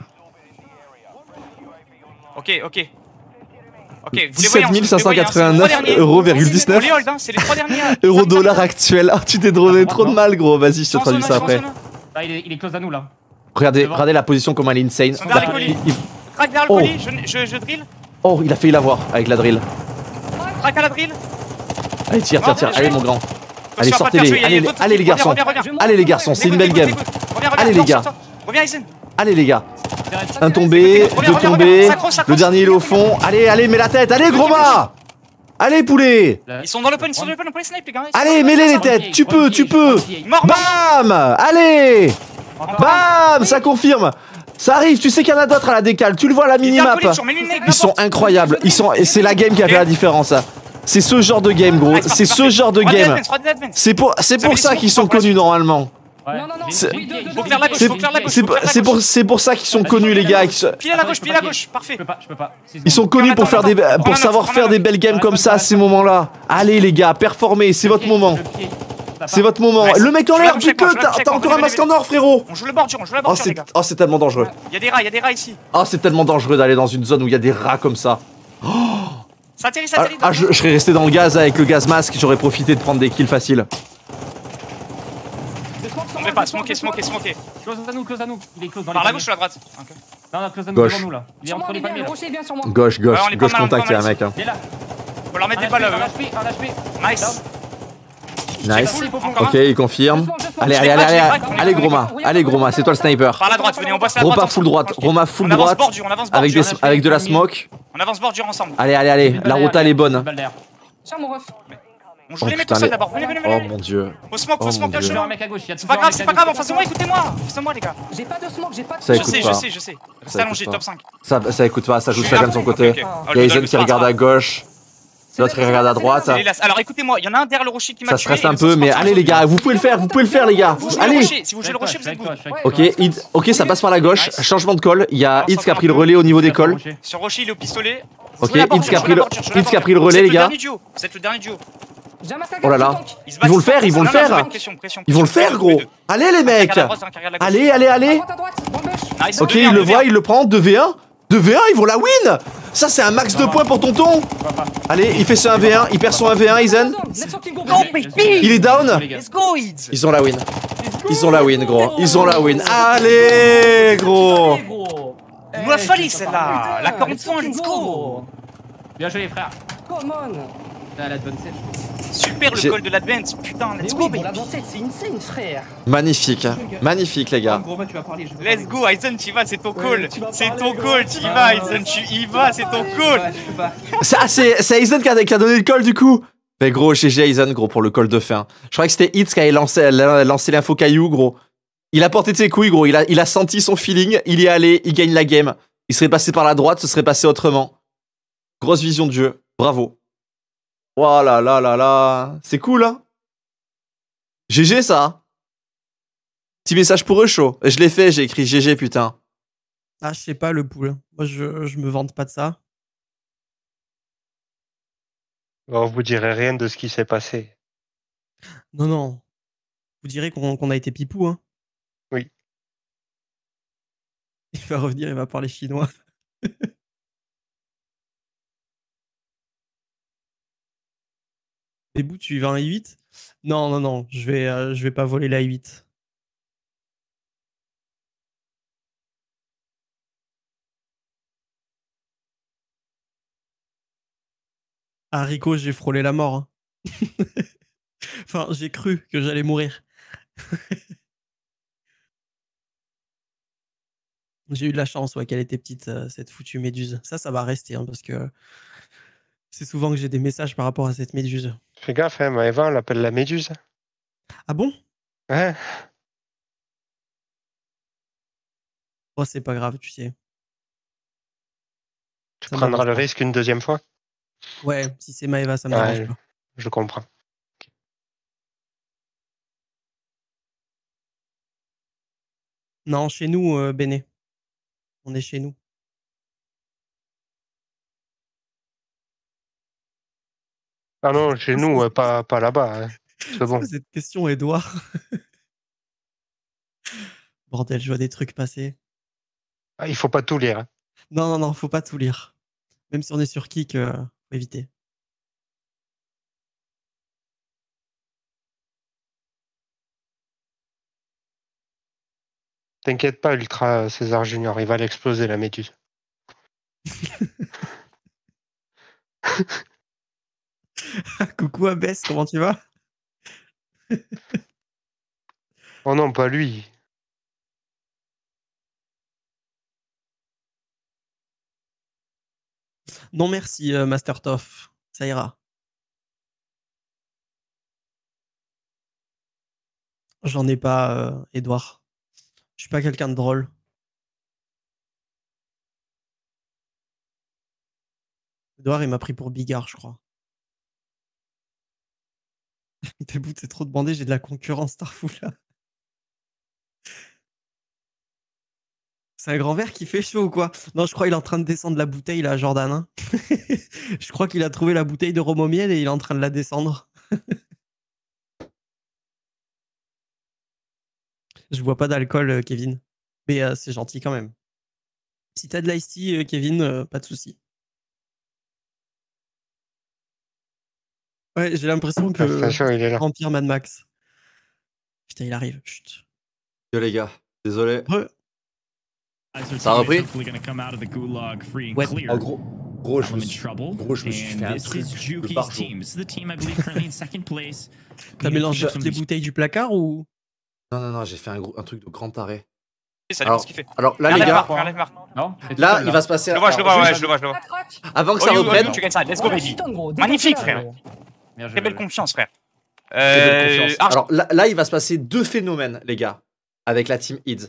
Ok. Vous les voyez 17 en dessous, vous les voyez, hein, c'est les trois 589 derniers. €,19. On les hold, hein, c'est les trois derniers. Euro-dollar actuel. Ah, tu t'es donné trop de mal, gros. Vas-y, je te traduis ça après. Ah, il est close à nous là. Regardez la position comme elle est insane. Ils sont derrière les colis. Crack derrière le colis, je drill. Oh, il a failli l'avoir avec la drill. Crack à la drill. Allez, tire. bien Allez, joué. mon grand. Attention Allez, à pas sortez-les. te faire jouer, il y a d'autres Allez, les trucs. garçons. Reviens. Allez, les garçons, c'est une belle game. Allez, les gars. Reviens, Aizen. Allez, les gars. Un tombé, deux tombés. Le dernier, il est au fond. Allez, mets la tête. Allez, gros mât. Allez, poulet. Ils sont dans l'open, on peut les snipe, les gars. Allez, mets-les les têtes. Tu peux. Mort. Bam. Allez. Bam. Ça confirme. Ça arrive, tu sais qu'il y en a d'autres à la décale. Tu le vois à la minimap. Ils sont incroyables. C'est la game qui a fait la différence. C'est ce genre de game, gros. C'est ce genre de game. C'est pour ça qu'ils sont connus normalement. Non. Faut clair la gauche. C'est pour ça qu'ils sont connus, les gars. Pile à la gauche, parfait. Je peux pas. Ils sont connus pour savoir faire des belles games comme ça à ces moments-là. Allez, les gars, performez, c'est votre moment. C'est votre moment. Le mec en l'air, bute-le. T'as encore un masque en or, frérot. On joue le bordure, les gars. Oh, c'est tellement dangereux. Il y a des rats ici. Oh, c'est tellement dangereux d'aller dans une zone où il y a des rats comme ça. Ça atterrit. Je serais resté dans le gaz avec le gaz masque, j'aurais profité de prendre des kills faciles. On met pas, smoker. Close à nous. Il est close dans les Par la paniers. gauche ou la droite? Non, close à nous, Gauche. devant nous là. Il est Sur moi, entre les bien, paniers le là. rocher est bien sur moi. Gauche on est pas mal, contact, on est y'a un pas mec. hein. Il est là. Faut leur mettre des balles. Un HP. Nice. Nice. Encore Ok, il confirme. Allez, gros mât, c'est toi le sniper. Par la droite, venez, on bosse la droite. Roma full droite, On avance bordure, avec de la smoke. On avance bordure ensemble. Allez, la route elle est bonne. Tiens, mon ref. On joue les mecs tout seul d'abord. Venez. Oh mon dieu. Faut smoke, Oh, mon bien Dieu. joué. Un mec à gauche. C'est pas grave, en face de moi, écoutez-moi. Face de moi, les gars. J'ai pas de smoke, j'ai pas de Ça smoke. écoute pas. Je sais. Reste allongé, top 5. Ça écoute pas, ça joue chacun de son côté. Ok. Il y a Aizen qui regarde à gauche, l'autre il regarde à droite. Alors écoutez-moi, il y en a un derrière le rocher qui m'a Ça tué. stresse un peu, mais allez les gars, vous pouvez le faire les gars. Allez. Si vous jouez le rocher, vous êtes good. Ok, ça passe par la gauche. Changement de call. Il y a Hitz qui a pris le relais au niveau des calls. Sur rocher, il est au pistolet. Ok, Hitz qui a pris le relais, les gars. Vous êtes le dernier duo. J'ai un masque à Oh là là. gauche, Ils vont le faire, ils vont le faire. Ils vont le faire, gros. Allez les mecs. Allez. droite à droite, bon bush. Ok, il le voit, il le prend. 2v1. 2v1, ils vont la win. Ça, c'est un max de points pour tonton. Allez, il fait ce 1v1. Il perd son 1v1, Aizen. Il est down. Let's go, Ids. Ils ont la win. Ils ont la win, gros. Ils ont la win. Allez, gros. Il nous a fallu celle-là. La 40 points, let's go. Bien joué, les frères. Come on. Ah, la bonne scène. Super le call de l'advance. Putain, let's go, baby. La tête, c'est insane, frère. Magnifique. Magnifique, les gars. Let's go, Aizen, tu y vas, c'est ton call. C'est ton call, tu y vas, Aizen, tu y vas, c'est ton call. C'est Aizen qui a donné le call, du coup. Mais gros, GG Aizen, gros, pour le call de fin. Je crois que c'était Hitz qui avait lancé l'info caillou, gros. Il a porté de ses couilles, gros. Il a senti son feeling. Il y est allé. Il gagne la game. Il serait passé par la droite, ce serait passé autrement. Grosse vision de jeu. Bravo. Oh là là là là. C'est cool, hein. GG, ça. Petit message pour eux, chaud. Je l'ai fait, j'ai écrit GG, putain. Ah, je sais pas, le pool. Moi, je me vante pas de ça. Oh, vous direz rien de ce qui s'est passé. Non, non. Vous direz qu'on a été pipou, hein. Oui. Il va revenir, il va parler chinois. Et Bou, tu vas un I8? Non, non, non, je vais pas voler la I8. Ah, Rico, j'ai frôlé la mort. Hein. Enfin, j'ai cru que j'allais mourir. J'ai eu de la chance, ouais, qu'elle était petite, cette foutue méduse. Ça va rester, hein, parce que c'est souvent que j'ai des messages par rapport à cette méduse. Fais gaffe, hein, Maëva, on l'appelle la méduse. Ah bon? Ouais. Oh, c'est pas grave, tu sais. Tu Ça prendras m'arrange le pas. risque une deuxième fois? Ouais, si c'est Maëva, ça me dérange pas. Je comprends. Non, chez nous, Béné. On est chez nous. Ah non, chez nous, pas là-bas. Hein. C'est bon. Cette question, Edouard. Bordel, je vois des trucs passer. Ah, il faut pas tout lire. Hein. Non, non, non, faut pas tout lire. Même si on est sur Kik, faut éviter. T'inquiète pas, Ultra César Junior, il va l'exploser la méduse. Coucou Abès, comment tu vas? Oh non, pas lui. Non merci, Master Toff. Ça ira. J'en ai pas, Edouard. Je suis pas quelqu'un de drôle. Edouard, il m'a pris pour Bigard, je crois. T'es bout, c'est trop de bandé, j'ai de la concurrence, Starfou, là. C'est un grand verre qui fait chaud ou quoi? Non, je crois qu'il est en train de descendre la bouteille, là, Jordan. Hein. Je crois qu'il a trouvé la bouteille de rhum au miel et il est en train de la descendre. Je bois pas d'alcool, Kevin. Mais c'est gentil quand même. Si t'as de l'ice tea, Kevin, pas de souci. Ouais, j'ai l'impression que Attention, il est là. Vampire Mad Max. Putain, il arrive. Chut. Yo les gars, désolé. Ça a repris? Ouais. En gros, je me suis fait un truc de partout. T'as mélangé toutes les bouteilles du placard ou? Non, non, non, j'ai fait un truc de grand taré. Ça dépend ce qu'il fait. Alors là, les gars, Non, là, il va se passer. Je le vois, je le vois, ouais, je le vois, je le vois. Avant que ça reprenne. Tu gagnes ça, let's go, baby. Magnifique, frère. Très belle confiance, frère. Alors là, il va se passer deux phénomènes, les gars, avec la team Ids.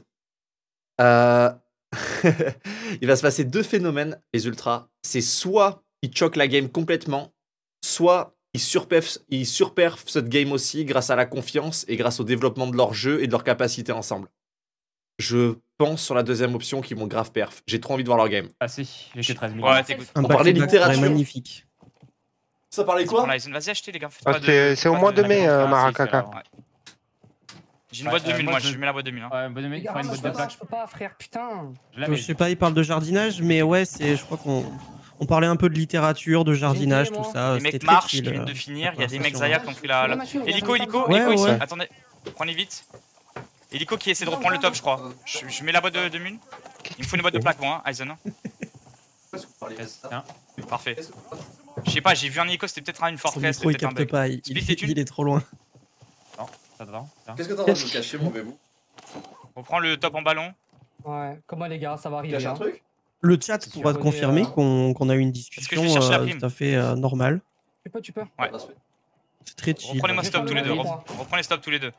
Il va se passer deux phénomènes, les ultras. C'est soit ils choquent la game complètement, soit ils surperfent cette game aussi grâce à la confiance et grâce au développement de leur jeu et de leur capacité ensemble. Je pense sur la deuxième option qu'ils vont grave perf. J'ai trop envie de voir leur game. Ah si, j'ai fait 13 000. Ouais, t'écoutes. On parlait littérature. Magnifique. Ça parlait quoi? Vas-y, achetez, les gars. C'est au mois de mai, Marakaka. J'ai une boîte 2000, moi, je mets la boîte 2000. Ouais, boîte 2000, une boîte de plaque. Je peux pas, frère, putain. Je sais pas, il parle de jardinage, mais ouais, je crois qu'on parlait un peu de littérature, de jardinage, tout ça. Les mecs marchent, ils viennent de finir. Il y a des mecs Zaya qui ont pris la. Hélico ici. Attendez, prenez vite. Hélico qui essaie de reprendre le top, je crois. Je mets la boîte de 2000. Il me faut une boîte de plaque, moi, Aizen. Parfait. Je sais pas, j'ai vu un hélico, c'était peut-être une forteresse. Il capte pas, il est trop loin. Non, ça devant. Qu'est-ce que t'es en train de me cacher, mon bébou? On prend le top en ballon. Ouais, comment les gars, ça va arriver. un truc? Le chat pourra te confirmer qu'on a eu une discussion tout à fait normale. Tu peux. Ouais. C'est très chill. Reprenez-moi stop tous les deux. Reprenez stop tous les deux.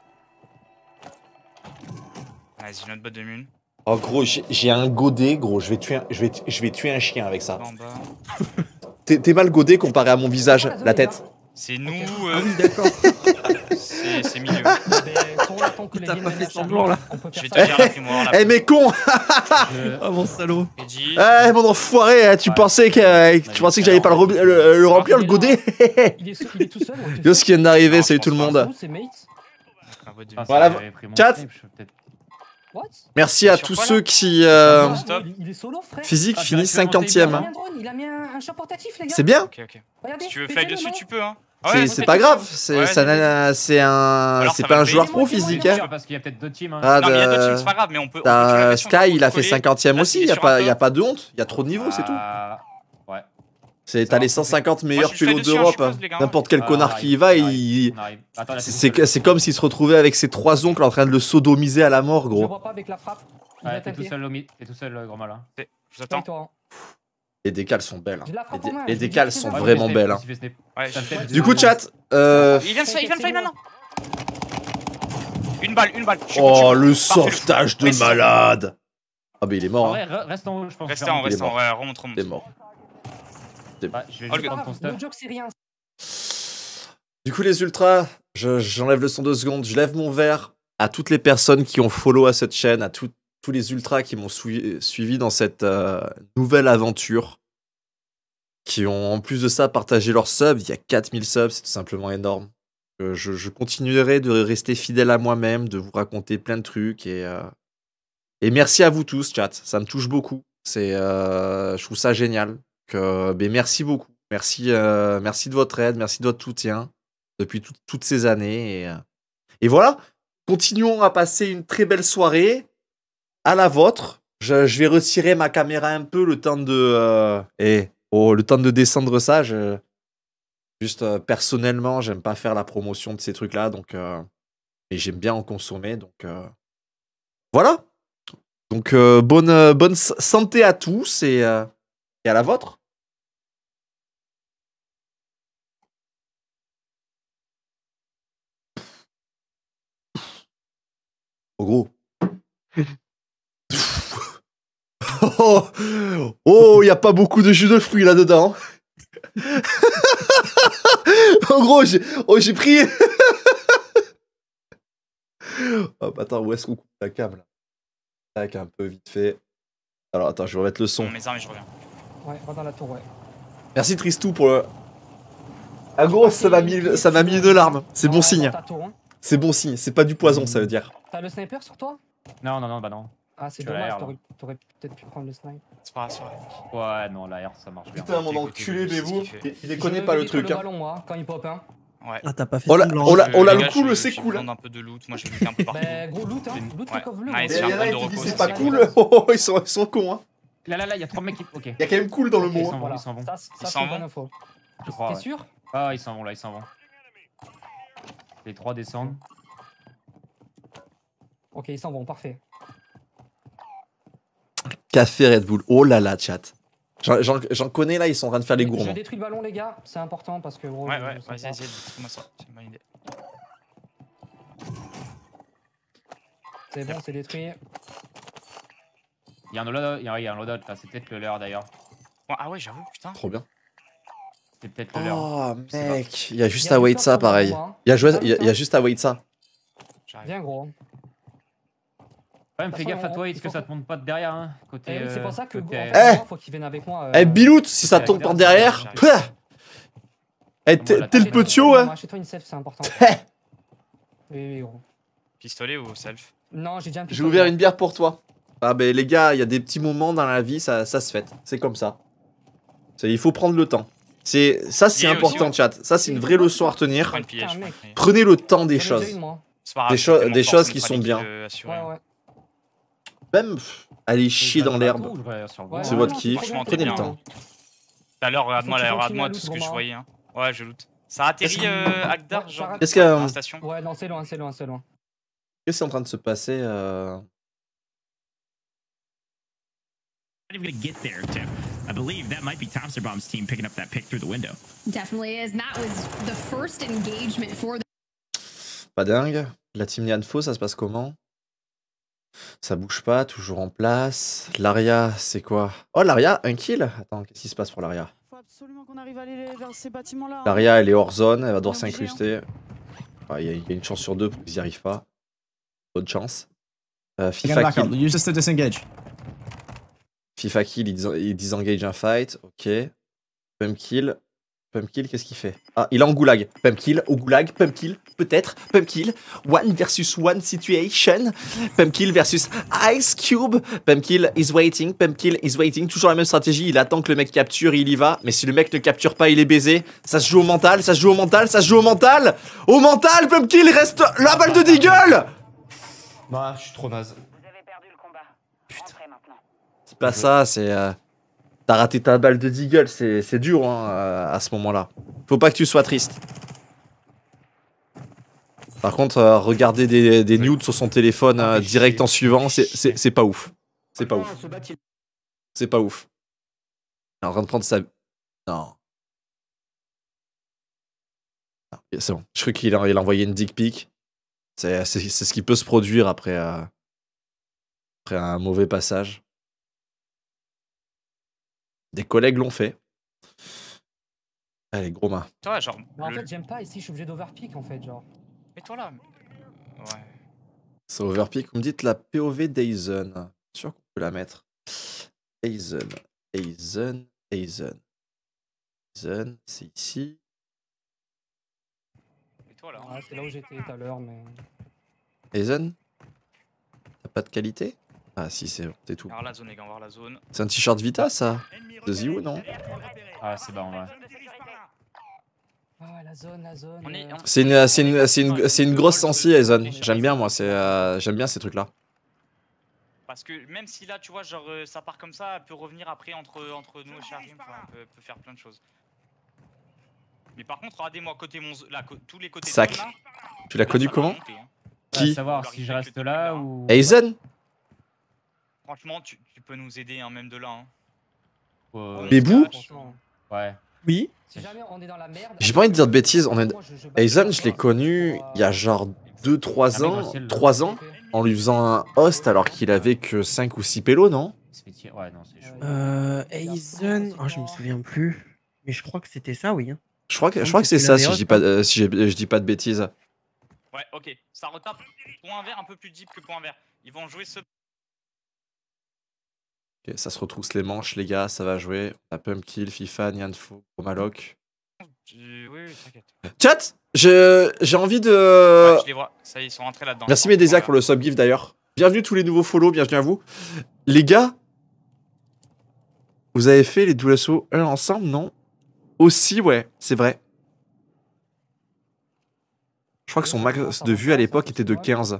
Vas-y, j'ai notre boîte de mune. Oh gros, j'ai un godet, gros. Je vais tuer un chien avec ça. T'es mal godé comparé à mon visage, la tête. C'est nous. Ah oui, d'accord. C'est milieu. T'as pas fait semblant là. Je vais te dire la primoire. Eh mais con. Oh mon salaud. Eh mon enfoiré, tu pensais que j'allais pas le remplir le godet. Il est tout seul. Yo, ce qui vient d'arriver, salut tout le monde. Voilà, chat. Merci à tous ceux qui physique finit 50ème. Il a mis un champ portatif, les gars. C'est bien. Regardez, Si tu veux fly dessus, tu peux. Hein. C'est pas grave, c'est pas un joueur pro physique. Hein. Parce qu'il y a peut-être 2 teams. Hein. Ah, non, mais il y a d'autres teams, c'est pas grave, mais on peut. Sky, il a fait 50ème aussi, il y a pas de honte, il y a trop de niveaux, c'est tout. Ouais. T'as les 150 meilleurs pilotes d'Europe. N'importe quel connard qui y va, c'est comme s'il se retrouvait avec ses 3 oncles en train de le sodomiser à la mort, Je gros. vois pas avec la frappe. Ouais, t'es tout seul, gros malin. Je vous attends. Les décales sont belles. J'ai la frappe en main, Les j'ai décales dit, sont c'est vraiment bon. belles. Hein. Ouais, Du coup, chat. Il vient de fly maintenant. Une balle. Oh, le sauvetage de malade. Ah, mais il est mort. Hein. Reste en haut, je pense. Reste en haut, ouais, remonte. Il est mort. Je vais juste prendre ton stuff. Le joke, c'est rien. Du coup, les ultras, j'enlève le son 2 secondes. Je lève mon verre à toutes les personnes qui ont follow à cette chaîne, à tous les ultras qui m'ont suivi dans cette nouvelle aventure, qui ont en plus de ça partagé leurs subs. Il y a 4000 subs, c'est tout simplement énorme. Je continuerai de rester fidèle à moi-même, de vous raconter plein de trucs et merci à vous tous, chat. Ça me touche beaucoup. Je trouve ça génial. Merci beaucoup. Merci de votre aide, merci de votre soutien depuis toutes ces années. Et voilà, continuons à passer une très belle soirée. À la vôtre. Je vais retirer ma caméra un peu le temps de le temps de descendre ça. Juste personnellement, j'aime pas faire la promotion de ces trucs-là, donc et j'aime bien en consommer, donc voilà. Donc bonne santé à tous et à la vôtre. Oh gros. Oh, y a pas beaucoup de jus de fruits là-dedans. En gros, j'ai pris. Oh, attends, où est-ce qu'on coupe la cam là? Tac, un peu vite fait. Alors attends, je vais remettre le son. Mes armes, je reviens. Ouais, va dans la tour, ouais. Merci Tristou pour le. Ah gros, ça m'a mis une larme. C'est bon signe. C'est bon signe. C'est pas du poison, ça veut dire. T'as le sniper sur toi? Non, bah non. Ah, c'est dommage, t'aurais peut-être pu prendre le snipe. C'est pas grave. Ouais, non, la R ça marche bien. Putain, mon enculé, mais vous, il déconne pas le truc. Le ballon, moi, quand il pop, hein. Ouais. Ah, t'as pas fait semblant. Oh là, le cool, c'est cool. Je vais prendre un peu de loot, moi j'ai looté un peu partout. Bah, gros loot, hein. Loot le coffre bleu. Nice, Il j'ai y un en a bon de qui disent repos. c'est pas cool. Oh, ils sont cons, hein. Là, il y a 3 mecs qui. Ok. Il y a quand même cool dans le mot. Ils s'en vont. Ça, c'est une bonne info. T'es sûr? Ah, ils s'en vont. Les 3 descendent. Ok, ils s'en vont, parfait. Café Red Bull. Oh là là, chat. J'en connais là, ils sont en train de faire les gourmands. J'ai détruit le ballon, les gars. C'est important parce que. Ouais, vas-y, détruis-moi ça. C'est une bonne idée. C'est bon, c'est détruit. Il y a un loadout là, c'est peut-être le leur d'ailleurs. Ah ouais, j'avoue, putain. Trop bien. C'est peut-être le leur. Oh mec, il y a juste à wait ça pareil. Il y a juste à wait ça. Viens gros. Ouais, mais fais gaffe à toi, est-ce que ça te monte pas de derrière hein, côté. C'est pour ça que faut qu'il vienne avec moi. Eh Bilout, si ça tombe par derrière. Eh t'es le petio hein. Achète-toi une self, c'est important. Oui gros. Pistolet ou self? Non, j'ai déjà un pistolet. J'ai ouvert une bière pour toi. Ah ben les gars, il y a des petits moments dans la vie, ça se fait. C'est comme ça. Il faut prendre le temps. Ça c'est important chat. Ça c'est une vraie leçon à retenir. Prenez le temps des choses. Des choses qui sont bien. Même aller chier dans l'herbe. C'est votre kiff. Prenez le temps. Tout à l'heure, regarde-moi tout ce que je voyais. Hein. Ouais, je loot. Ça a atterri Agdar, genre Qu'est-ce qu'il y a dans la station? Ouais, non, c'est loin. Qu'est-ce qui est en train de se passer Gonna get there, Tim. I believe that might be Tomsterbaum's team picking up that pick through the window. Definitely is. And that was the first engagement for the... Pas dingue. La team Nianfo, ça se passe comment? Ça bouge pas, toujours en place. L'aria, c'est quoi? Oh, l'aria, un kill? Attends, qu'est-ce qui se passe pour l'aria? absolument qu'on arrive à aller vers ces bâtiments-là. Daria, elle est hors zone, elle va devoir s'incruster. Il y a une chance sur deux pour qu'ils n'y arrivent pas. Bonne chance. FIFA kill. Use this to disengage. FIFA kill, il disengage un fight. Ok. Pump kill. Pump kill, qu'est-ce qu'il fait? Ah, il est en goulag. Pump kill, au goulag. Pump kill, peut-être. Pump kill. One versus one situation. Pump kill versus Ice Cube. Pump kill is waiting. Pump kill is waiting. Toujours la même stratégie. Il attend que le mec capture, il y va. Mais si le mec ne capture pas, il est baisé. Ça se joue au mental. Ça se joue au mental. Ça se joue au mental. Au mental, Pump kill, il reste la balle de Deagle. Bah, je suis trop naze. Vous avez perdu le combat. Rentrez maintenant. C'est pas ça, c'est... T'as raté ta balle de Deagle, c'est dur hein, à ce moment-là. Faut pas que tu sois triste. Par contre, regarder des nudes sur son téléphone direct en suivant, c'est pas ouf. C'est pas ouf. C'est pas ouf. Il est en train de prendre sa... Non. C'est bon. Je crois qu'il a envoyé une dick pic. C'est ce qui peut se produire après un mauvais passage. Des collègues l'ont fait. Allez, gros main. Toi, genre. En fait, j'aime pas ici, je suis obligé d'overpick en fait, genre. Mets-toi là. Ouais. C'est overpick. Vous me dites la POV d'Aizen. Sûr qu'on peut la mettre. Aizen, c'est ici. Mets-toi là. Ouais, c'est là où j'étais tout à l'heure, mais. Aizen? T'as pas de qualité? Ah si, c'est bon, c'est tout. On va voir la zone, les gars, on va voir la zone. C'est un t-shirt Vita, ça? De Zio, non? Ah, c'est bon, ouais. Ah, la zone. C'est une grosse sensi, Aizen. J'aime bien, moi. J'aime bien ces trucs-là. Parce que même si là, tu vois, genre, ça part comme ça, elle peut revenir après entre nous et Charim, elle peut faire plein de choses. Mais par contre, regardez-moi, côté tous les côtés Sac. de zone, là, Tu l'as connu ça va comment? monter, hein. Qui? Savoir si je reste là ou. Aizen? Franchement, tu peux nous aider, hein, même de là. Bébou? Ouais. Oui. Si jamais on est dans la merde. J'ai pas envie de dire de bêtises. Aizen, je l'ai connu il y a genre 2-3 ans. 3 ans. En lui faisant un host alors qu'il avait que 5 ou 6 pélos, non? Ouais, non, c'est chaud. Aizen. Oh, je me souviens plus. Mais je crois que c'était ça, oui. Je crois que c'est ça, si je dis pas de bêtises. Ouais, ok. Ça retape point vert un peu plus deep que point vert. Ils vont jouer ce. Ok, ça se retrousse les manches, les gars, ça va jouer. La Pump Kill, FIFA, Nianfo, Chromalock. Oui, t'inquiète. Chat, j'ai envie de... Ouais, je les vois. Ça y est, ils sont rentrés là-dedans. Merci Médésia pour le subgift d'ailleurs. Bienvenue tous les nouveaux follow, bienvenue à vous. Les gars, vous avez fait les duel SO 1 ensemble, non? Aussi, ouais, c'est vrai. Je crois que son max de vue à l'époque était de 15.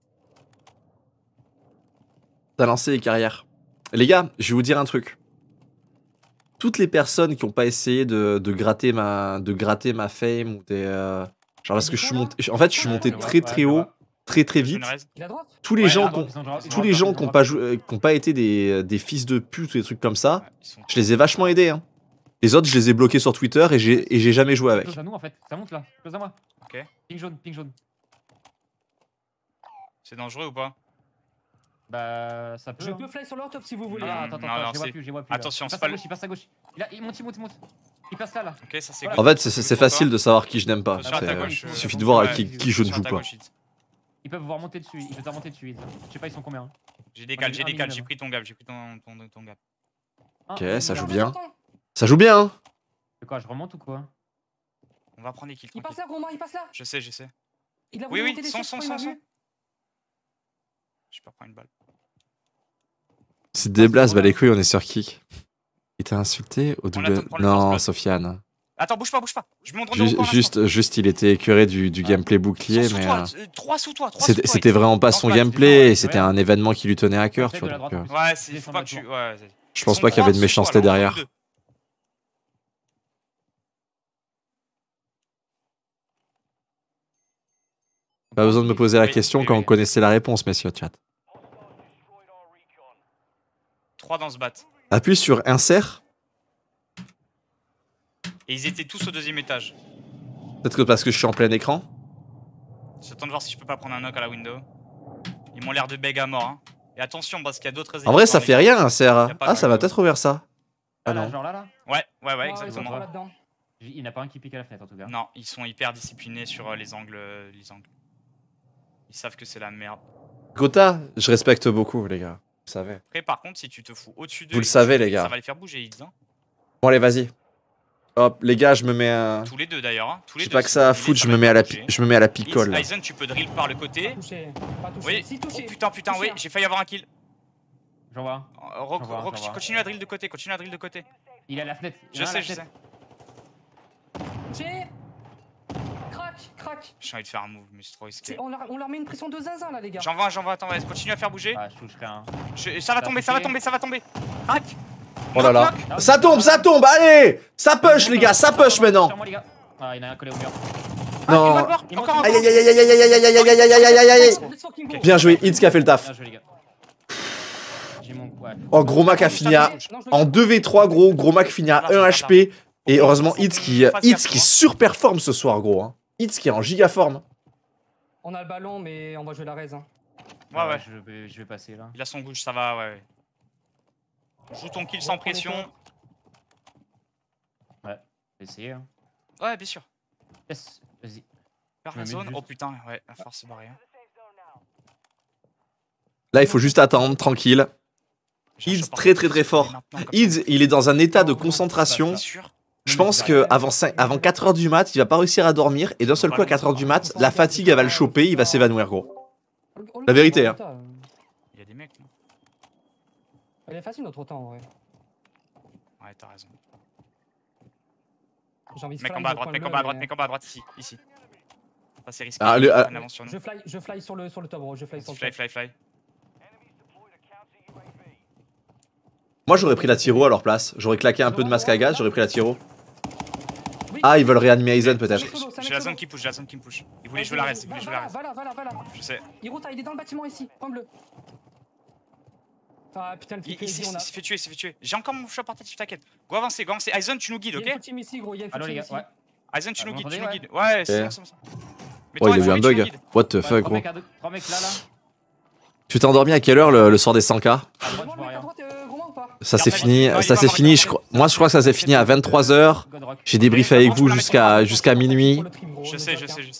T'as lancé les carrières. Les gars, je vais vous dire un truc. Toutes les personnes qui n'ont pas essayé de gratter ma fame ou des genre parce que je suis monté, en fait je suis monté très haut, très vite. Tous les gens qui n'ont pas été des fils de pute ou des trucs comme ça, je les ai vachement aidés. Hein. Les autres, je les ai bloqués sur Twitter et j'ai jamais joué avec. Close à nous en fait, ça monte là, close à moi. Ok. Ping jaune. C'est dangereux ou pas? Bah, ça peut. Je peux fly sur leur top si vous voulez. Non, attends, je les vois plus. Attention, c'est pas. Il passe à gauche. Il monte. Il passe là. Ok, ça c'est. En fait, c'est facile de savoir qui je n'aime pas. Il suffit de voir à qui je ne joue pas. Ils peuvent voir monter dessus. Ils peuvent monter dessus. Je sais pas, ils sont combien. J'ai des cales, j'ai pris ton gap, ton gap. Ok, ça joue bien. Ça joue bien. De quoi, je remonte ou quoi? On va prendre les kills. Il passe là, Romain, il passe là. Je sais. Il a Oui, son. Je peux reprendre une balle. Si Déblas bat les couilles, on est sur kick. Il t'a insulté au double. Non, Sofiane. Attends, bouge pas. Je me montre juste, il était écuré du gameplay bouclier, mais. 3 sous toi. C'était vraiment pas son gameplay, et c'était un événement qui lui tenait à cœur, tu vois. Ouais, faut pas que tu. Ouais. Je pense pas qu'il y avait de méchanceté derrière. Pas besoin de me poser la question quand on connaissait la réponse, messieurs, chat. 3 dans ce bat. Appuie sur insert. Et ils étaient tous au 2e étage. Peut-être que parce que je suis en plein écran. J'attends de voir si je peux pas prendre un knock à la window. Ils m'ont l'air de beg à mort. Hein. Et attention, parce qu'il y a d'autres. En vrai, ça fait rien, insert. Ah, ça va peut-être ouvrir ça. Ah là, non. genre là. Ouais, ils sont exactement. trois là-dedans. Il n'y en a pas un qui pique à la fenêtre en tout cas. Non, ils sont hyper disciplinés sur les angles. Ils savent que c'est la merde. Gotha, je respecte beaucoup, les gars. Vous savez. Après, par contre, si tu te fous au-dessus d'eux, Vous le savez, les gars. ça va les faire bouger, Ids. Hein. Bon, allez, vas-y. Hop, les gars, je me mets à... Tous les deux d'ailleurs. Hein. J'ai pas que ça à foutre, je me mets à la picole. là. Aizen, tu peux drill par le côté. Pas touché. Oui. Si touché. Oh, putain, oui, j'ai failli avoir un kill. J'en vois. Continue à drill de côté, continue à drill de côté. Il est à la fenêtre. Je sais. Touché. Crac. J'ai envie de faire un move, mais c'est trop risqué. On leur met une pression de zinzin là, les gars. J'en vois, attends, vas-y, continue à faire bouger. Ah, je toucherai un. Ça va tomber. Crac. Oh là là. Ça tombe, allez. Ça push, les gars, ça push maintenant. Sur moi, les gars. Ah, il y en a un collé au mur. Non. Encore un. Aïe aïe aïe aïe aïe aïe aïe aïe aïe aïe aïe aïe. Bien joué, Ids qui a fait le taf. Bien joué, les gars. J'ai mon. Ouais. Oh, Gros Mac a fini en 2v3, Gros Mac finit à 1 HP. Et heureusement, Ids qui surperforme ce soir, gros. Hein. Ids qui est en giga forme. On a le ballon, mais on va jouer la raise. Hein. Ouais. Je vais passer là. Il a son gauche, ça va, ouais. Joue ton kill sans pression. Ouais, essayer. Hein. Ouais, bien sûr. Yes, vas-y. Faire la zone. Oh putain, ouais, la force c'est barré. Là, il faut juste attendre, tranquille. Ids très fort. Ids, il est dans un état de concentration. Je pense que avant 4h du mat, il va pas réussir à dormir. Et d'un seul coup, à 4h du mat, la fatigue, elle va le choper, il va s'évanouir, gros. La vérité, hein. Il y a des mecs, non? Elle est facile notre temps, en vrai. Ouais, t'as raison. J'ai envie de mec en bas à droite, ici. Ça, c'est risqué. Je fly sur le top, gros. Fly. Moi, j'aurais pris la Tiro à leur place. J'aurais claqué un peu de masque à gaz, j'aurais pris la Tiro. Ah, ils veulent réanimer Aizen peut-être. J'ai la zone qui push, Ils voulaient jouer la res, Voilà. Je sais. Hirota, il est dans le bâtiment ici, point bleu. Ah putain, il s'est fait tuer. J'ai encore mon shot portatif, t'inquiète. Go avancer. Aizen, tu nous guides, ok? Il y a une team ici, gros. Allo, les gars, ouais. Aizen, tu nous guides. Ouais, c'est bon. Oh, il a eu un bug. What the fuck, gros. 3 mecs là. Tu t'es endormi à quelle heure le soir des 100K? Ça s'est fini, moi je crois que ça s'est fini à 23h. J'ai débriefé avec vous jusqu'à minuit. Je sais.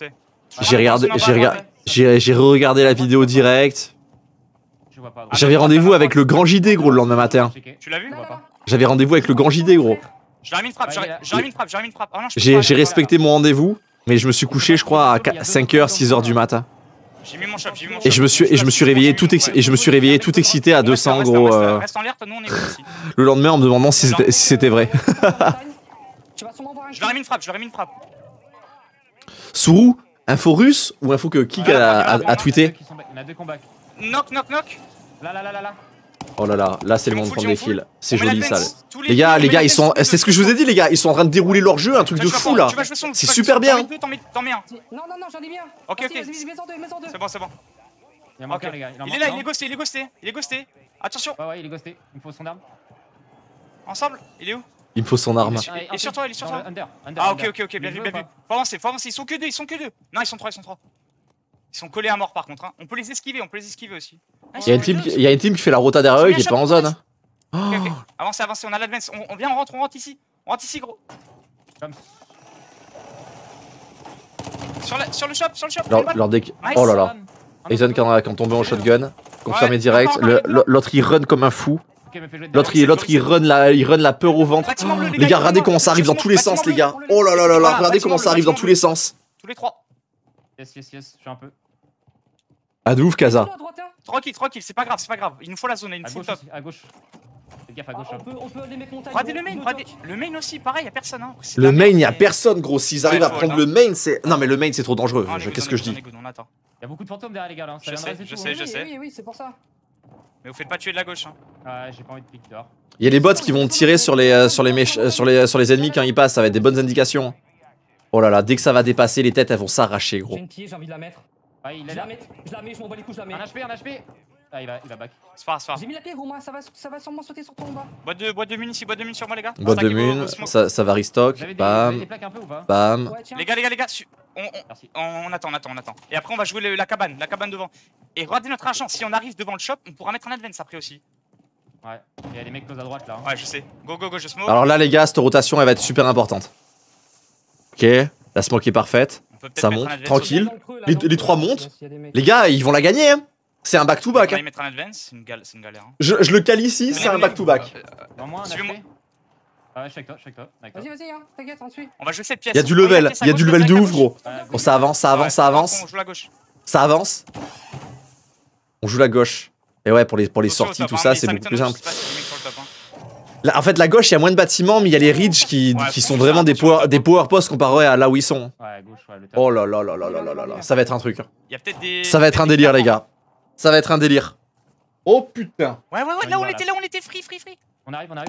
J'ai re-regardé la vidéo direct. J'avais rendez-vous avec le grand JD, gros, le lendemain matin. Tu l'as vu? J'avais rendez-vous avec le grand JD, gros. J'aurais mis une frappe. J'ai respecté mon rendez-vous, mais je me suis couché, je crois, à 5h, 6h du matin. J'ai mis mon shop. Et je me suis réveillé tout excité à 200, gros. Reste en l'air, nous on est ici. Le lendemain, en me demandant si c'était vrai. Je leur ai mis une frappe. Sourou, info russe ou info que Kik a tweeté? Il y en a 2 combats. Knock. Là. Oh là c'est le moment de prendre des kills. C'est joli ça. Les gars, ils sont. C'est ce que je vous ai dit, les gars. Ils sont en train de dérouler leur jeu, un truc de fou là. C'est super bien. T'en mets un. Non, j'en ai mis un. Ok. Mets-en deux. C'est bon. Il en manque un, les gars. Il est là, il est ghosté. Attention. Ouais, il est ghosté. Il me faut son arme. Ensemble, il est où? Il me faut son arme. Il est sur toi. Under. Ah, ok, bien vu. Faut avancer. Ils sont que deux. Non, ils sont 3. Ils sont collés à mort par contre. Hein. On peut les esquiver aussi. Il y a une team qui fait la rota derrière eux qui est pas en zone. Ok. Avancez, on a l'advance. On vient, on rentre ici. Gros. Sur le shop. Leur deck. Oh là là. Aizen quand tombé en shotgun. Confirmé direct. L'autre il run comme un fou. L'autre il run la peur au ventre. Les gars, regardez comment ça arrive dans tous les sens, les gars. Oh là là, regardez comment ça arrive dans tous les sens. Tous les 3. Yes, je suis un peu. Ah de ouf, Kaza. Tranquille, c'est pas grave. Il nous faut la zone, il nous faut le top. À gauche. Fais gaffe à gauche. On peut les mettre montagne. Regardez le main aussi, pareil, y'a personne. Hein. Le main, y'a personne, gros. S'ils arrivent à prendre le main, c'est. Non, mais le main, c'est trop dangereux. Qu'est-ce que je dis? Y'a beaucoup de fantômes derrière, les gars. Là. Je sais. Oui, c'est pour ça. Mais vous faites pas tuer de la gauche. Hein. Ouais, j'ai pas envie de pique dehors. Y'a les bots qui vont tirer sur les ennemis quand ils passent. Ça va être des bonnes indications. Oh là là, dès que ça va dépasser, les têtes, elles vont s'arracher, gros. J'ai envie de la mettre. Ouais, il est là. Je la mets, je m'en bats les couilles, je la mets. Un HP. Ah, il va back. C'est pas grave. J'ai mis la clé, gros, moi, ça va sûrement sauter sur ton bas. Boîte de mun ici, boîte de mun sur moi, les gars. Boîte de mun, ça va restock. Bam. Bam. Les gars, on attend. Et après, on va jouer la cabane devant. Et regardez notre argent, si on arrive devant le shop, on pourra mettre un advance après aussi. Ouais. Il y a des mecs close à droite là. Ouais, je sais. Go, go, go, je smoke. Alors là, les gars, cette rotation, elle va être super importante. Ok, la smoke est parfaite. Ça monte, tranquille. Les 3 montent. Les gars, ils vont la gagner. Hein. C'est un back-to-back. On va y mettre un advance, c'est une galère. Hein. Je le cale ici, c'est un back-to-back. Suivez-moi. Ah ouais, je suis avec toi, Vas-y, hein, t'inquiète, on suit. On va jouer cette pièce. Il y a du level, de ouf, gros. Bon, ça avance. On joue la gauche. Ça avance. On joue la gauche. Et ouais, pour les sorties, tout ça, c'est beaucoup plus simple. Là, en fait, la gauche, il y a moins de bâtiments, mais il y a les ridges qui sont vraiment des power posts comparés à là où ils sont. Oh là là là là là là là, ça va être un truc. Ça va être un délire, les gars. Ça va être un délire. Oh putain. Ouais, là où on était, free. On arrive. Pa. Il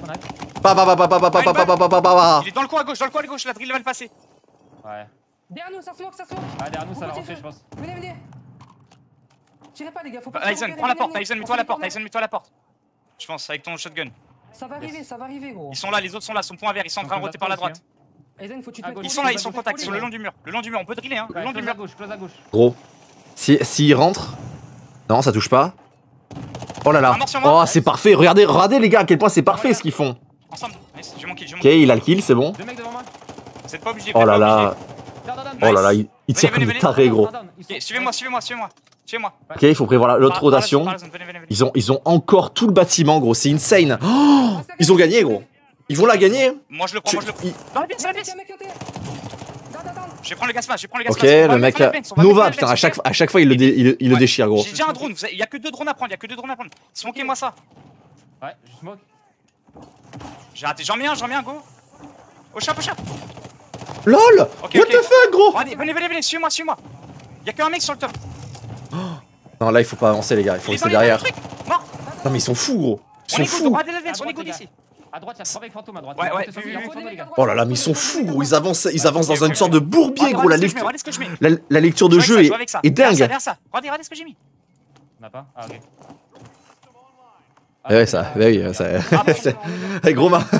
est dans le coin à gauche, la drill va le passer. Ouais. Derrière nous, ça smoke. Ah, derrière nous, ça va rentrer, je pense. Venez. Tirez pas, les gars, faut pas. Tyson, prends la porte, Tyson, mets-toi à la porte. Je pense, avec ton shotgun. Ça va arriver, gros. Ils sont là, les autres sont là, son point vert, ils sont en train de roter par la droite. Ils sont là, ils sont en contact, sur le long du mur. On peut driller, hein, le long du mur. Close à gauche. Gros, s'ils rentrent. Non, ça touche pas. Oh là là. Oh, c'est parfait. Regardez les gars, à quel point c'est parfait ce qu'ils font. Ensemble. J'ai mon kill. Ok, il a le kill, c'est bon. Deux mecs devant moi. Vous êtes pas obligé. Oh là là. Oh là là, il tire comme des tarés, gros. Suivez-moi. Ok, il faut prévoir l'autre rotation. Ils ont encore tout le bâtiment, gros. C'est insane. Oh, ils ont gagné, gros. Ils vont la gagner. Moi je le prends. Dans la pièce. Je vais prendre le gas mask. Ok, le mec. Nova, putain, à chaque fois il le déchire, gros. J'ai déjà un drone. Il y a que 2 drones à prendre. Smokez-moi ça. Ouais, je smoke. J'ai raté. J'en mets un, go. Au chat. LOL. What the fuck, gros. Venez, suis-moi. Y'a qu'un mec sur le top. Non, là il faut pas avancer, les gars. Il faut rester derrière. Non, mais ils sont fous, gros. Ils sont fous. On est go d'ici. À droite, il y a 3 mecs fantômes à droite. Ouais. Oh là là, mais ils sont fous, gros. Ils avancent dans une sorte de bourbier, gros. La lecture de jeu est dingue. Regardez ce que j'ai mis. On a pas? Ah, ok. Ouais, ça. Gros ma.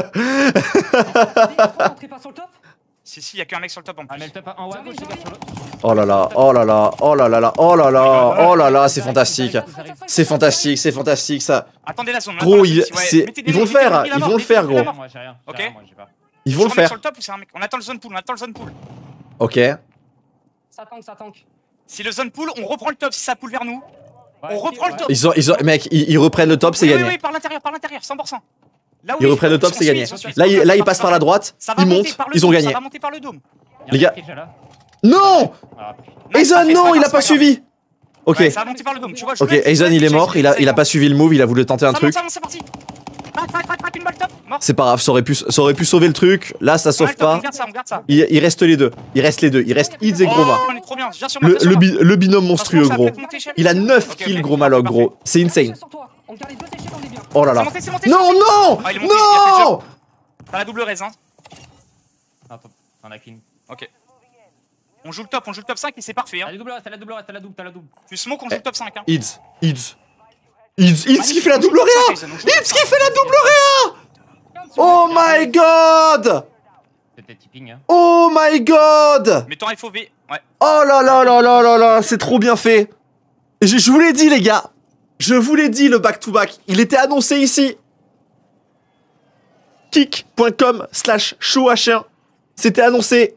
Si, y'a qu'un mec sur le top en plus. Oh là là, c'est fantastique. C'est fantastique ça. Attendez la zone. Gros, ils vont le faire, gros. Ok. Ils vont le faire. On attend le zone pool. Ok. Ça tank. Si le zone pool, on reprend le top. Si ça pool vers nous, on reprend le top. Mec, ils reprennent le top, c'est gagné. Oui, par l'intérieur, 100%. Ils reprennent le top, c'est gagné. Là, ils passent par la droite, ils montent, ils ont gagné. Ça va monter par le dôme. Les gars. Non! Aizen, non, il a pas suivi. Ok. Ça va monter par le dôme, tu vois. Ok, Aizen, il est mort, il a pas suivi le move, il a voulu tenter un truc. C'est parti. Une balle top. C'est pas grave, ça aurait pu sauver le truc. Là, ça sauve pas. On garde ça. Il reste les deux. Il reste Ids et Groma. On est trop bien. Le binôme monstrueux, gros. Il a 9 kills, gros Malok, gros. C'est insane. Oh là là. Non. T'as la double raise, hein. Attends, on a clean. Ok. On joue le top 5 et c'est parfait, hein. T'as la double. Tu smoke, on joue le top 5, hein. Ids qui fait la double réa. Oh my god. C'était tipping, hein. Oh my god. Mettons FOV, ouais. Oh là là, c'est trop bien fait. Je vous l'ai dit, les gars. Je vous l'ai dit, le back-to-back. Il était annoncé ici. kick.com/showh1. C'était annoncé.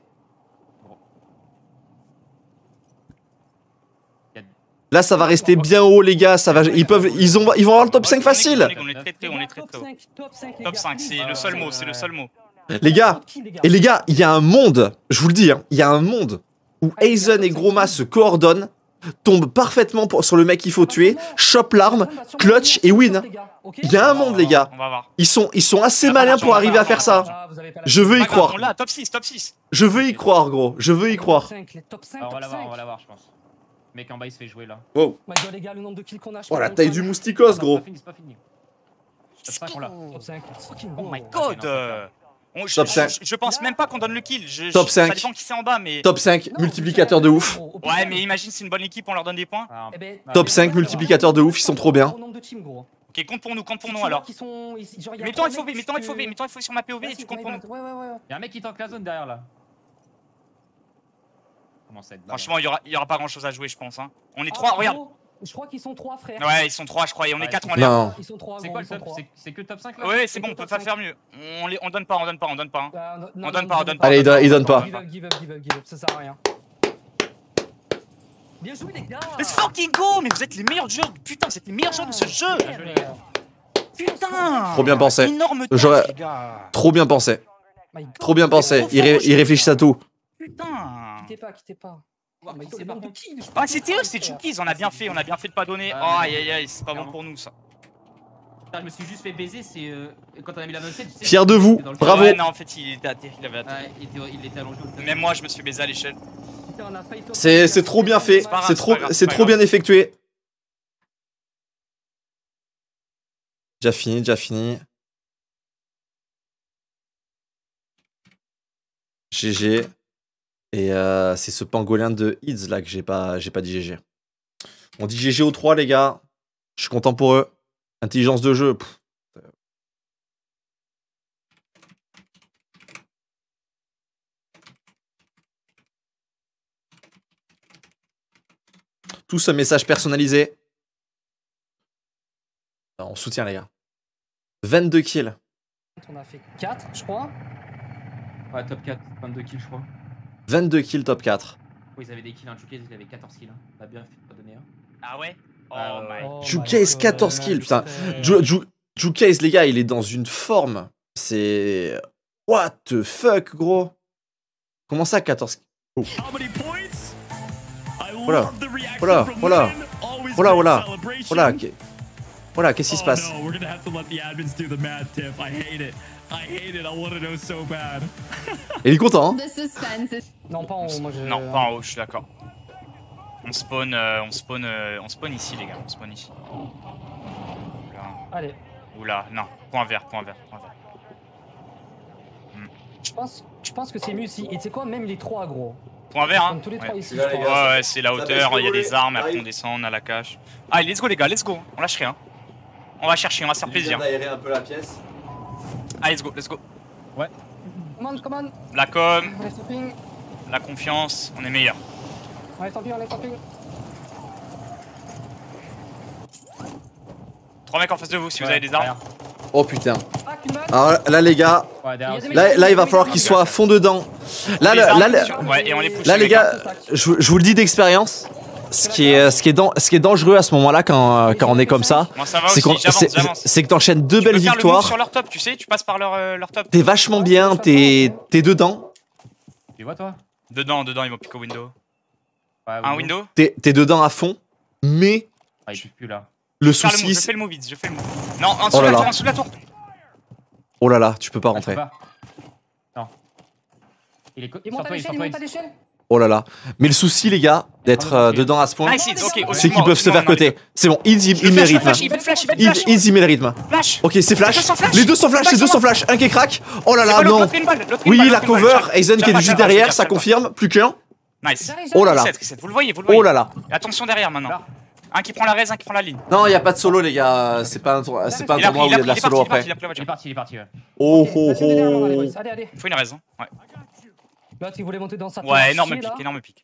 Là, ça va rester bien haut, les gars. Ils vont avoir le top 5 facile. On est très très tôt. Top 5, c'est le seul mot, Les gars, il y a un monde, je vous le dis, hein, il y a un monde où Aizen et Groma se coordonnent, tombent parfaitement sur le mec qu'il faut tuer, chope l'arme, clutch et win. Il y a un monde, les gars. Ils sont assez malins pour arriver à faire ça. Je veux y croire. Top 6. Je veux y croire, gros. Je veux y croire. On va l'avoir, je pense. Le mec en bas, il se fait jouer là. Wow. Oh, la taille du mousticos, gros. C'est pas fini. Oh my god. Top 5. Je pense même pas qu'on donne le kill. Top 5. Ça dépend qui c'est en bas, mais. Top 5, multiplicateur de ouf. Ouais, mais imagine, c'est une bonne équipe, on leur donne des points. Top 5, multiplicateur de ouf, ils sont trop bien. Ok, compte pour nous alors. Mettons FOV sur ma POV et tu comptes pour nous. Y'a un mec qui tank la zone derrière là. Franchement, il y aura pas grand chose à jouer, je pense. Hein. On est 3, regarde. Je crois qu'ils sont 3 frères. Ouais, ils sont 3, je crois, et on est 4 en Non. l'air. Ils sont 3. C'est quoi le top? C'est que le top 5 là? Ouais, c'est bon, on peut pas faire mieux. On donne pas, on donne pas, on donne pas. On donne pas, on donne pas. Allez, il donne pas. Give up, ça sert à rien. Bien joué les gars. Let's fucking go. Mais vous êtes les meilleurs joueurs. Putain, vous êtes les meilleurs joueurs de ce jeu. Putain. Trop bien pensé. Énorme J'aurais les gars. trop bien pensé. Trop bien pensé. Il réfléchit à tout. Putain. Quittez pas. Ah, c'était eux, c'était Chunkies. On a bien fait de pas donner. Oh, aïe aïe aïe, c'est pas bon pour nous ça. Je me suis juste fait baiser, c'est quand on a mis la 27. Fier de vous, bravo. Ouais, non, en fait, il était à terre, il avait à terre. Il était allongé. Même moi, je me suis fait baiser à l'échelle. C'est trop bien fait. C'est trop bien effectué. Déjà fini. GG. Et c'est ce pangolin de Ids là que j'ai pas dit GG. On dit GG aux 3 les gars. Je suis content pour eux. Intelligence de jeu. Pff. Tous un message personnalisé. On soutient les gars. 22 kills. On a fait 4 je crois. Ouais, top 4, 22 kills je crois. 22 kills top 4. Oui, ils avaient des kills, hein. Chukase il avait 14 kills. On a bien fait de pas donner un. Ah ouais? Oh my. Jukase 14 kills, putain. Jukase les gars, il est dans une forme. C'est... What the fuck gros? Comment ça 14 kills? Oh. Voilà. Voilà, qu'est-ce qui se passe? Et il est content, hein? Non, pas en haut, moi je... Non, pas en haut, je suis d'accord. On spawn ici, les gars, on spawn ici. Oula. Allez. Oula, non, point vert. Je pense que c'est mieux ici. Et tu sais quoi, même les 3 gros. Point vert, hein? Tous les 3 ici, Ouais, c'est la hauteur, il y a des armes, après on descend, on a la cache. Allez, let's go les gars, let's go, on lâche rien. On va chercher, on va se faire plaisir. D'aérer un peu la pièce. Allez, let's go. Ouais. Commande. La com, On est stopping. la confiance, on est meilleur. On est stopping. 3 mecs en face de vous si vous avez des armes. Oh putain. Alors là les gars, là il va falloir qu'ils soient à fond dedans. Là les gars, je vous le dis d'expérience. Ce qui est dangereux à ce moment-là quand on est comme ça, c'est que t'enchaînes 2 belles victoires. Sur leur top, tu sais, tu passes par leur top. T'es vachement bien, t'es dedans. Tu vois toi? Dedans, ils vont piquer au window. Un window. T'es dedans à fond, mais il pique plus là. Le souci, je fais le move vite, Non, en dessous de la tour. Oh là là, tu peux pas rentrer. Non. Il monte à l'échelle. Oh là là. Mais le souci, les gars, d'être dedans à ce point, c'est qu'ils peuvent se faire côté. C'est bon, Easy, il met le rythme. Easy met le rythme. Ok, c'est flash. Les deux sont flash. Un qui est crack. Oh là là, non. Oui, la cover. Aizen qui est juste derrière, ça confirme. Plus qu'un. Nice. Oh là là. Vous le voyez. Oh là là. Attention derrière maintenant. Un qui prend la raise, un qui prend la ligne. Non, il n'y a pas de solo, les gars. C'est pas un tournoi où il y a de la solo après. Il est parti. Oh. Il faut une raise. Ouais. Là, tu voulais monter dans sa Ouais, énorme pic.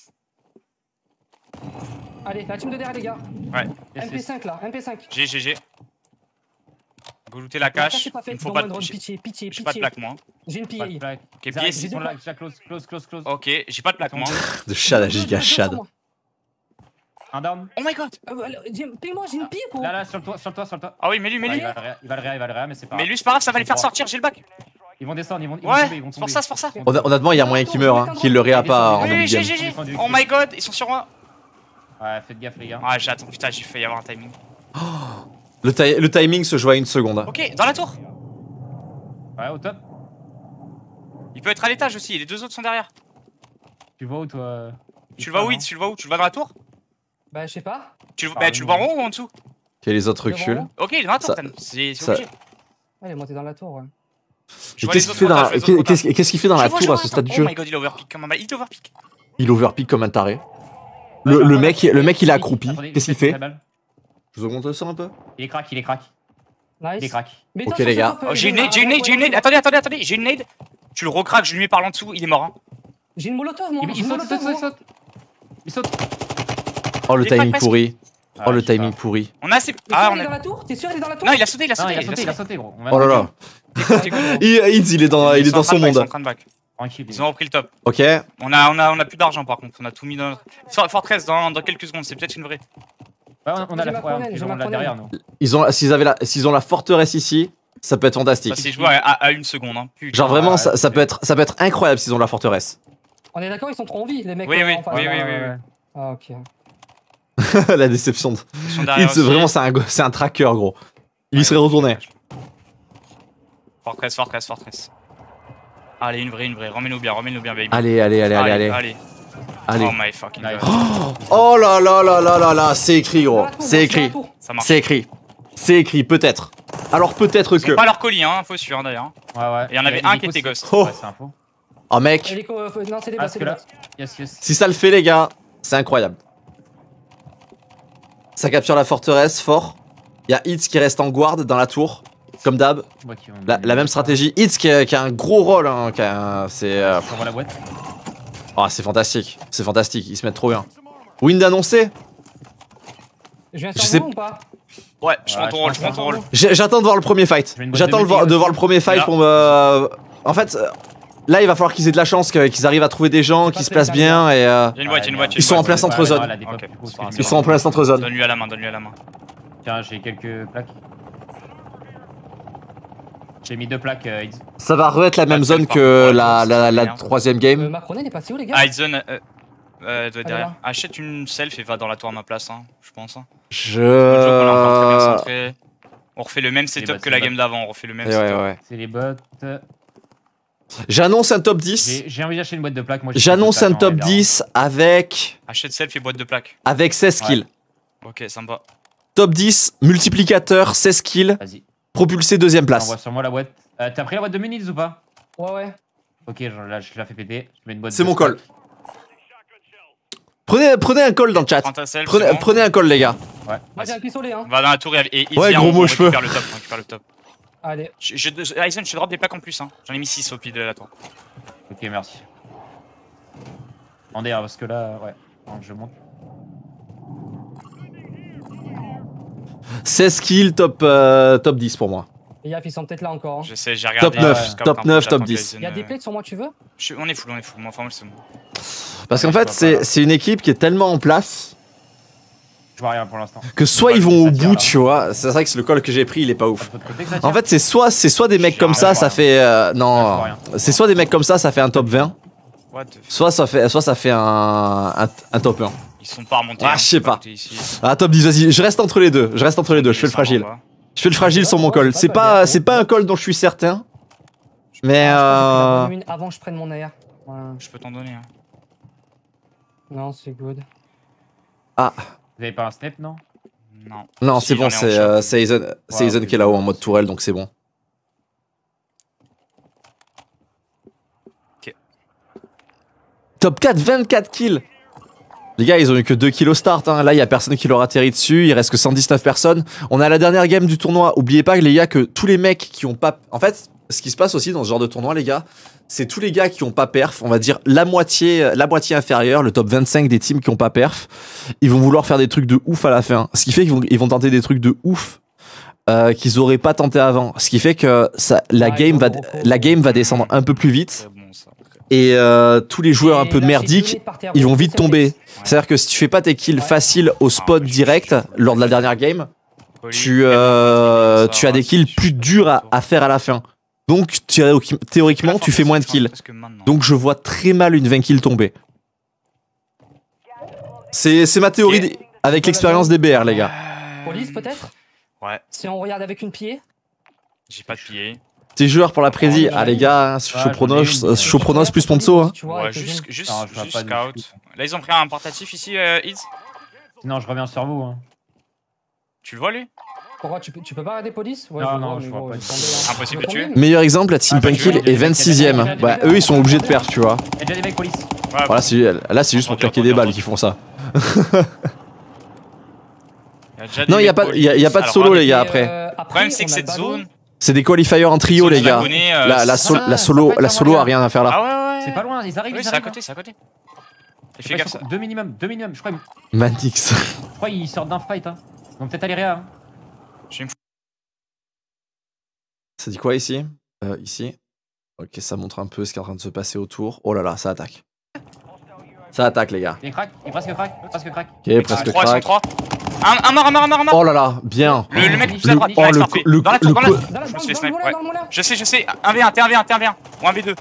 Allez, la team de derrière, les gars. Ouais. MP5 là, MP5. GG. Go looter la cache. Il me faut pas de pitié. J'ai pas de plaque, moi. J'ai une pillée. Ok, pillée, c'est close. Ok, j'ai pas de plaque, moi. De Shad à giga Shad. Un down. Oh my god. Paye-moi, j'ai une pille, quoi. Là, sur le toit. Ah oui, mets-lui. Il va le réa, mais c'est pas grave. Mais lui, c'est pas grave, ça va les faire sortir, j'ai le bac. Ils vont descendre, ils vont ouais, tomber. c'est pour ça. Honnêtement, il y a moyen qu'il meure, qu'il le réa pas en oui, GG. Oh my god, ils sont sur moi. Ouais, faites gaffe, les gars. Ouais, j'attends, putain, j'ai failli avoir un timing. Le timing se joue à 1 seconde. Ok, dans la tour. Ouais, au top. Il peut être à l'étage aussi, les 2 autres sont derrière. Tu vois où, toi? Tu le vois où? Tu le vois dans la tour? Bah, je sais pas. Tu le vois en haut ou en dessous? Ok, les autres reculent. Ok, il est dans la tour, c'est obligé. Elle est montée dans la tour, ouais. Et qu'est-ce qu'il fait dans la tour à ce stade du jeu? Oh my god, il overpick comme un mal. Il overpick comme un taré. Le mec il est accroupi. Qu'est-ce qu'il fait? Je vous montre ça un peu. Il est crack. Nice. Il est crack. Ok les gars. Oh, j'ai une nade. Attendez. J'ai une nade. Tu le recraques, je lui mets par en dessous, il est mort. Hein. J'ai une molotov, moi. Il saute. Oh, le timing pourri. Oh, le timing pourri. On a assez. T'es sûr il est dans la tour? T'es sûr il est dans la tour? Non, il a sauté, Non, il a sauté, gros. Oh là là. Il est dans son monde. Ils sont en train de back. Ils ont repris le top. Ok. On a plus d'argent par contre. On a tout mis dans notre. Fortress dans quelques secondes. C'est peut-être une vraie. Ouais, on a la derrière nous. S'ils ont la forteresse ici, ça peut être fantastique. Ça s'est joué à une seconde. Hein. Putain, genre vraiment, ça peut être incroyable s'ils ont la forteresse. On est d'accord, ils sont trop en vie, les mecs. Oui. Ah, ok. La déception. Vraiment, c'est un tracker, gros. Il y serait retourné. Fortress. Allez, une vraie. Remets-nous bien, baby. Allez. Oh my fucking god. Oh là là, c'est écrit, gros. C'est écrit, peut-être. Alors peut-être que. Pas leur colis, hein, faut sûr d'ailleurs. Ouais. Et il y en avait un qui était ghost. Oh. Ouais, c'est un faux. Oh mec. Non, c'est des bots, c'est des bots. Yes. Si ça le fait, les gars, c'est incroyable. Ça capture la forteresse, fort. Il y a Hitz qui reste en guard dans la tour, comme d'hab. La même stratégie. Hitz qui a un gros rôle. Hein, c'est. La boîte. Oh, c'est fantastique. Ils se mettent trop bien. Wind annoncé. Je sais ou pas? Ouais, je prends ton rôle. J'attends de voir le premier fight. J'attends de voir le premier fight pour me. En fait. Là, il va falloir qu'ils aient de la chance, qu'ils arrivent à trouver des gens qui se placent bien et. Ils sont en plein centre zone. Ils sont en plein centre zone. Donne-lui à la main. Tiens, j'ai quelques plaques. J'ai mis 2 plaques. Ça va re-être la même zone que la troisième game. Macronet, il est passé où, les gars? Zone doit être derrière. Achète une self et va dans la tour à ma place, hein, je pense. On refait le même setup que la game d'avant. On refait le même setup. Ouais. C'est les bots. J'annonce un top 10. J'ai envie d'acheter une boîte de plaques. J'annonce un top 10 avec. Achète self et boîte de plaques. Avec 16 kills. Ok, ça me va. Top 10, multiplicateur, 16 kills. Vas-y. Propulsé deuxième place. Envoie sur moi la boîte. T'as pris la boîte de Muniz ou pas? Ouais. Ok, là, je la fais péter. Je mets une boîte. C'est mon call. Prenez un call dans le chat. Prenez un call, les gars. Ouais. Moi j'ai un pistolet, hein. Va dans la tour et ouais, gros mot, je peux. Récupère le top. Allez. Aizen, je te drop des plaques en plus. Hein. J'en ai mis 6 au pied de la tour. Ok, merci. Attendez, parce que là, ouais. Non, je monte. 16 kills, top 10 pour moi. Les gars, ils sont peut-être là encore. Hein. Je sais, j'ai regardé. Top 9, top 10. Il y a des plates sur moi, tu veux? On est full. Moi, enfin, moi, c'est bon. Parce qu'en fait, c'est une équipe qui est tellement en place. Je vois rien pour l'instant. Que soit ils vont au bout, tu vois. C'est vrai que le call que j'ai pris, il est pas ouf. En fait, c'est soit des mecs comme ça, ça fait. Non. C'est soit des mecs comme ça fait un top 20. Soit ça fait un top 1. Ils sont pas remontés. Ah, je sais pas. Ah, top 10, vas-y. Je reste entre les deux. Je fais le fragile. Je fais le fragile sur mon call. C'est pas un call dont je suis certain. Mais. Avant, je prenne mon air. Je peux t'en donner. Hein. Non, c'est good. Vous avez pas un step, non? Non, c'est bon, c'est Aizen qui est là-haut en mode tourelle, donc c'est bon. Ok. Top 4, 24 kills. Les gars, ils ont eu que 2 kills au start. Hein. Là, il y a personne qui leur atterrit dessus. Il reste que 119 personnes. On est à la dernière game du tournoi. Oubliez pas, les gars, que tous les mecs qui ont pas. En fait, ce qui se passe aussi dans ce genre de tournoi, les gars, c'est tous les gars qui ont pas perf. On va dire la moitié inférieure, le top 25 des teams qui ont pas perf. Ils vont vouloir faire des trucs de ouf à la fin. Ce qui fait qu'ils vont tenter des trucs de ouf qu'ils auraient pas tenté avant. Ce qui fait que la game va descendre un peu plus vite. Et tous les joueurs un peu merdiques, ils vont vite tomber. C'est-à-dire que si tu fais pas tes kills faciles au spot direct lors de la dernière game, tu as des kills plus durs à faire à la fin. Donc théoriquement, tu fais moins de kills. Donc je vois très mal une 20 kills tomber. C'est ma théorie avec l'expérience des BR, les gars. Police peut-être? Ouais. Si on regarde avec une pied? J'ai pas de pied. T'es joueur pour la prédi. Ah les gars, chaud pronos plus Ponzo. Hein. Ouais, juste scout. Là ils ont pris un portatif ici, Iz. Sinon je reviens sur vous. Hein. Tu le vois lui? Pourquoi tu peux pas regarder police? Ouais, non, je vois pas. Impossible de tuer. Meilleur exemple, la team Punkill est 26ème. Bah eux ils sont obligés de perdre, tu vois. Il y a déjà des mecs police. Voilà, là c'est juste pour claquer des balles qu'ils font ça. Non, il y a pas de solo les gars après. Le problème c'est que cette zone. C'est des qualifiers en trio les gars. La solo a rien à faire là. Ah ouais. C'est pas loin, ils arrivent. Oui, c'est à côté. Et fais gaffe ça. 2 minimum, je crois. Manix. Je crois qu'ils sortent d'un fight. Hein. Ils vont peut-être aller réa. Hein. Ça dit quoi ici? Ici. Ok, ça montre un peu ce qui est en train de se passer autour. Oh là là, ça attaque. Ça attaque, les gars. Il crack, il est presque crack. Ok, presque crack. 3. Un mort. Oh là là, bien. Le mec plus à droite, il va snapper. Dans la tour, je me suis fait snipe, ouais. Je sais. 1v1, t'es 1v1. Ou 1v2.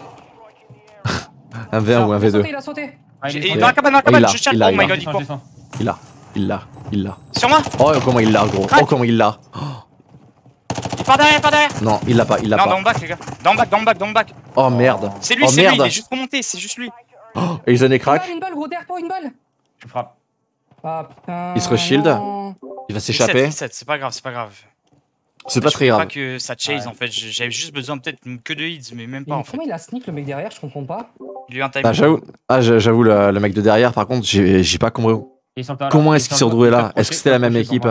1v1 ou 1v2. Il a sauté. Dans la cabane, je cherche. Oh my god, il l'a. Sur moi. Oh, comment il l'a, gros. Oh, comment il l'a. Il part derrière. Non, il l'a pas. Non, dans le back, les gars. Dans le back. Oh merde. C'est lui, il est juste remonté, c'est juste lui. Oh, et ils ont des cracks. Une balle, gros, derrière toi, une balle. Je frappe. Ah putain. Il se re-shield. Il va s'échapper. C'est pas grave. C'est pas très grave. Je pas que ça chase en fait, j'avais juste besoin peut-être que de hits, mais même pas en fait. Comment il a sneak le mec derrière, je comprends pas. Il a eu un time. J'avoue, le mec de derrière, par contre, j'ai pas compris. Comment est-ce qu'il s'est retrouvé là? Est-ce que c'était la même équipe?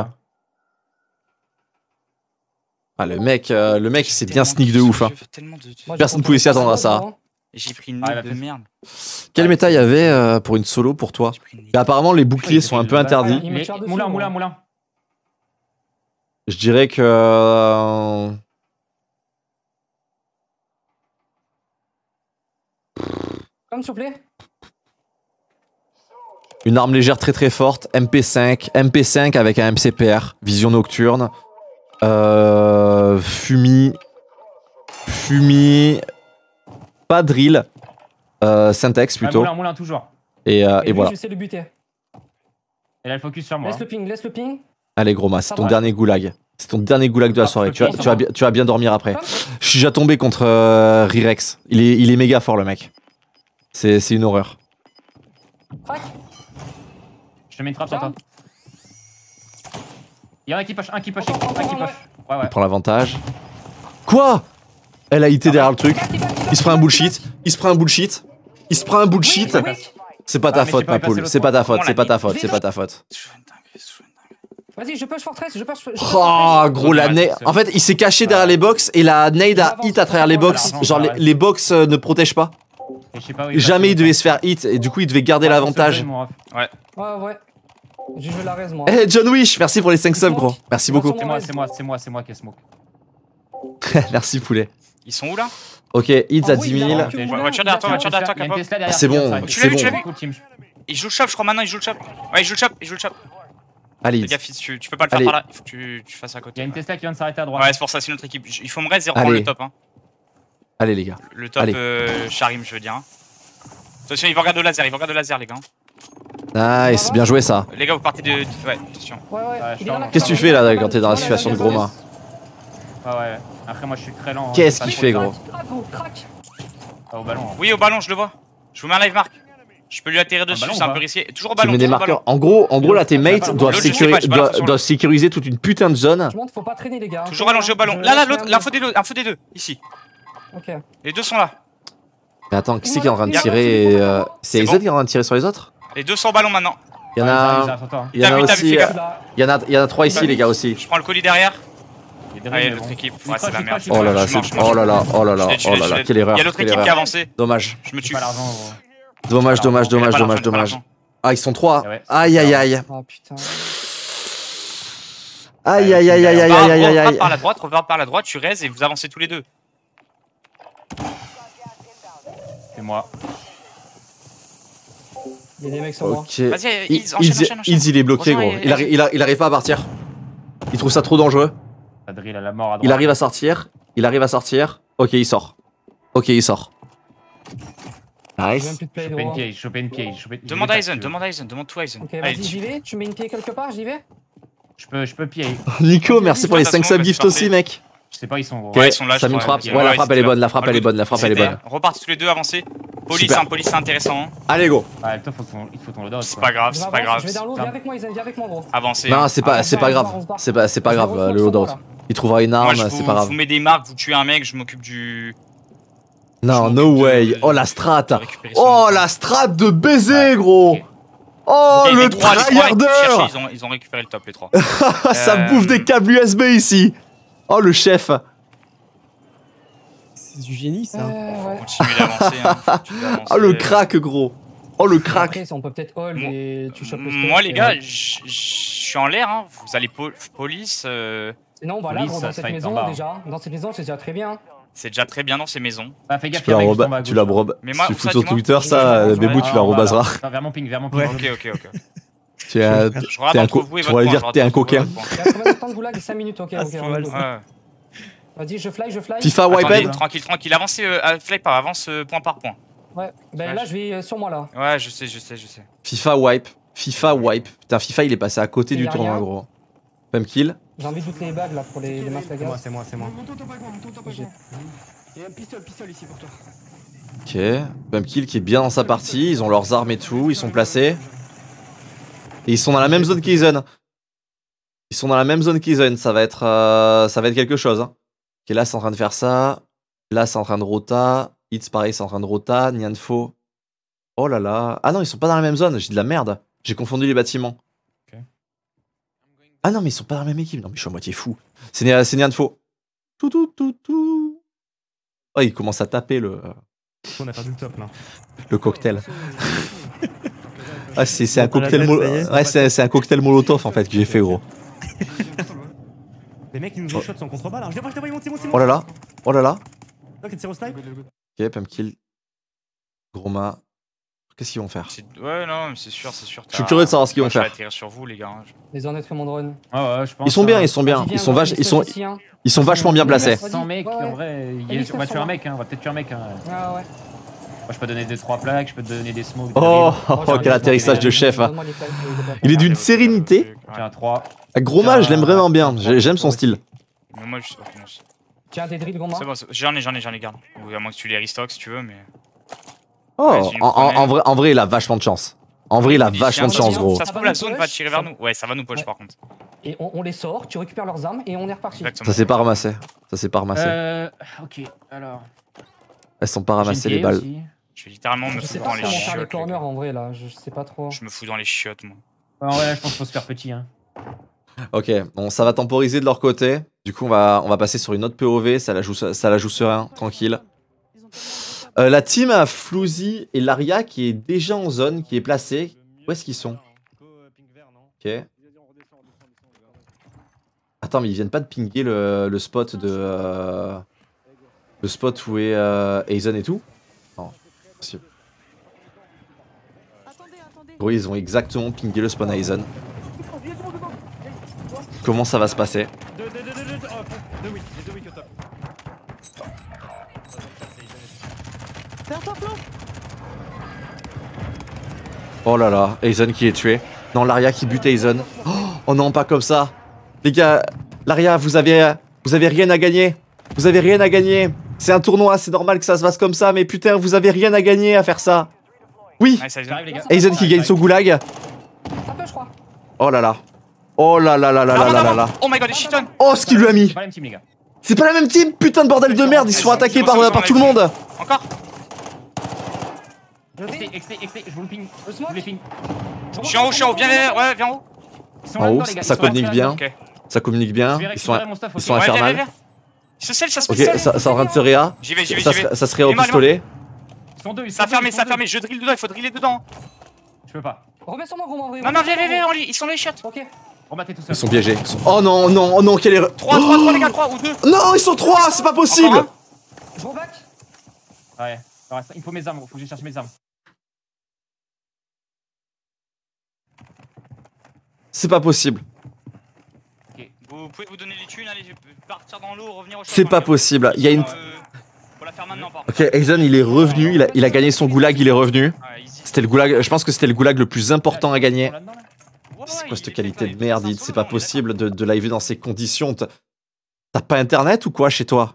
Ah, le mec, il s'est bien sneak de ouf. Hein. Personne ne pouvait s'y attendre à ça. J'ai pris une note de merde. Quel méta il y avait pour une solo pour toi? Apparemment, les boucliers sont un peu interdits. Moulin. Je dirais que... Comme s'il vous plaît. Une arme légère très forte, MP5 avec un MCPR, vision nocturne, Fumi, pas drill, Syntex plutôt. Moulin toujours. Et voilà. J'essaie de buter. Et là, le focus sur moi. Laisse le ping. Allez gros mas, c'est ton dernier goulag. C'est ton dernier goulag de la soirée. Tu vas bien dormir après. Je suis déjà tombé contre Rirex. Il est méga fort le mec. C'est une horreur. Je te mets une frappe sur toi. Il y en a qui push, un qui push. Ouais. Il prend l'avantage. Quoi? Elle a hité derrière le truc. Il se prend un bullshit. C'est pas ta faute, ma poule. C'est pas ta faute. Vas-y, je push Fortress. Oh, gros, la nade. En fait, il s'est caché derrière les box et la nade a hit à travers les box. Genre, les box ne protègent pas. Jamais il devait se faire hit et du coup, il devait garder l'avantage. Ouais. Je veux la raise, moi. Eh, John Wish, merci pour les 5 subs, gros. Merci beaucoup. C'est moi qui ai smoke. Merci, poulet. Ils sont où là? Ok, hits à 10 000. Voiture derrière toi, Capo. C'est bon, Tu l'as vu? Il joue le chop, je crois maintenant, il joue le chop. Ouais, il joue le chop. Allez, les gars, tu peux pas le faire par là, il faut que tu fasses à côté. Il y a une Tesla qui vient de s'arrêter à droite. Ouais, c'est pour ça, c'est notre équipe. Il faut me raise et reprendre le top. Hein. Allez, les gars. Le top Charim, je veux dire. Attention, il va regarder le laser, les gars. Nice, bien joué ça. Les gars, vous partez de. Ouais, attention. Qu'est-ce que tu fais là quand t'es dans la situation de gros main? Ouais. Après, moi je suis très lent. Qu'est-ce qu'il fait, gros? Au ballon. Oui, au ballon, je le vois. Je vous mets un live mark. Je peux lui atterrir dessus, c'est un peu risqué. Toujours au ballon. Tu mets des marqueurs. En gros, là, tes mates doivent sécuriser toute une putain de zone. Faut pas traîner, les gars. Toujours allongé au ballon. Là, l'autre, l'info des deux, ici. Ok. Les deux sont là. Mais attends, qui c'est qui est en train de tirer? C'est Ezed qui est en train de tirer sur les autres? Les deux sont au ballon maintenant. Il y en a aussi. Il y en a 3 ici, les gars, aussi. Je prends le colis derrière. Allez, l'autre équipe. Ouais, c'est la merde. Oh là là, quelle erreur. Il y a l'autre équipe qui a avancé. Dommage. Je me tue. Dommage. Ah, ils sont 3. Aïe. Oh putain. Aïe. Repart par la droite, tu raises et vous avancez tous les deux. C'est moi. Il y a des mecs sur moi. Ok. Vas-y, il est bloqué, gros. Il arrive pas à partir. Il trouve ça trop dangereux. Il arrive à sortir. Ok, il sort. Nice. Choper une piège. Demande Aizen, demande tout Aizen. Ok, vas-y, j'y vais. Tu mets une pied quelque part, j'y vais. Je peux pied. Nico, merci pour les 5 subgifts aussi, mec. Je sais pas, ils sont gros. Ouais, ils sont là. Ça me frappe. Ouais, la frappe elle est bonne. La frappe elle est bonne. Repartez tous les deux, avancez. Police, c'est intéressant. Allez, go. Ouais, toi, il faut ton loadout. C'est pas grave. Je vais dans l'eau, viens avec moi, Aizen, viens avec moi, gros. Avancez. Non, c'est pas grave. C'est pas grave, le loadout. Il trouvera une arme, c'est pas grave. Vous mettez des marques, vous tuez un mec, je m'occupe du. Non, no way. Oh, la strat. Oh, la strat de baiser, gros. Oh, le tryharder. Ils ont récupéré le top, les 3. Ça bouffe des câbles USB ici. Oh, le chef. C'est du génie, ça. Continue d'avancer. Oh, le crack, gros. Oh le crack. Après, on peut peut-être hold et tu chopes le stock. Moi les gars, je suis en l'air, hein. Vous allez police. Non, voilà, Police, gros, dans ça cette fight en maison bas. déjà. Dans cette maison, c'est déjà très bien. C'est déjà très bien dans ces maisons. Bah, fais gaffe, Tu il y a la un mec qui reba- tombe à tu gauche, la là. brob. Mais moi, Si où tu ça, fous sur dis-moi Twitter, ça, Bébou, tu la rebaseras. Vers mon ping, vers mon ping. Ok. Tu es un, Je regarde t'es un entre co- vous et tu votre pourrais point, dire je t'es un regarde entre vous et coquin. votre point. Il y a combien de temps de goulag? 5 minutes, ok, Ah, ok. c'est on mal, va- ça. Ouais. Vas-y, je fly. FIFA Attendez, Wipehead. tranquille. Avancez, fly par avance point par point. Ouais, ben là, je vais sur moi là. Ouais, je sais. FIFA wipe. Putain, FIFA il est passé à côté Il y du a tournoi, rien. gros. Pump kill. J'ai envie de toutes les bagues là pour les masques à gaz. C'est moi. J'ai- Il y a un pistol ici pour toi. Ok. Pump kill qui est bien dans sa partie. Ils ont leurs armes et tout. Ils sont placés. Et ils sont dans la même zone qu'Aizen. Ça va être quelque chose. Hein. Ok, là c'est en train de faire ça. Là c'est en train de rota. Hits pareil, c'est en train de rota. Nianfo. Oh là là. Ah non, ils sont pas dans la même zone. J'ai de la merde. J'ai confondu les bâtiments. Ok. Ah non, mais ils sont pas dans la même équipe. Non, mais je suis à moitié fou. C'est Nianfo. Tout. Oh, il commence à taper On a perdu le top là. le cocktail. Ah, c'est un Dans la cocktail tête, ça y est. ouais, c'est un cocktail molotov en fait que j'ai fait, gros. Les mecs ils nous ont shot sans contre-balle. Je les vois, ils montent. Oh là là. Ok, tire au snipe. Ok, pump kill. Groma. Qu'est-ce qu'ils vont faire? Ouais, non, mais c'est sûr. Je suis curieux de savoir ce qu'ils vont faire. Je vais atterrir sur vous, les gars. Les honnêtes mon drone. Ah ouais, je pense. Ils sont bien. Vas-y, Ils viens, sont on va vaches, les ici, hein. ils sont vachement bien placés. 100 mecs, Ouais, en vrai, Allez, on va tuer sur un moi. mec, hein. On va peut-être tuer un mec. Hein. Ah ouais. Moi, je peux donner 2-3 plaques, je peux te donner des smokes. Oh, j'ai un quel atterrissage de chef. Hein. Donne-moi les plaques, Il est d'une sérénité. J'ai un 3. Groma, je l'aime vraiment bien. J'aime son style. Mais moi, Tiens, des drills, gros moi. c'est bon, j'en ai, garde. Ou à moins que tu les restock si tu veux, mais. Oh, Ouais, tu me prenais. en vrai, il a vachement de chance. En vrai, il a vachement de chance, gros. Ça se trouve, la zone va tirer vers nous. Ouais, ça va nous push par contre. Et on les sort, tu récupères leurs armes et on est reparti. Exactement. Ça s'est pas ramassé. Ok, alors. Elles sont pas ramassées les balles. Aussi. Je vais littéralement me Je sais foutre pas dans les comment faire les chiottes. les corners gars. en vrai là, je sais pas trop. Je me fous dans les chiottes, moi. Ouais, ouais, je pense qu'il faut se faire petit. Hein. Ok, bon, ça va temporiser de leur côté. Du coup, on va passer sur une autre POV. Ça la joue serein, tranquille. La team a Floozy et Laria qui est déjà en zone, qui est placée. Où est-ce qu'ils sont? Ok. Attends, mais ils viennent pas de pinguer le spot de. Le spot où est Aizen et tout? Non, possible. Oui, ils ont exactement pingé le spawn Aizen. Comment ça va se passer? Oh là là, Aizen qui est tué. Non, Laria qui bute Aizen. Oh non, pas comme ça. Les gars, Laria, vous avez rien à gagner. Vous avez rien à gagner. C'est un tournoi, c'est normal que ça se passe comme ça, mais putain, vous avez rien à gagner à faire ça. Oui, Ouais, ça vient. Aizen qui gagne son goulag. Ça peut, je crois. Oh là là. Oh là là là là là là là là. Oh my god, les shitons. Oh, ce qu'il lui a mis. C'est pas la même team, les gars. C'est pas la même team, putain de bordel de merde, ils se font attaquer par tout le monde. Encore. XT, je vous le ping. Je vous les ping. Je suis en haut, viens en haut. Ils sont En là-dedans, haut, les gars, ça ils sont là, communique là, bien. Ok. Ça communique bien. Je vais récupérer mon stuff, Ils sont ok. Ouais, infernales. viens. Se scelle, ça se Ok, scelle. ça est en train de se réa. J'y vais. Ça se réa au Les mains, pistolet. Ils sont deux, ils sont Ça a deux, fermé, ils sont deux. Je drille dedans, il faut driller dedans. Je peux pas. Remets sur moi, gros moi, en vrai. Non, viens, on lit, ils sont les chiottes. Ok. Rebattez tout Ils seul. sont piégés. Oh non, non, oh non, quelle erreur. 3 les gars, 3 ou 2. Non, ils sont 3, c'est pas possible. Encore Je reback. Ouais. Alors, il faut mes armes, faut que je cherche mes armes. C'est pas possible. Ok. Vous pouvez vous donner les thunes, allez partir dans l'eau, revenir au shop. C'est pas possible. Il y a une. Faut la faire maintenant, par Ok, Aizen il est revenu, il a gagné son goulag, il est revenu. Ouais, easy. C'était le goulag, je pense que c'était le goulag le plus important à gagner. Là-dedans, là. C'est Ouais, quoi cette il est qualité fait, de merde? il est C'est pas solo, possible de live dans ces conditions. T'as pas internet ou quoi chez toi?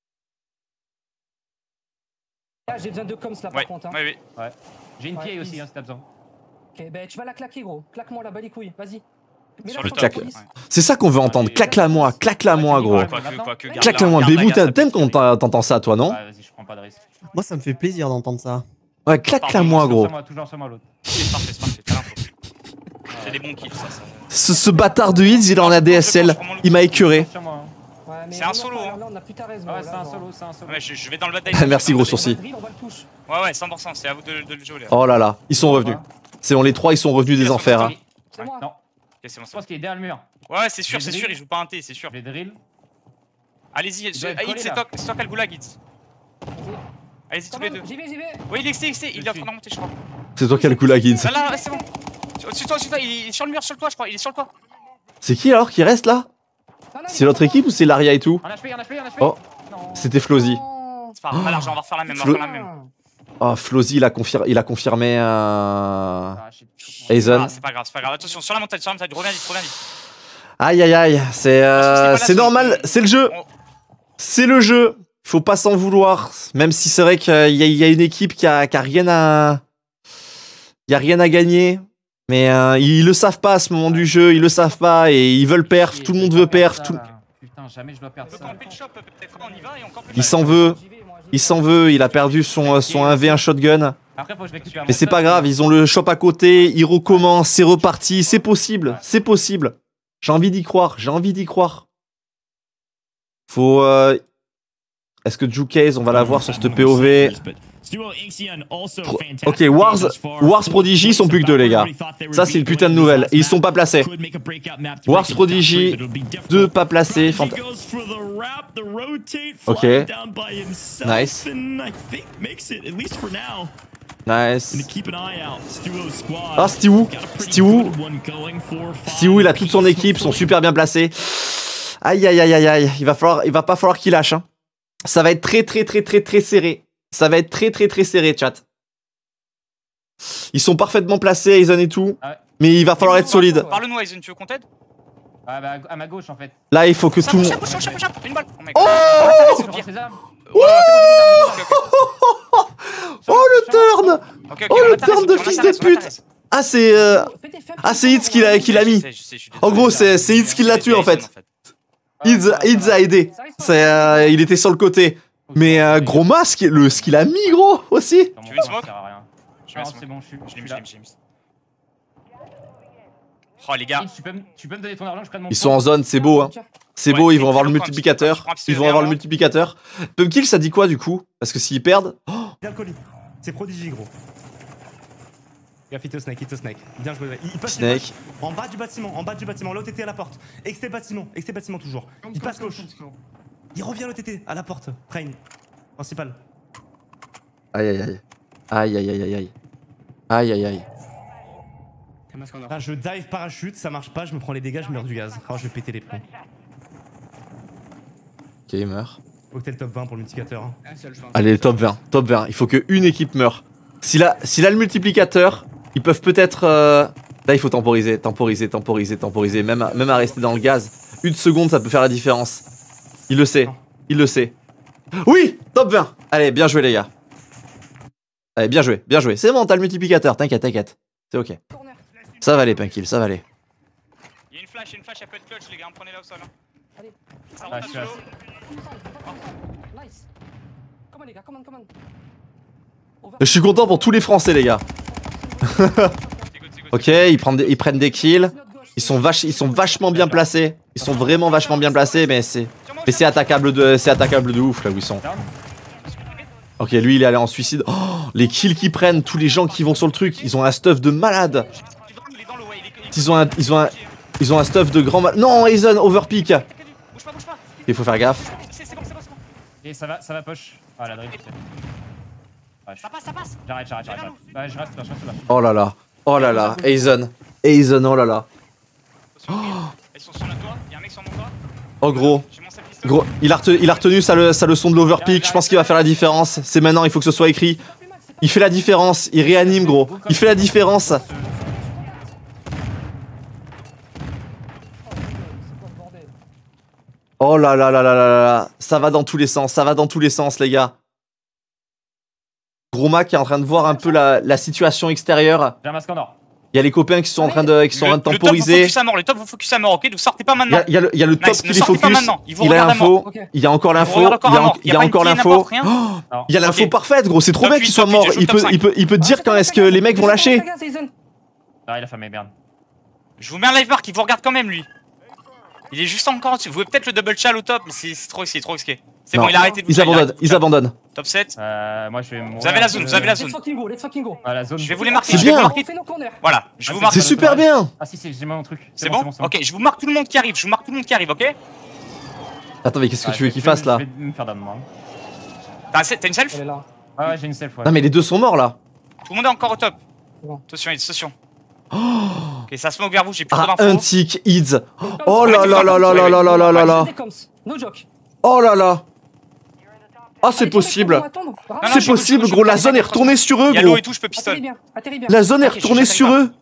Là, j'ai besoin de coms là par Ouais, contre. Hein. ouais. J'ai une Ouais, pied aussi, easy. hein, si t'as besoin. Ok, ben tu vas la claquer, gros. Claque-moi là-bas les couilles, vas-y. Mais Sur là, le faut top. que la police- Ouais. C'est ça qu'on veut entendre. Claque-la-moi, gros. Quoique, Claque-la-moi. Bébou, t'aimes quand t'entends ça, toi, non? Ouais, vas-y, je prends pas de risque. Moi, ça me fait plaisir d'entendre ça. Ouais, claque-la-moi, gros. Toujours sur moi, l'autre. C'est parfait, t'as l'info. C'est des bons kills, ça. Ce bâtard de Hids, il en a DSL. Il m'a écœuré. Sur moi, hein. Ouais. C'est un solo, hein. Là, on a plus ta raison. Ouais, c'est un solo, c'est un solo. Ouais, je vais dans le bad dive. Merci gros sourcil. Ouais, ouais, 100%, c'est à vous de le jouer. Là. Oh là là, ils sont revenus. C'est bon, les 3 ils sont revenus des enfers. Hein. C'est moi. Non, Ok, c'est bon, je pense qu'il est derrière le mur. Ouais, c'est sûr, il joue pas un T, c'est sûr. Je vais drill. Allez-y, doit être collé, c'est là. toi qui as le goulag, Hitz. Allez-y, tous les deux. J'y vais. Oui, il est excité, il est en train de monter, je crois. C'est toi qui as le coup là, Kids. Là, c'est bon. Au-dessus de toi, il est sur le mur, sur le toit, je crois, il est sur le toit. C'est qui alors qui reste là? C'est l'autre équipe ou c'est Laria et tout? Un HP, un HP, un HP. Oh, c'était Flozy. C'est pas grave, l'argent, on va refaire la même, on va refaire la même. Oh, Flozy, il a confirmé Aizen. Ah, c'est pas grave, c'est pas grave. Attention, sur la montagne, reviens vite. Aïe aïe aïe, c'est normal, c'est le jeu. C'est le jeu. Faut pas s'en vouloir. Même si c'est vrai qu'il y a une équipe qui a rien à. Il y a rien à gagner. Mais ils le savent pas à ce moment du jeu, ils le savent pas et ils veulent perf, tout le monde veut perf. Putain, jamais je dois perdre ça. Il s'en veut, il a perdu son 1v1 shotgun. Après, faut que je récupère Mais c'est pas grave, ils ont le shop à côté, ils recommencent, c'est reparti, c'est possible, c'est possible. J'ai envie d'y croire. Faut... Est-ce que Jukaze, on va l'avoir sur cette POV? Ok, Wars Prodigy, ils sont plus que 2 les gars. Ça c'est une putain de nouvelle. Et ils sont pas placés. Wars Prodigy, 2 pas placés. Ok. Nice. Nice. Ah, Stew, il a toute son équipe, ils sont super bien placés. Aïe aïe aïe aïe aïe. Il va pas falloir qu'il lâche. Hein. Ça va être très serré. Ça va être très serré, chat. Ils sont parfaitement placés, Aizen et tout. Ah ouais. Mais il va falloir être solide. Parle-nous, Aizen, tu veux qu'on t'aide? Ah bah à ma gauche en fait. Là, il faut que tout le monde. Une balle. Oh le turn! Oh le turn de fils de pute! Ah c'est Hitz qui l'a mis. En gros c'est Hitz qui l'a tué en fait. Hitz a aidé. Il était sur le côté. Mais gros masque, ce qu'il a mis gros aussi. Tu veux une smoke? C'est bon, je l'ai mis. Oh les gars. Tu peux me donner ton argent, je prenne mon. Ils sont en zone, c'est beau hein. C'est beau, ils vont avoir le multiplicateur. Pumpkill, ça dit quoi du coup? Parce que s'ils perdent. Bien le colis. C'est Prodigy, gros. Gaffe, hit au snake. Bien joué. Il passe Snake. En bas du bâtiment. L'OTT à la porte. XT bâtiment toujours. Il passe gauche. Il revient l'OTT à la porte. Train. Principal. Aïe. Là, je dive parachute, ça marche pas, je me prends les dégâts, je meurs du gaz. Oh, je vais péter les plombs. Ok, il meurt. Octel top 20 pour le multiplicateur. Hein. Allez, top 20. Il faut qu'une équipe meure. S'il a le multiplicateur, ils peuvent peut-être... Là, il faut temporiser. Même à rester dans le gaz. Une seconde, ça peut faire la différence. Il le sait. Oui, top 20. Allez, bien joué les gars. Allez, bien joué. C'est bon, t'as le multiplicateur, t'inquiète. C'est ok. Ça va aller, Pumpkill, ça va aller. Il y a une flash, elle peut être clutch, les gars, prenez-la au sol. Allez. Ça rentre à solo. Nice. Come on les gars, come on. Je suis content pour tous les Français, les gars. Ok, ils prennent des kills. Ils sont vachement bien placés. Ils sont vraiment vachement bien placés, mais c'est attaquable de ouf là où ils sont. Ok, lui il est allé en suicide. Oh, les kills qu'ils prennent, tous les gens qui vont sur le truc, ils ont un stuff de malade. Ils ont un stuff de grand malade. Non, Aizen, overpick. Il faut faire gaffe. Et ça va push. Ah la drill. Ça passe. J'arrête. Ouais, je reste là. Oh là là, Aizen, oh là là. Elles sont sur le toit, y'a un mec sur mon toit. Oh gros, il a retenu sa leçon de l'overpick, je pense qu'il va faire la différence. C'est maintenant, il faut que ce soit écrit. Il fait la différence, il réanime gros, il fait la différence. Oh là là, ça va dans tous les sens, les gars. Gros Mac est en train de voir un peu la situation extérieure. J'ai un masque en or. Il y a les copains qui sont en train de temporiser. Le top vous focus à mort, ok? Vous sortez pas maintenant. Il y a le top qui les focus. Il a l'info. Il y a encore l'info. Il y a encore l'info. Il y a l'info parfaite, gros. C'est trop bien qu'il soit mort. Il peut te dire quand est-ce que les mecs vont lâcher. Ah, il a famé, merde. Je vous mets un live mark, il vous regarde quand même lui. Il est juste encore en dessus. Vous pouvez peut-être le double chal au top, mais c'est trop risqué, trop risqué. C'est Non. bon, il a arrêté de Ils abandonnent, ils abandonnent. Top 7. Moi je vais mourir. Vous avez la zone, vous avez la Let's zone. fucking go, let's fucking go. Ah, la zone. Je vais vous les marquer, C'est je vais vous bien. marquer. On fait nos corners. Voilà, je vous marque. C'est super bien. Ah si, j'ai mon truc. C'est bon, ok, je vous marque tout le monde qui arrive, je vous marque tout le monde qui arrive, ok? Attends, mais qu'est-ce que tu veux qu'il fasse là? Je vais me faire down, moi. T'as une self? Elle est là. Ah ouais, j'ai une self, ouais. Non, mais les deux sont morts là. Tout le monde est encore au top. Bon. Attention, attention. Ok, ça smoke vers vous, j'ai plus trop Ah, d'infos. un tic, Ids. Oh là là là là là là là là là là. No joke. Oh là là. Ah, c'est possible. C'est possible, gros. La zone est retournée sur eux, Il y a l'eau gros. et tout, je peux pistole. Atterris bien. La zone est Ok, je retournée jette sur avec eux.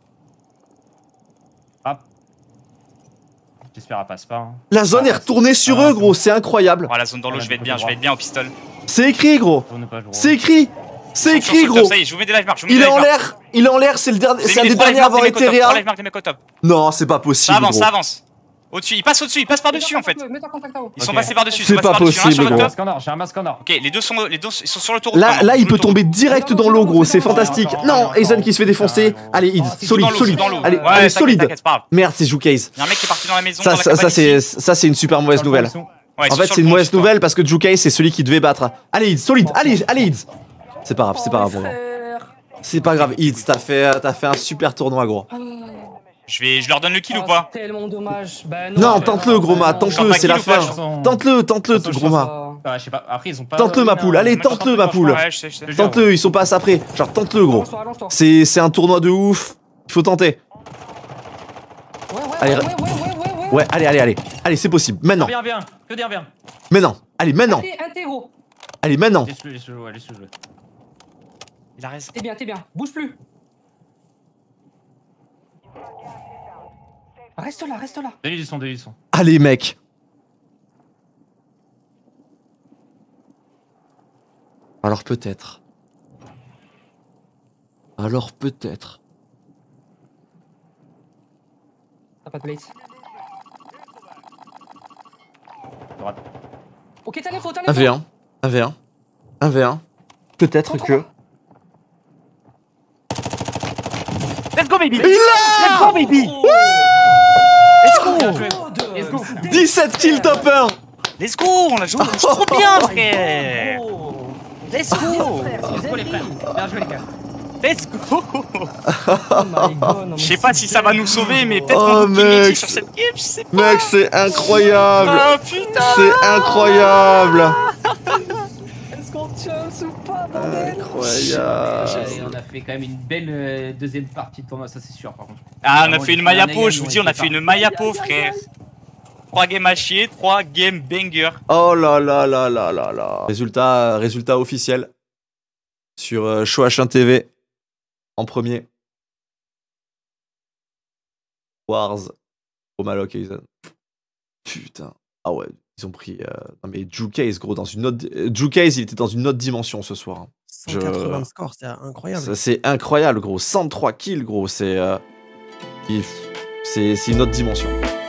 J'espère qu'elle passe pas. Hein. La zone est retournée sur eux, gros. C'est incroyable. Oh, la zone dans l'eau, je vais être bien au pistol. C'est écrit, gros. C'est écrit. C'est écrit, Sur le top, gros. ça y est, je vous mets des live marks. Il est en l'air. Il est en l'air. C'est le dernier. C'est un des derniers à avoir été réa. Live des mecs au top. Non, c'est pas possible. Ça avance, gros. ça avance. Au-dessus, ils passent au-dessus, ils passent par-dessus en fait. Ils sont passés par-dessus. C'est pas possible, gros. J'ai un masque en or. Ok, les deux sont sur le tour. Là, il peut tomber direct dans l'eau, gros. C'est fantastique. Non, Aizen qui se fait défoncer. Allez, Ids. Solide, solide. Allez, allez, solide. Merde, c'est Jukaze. Y'a un mec qui est parti dans la maison. Ça, c'est une super mauvaise nouvelle. En fait, c'est une mauvaise nouvelle parce que Jukaze, c'est celui qui devait battre. Allez, Ids, solide. Allez, Ids. C'est pas grave, bon. C'est pas grave, Ids. T'as fait un super tournoi, gros. Je leur donne le kill ou pas? Tellement dommage. Non, tente-le, gros ma, tente-le, c'est la fin. Tente-le, gros ma. Je sais pas, après ils ont pas. Tente-le, ma poule, allez, tente-le, ma poule. Tente-le, ils sont pas assez après. Genre, tente-le, gros. C'est un tournoi de ouf. Il faut tenter. Allez, ouais, allez. Allez, c'est possible. Maintenant. Viens, que dire, viens. Maintenant. Allez, maintenant. Allez, maintenant. Laisse-le jouer. Il a raison. T'es bien. Bouge plus. Reste là. Donne-lui du son. Allez, mec. Alors peut-être. T'as pas de blade. Droite. Ok, t'as l'info. 1v1. Peut-être que... Let's go, baby! Let's go, baby! Let's go! 17 kills top 1! Let's go! On a joué trop bien, frère! Let's go! Let's go, les frères! Bien joué, les gars! Let's go! Je sais pas si ça va nous sauver, mais peut-être Oh, qu'on peut mec. sur cette game, je sais pas! Mec, c'est incroyable! Oh putain! C'est incroyable! Est-ce qu'on tient ou pas, bordel? Incroyable! On a fait quand même une belle deuxième partie de tournoi, ça c'est sûr par contre. Ah, on a fait une Mayapo, je vous dis, on a fait une Mayapo, frère! 3 games à chier, 3 games banger. Oh là là là là là là. Résultat officiel sur Show H1 TV en premier. Wars, Romaloc et Aizen. Putain. Ah ouais, ils ont pris... Non mais Jukaze, gros, dans une autre... Jukaze, il était dans une autre dimension ce soir. 180 de score, c'est incroyable. C'est incroyable, gros. 103 kills, gros. C'est une autre dimension.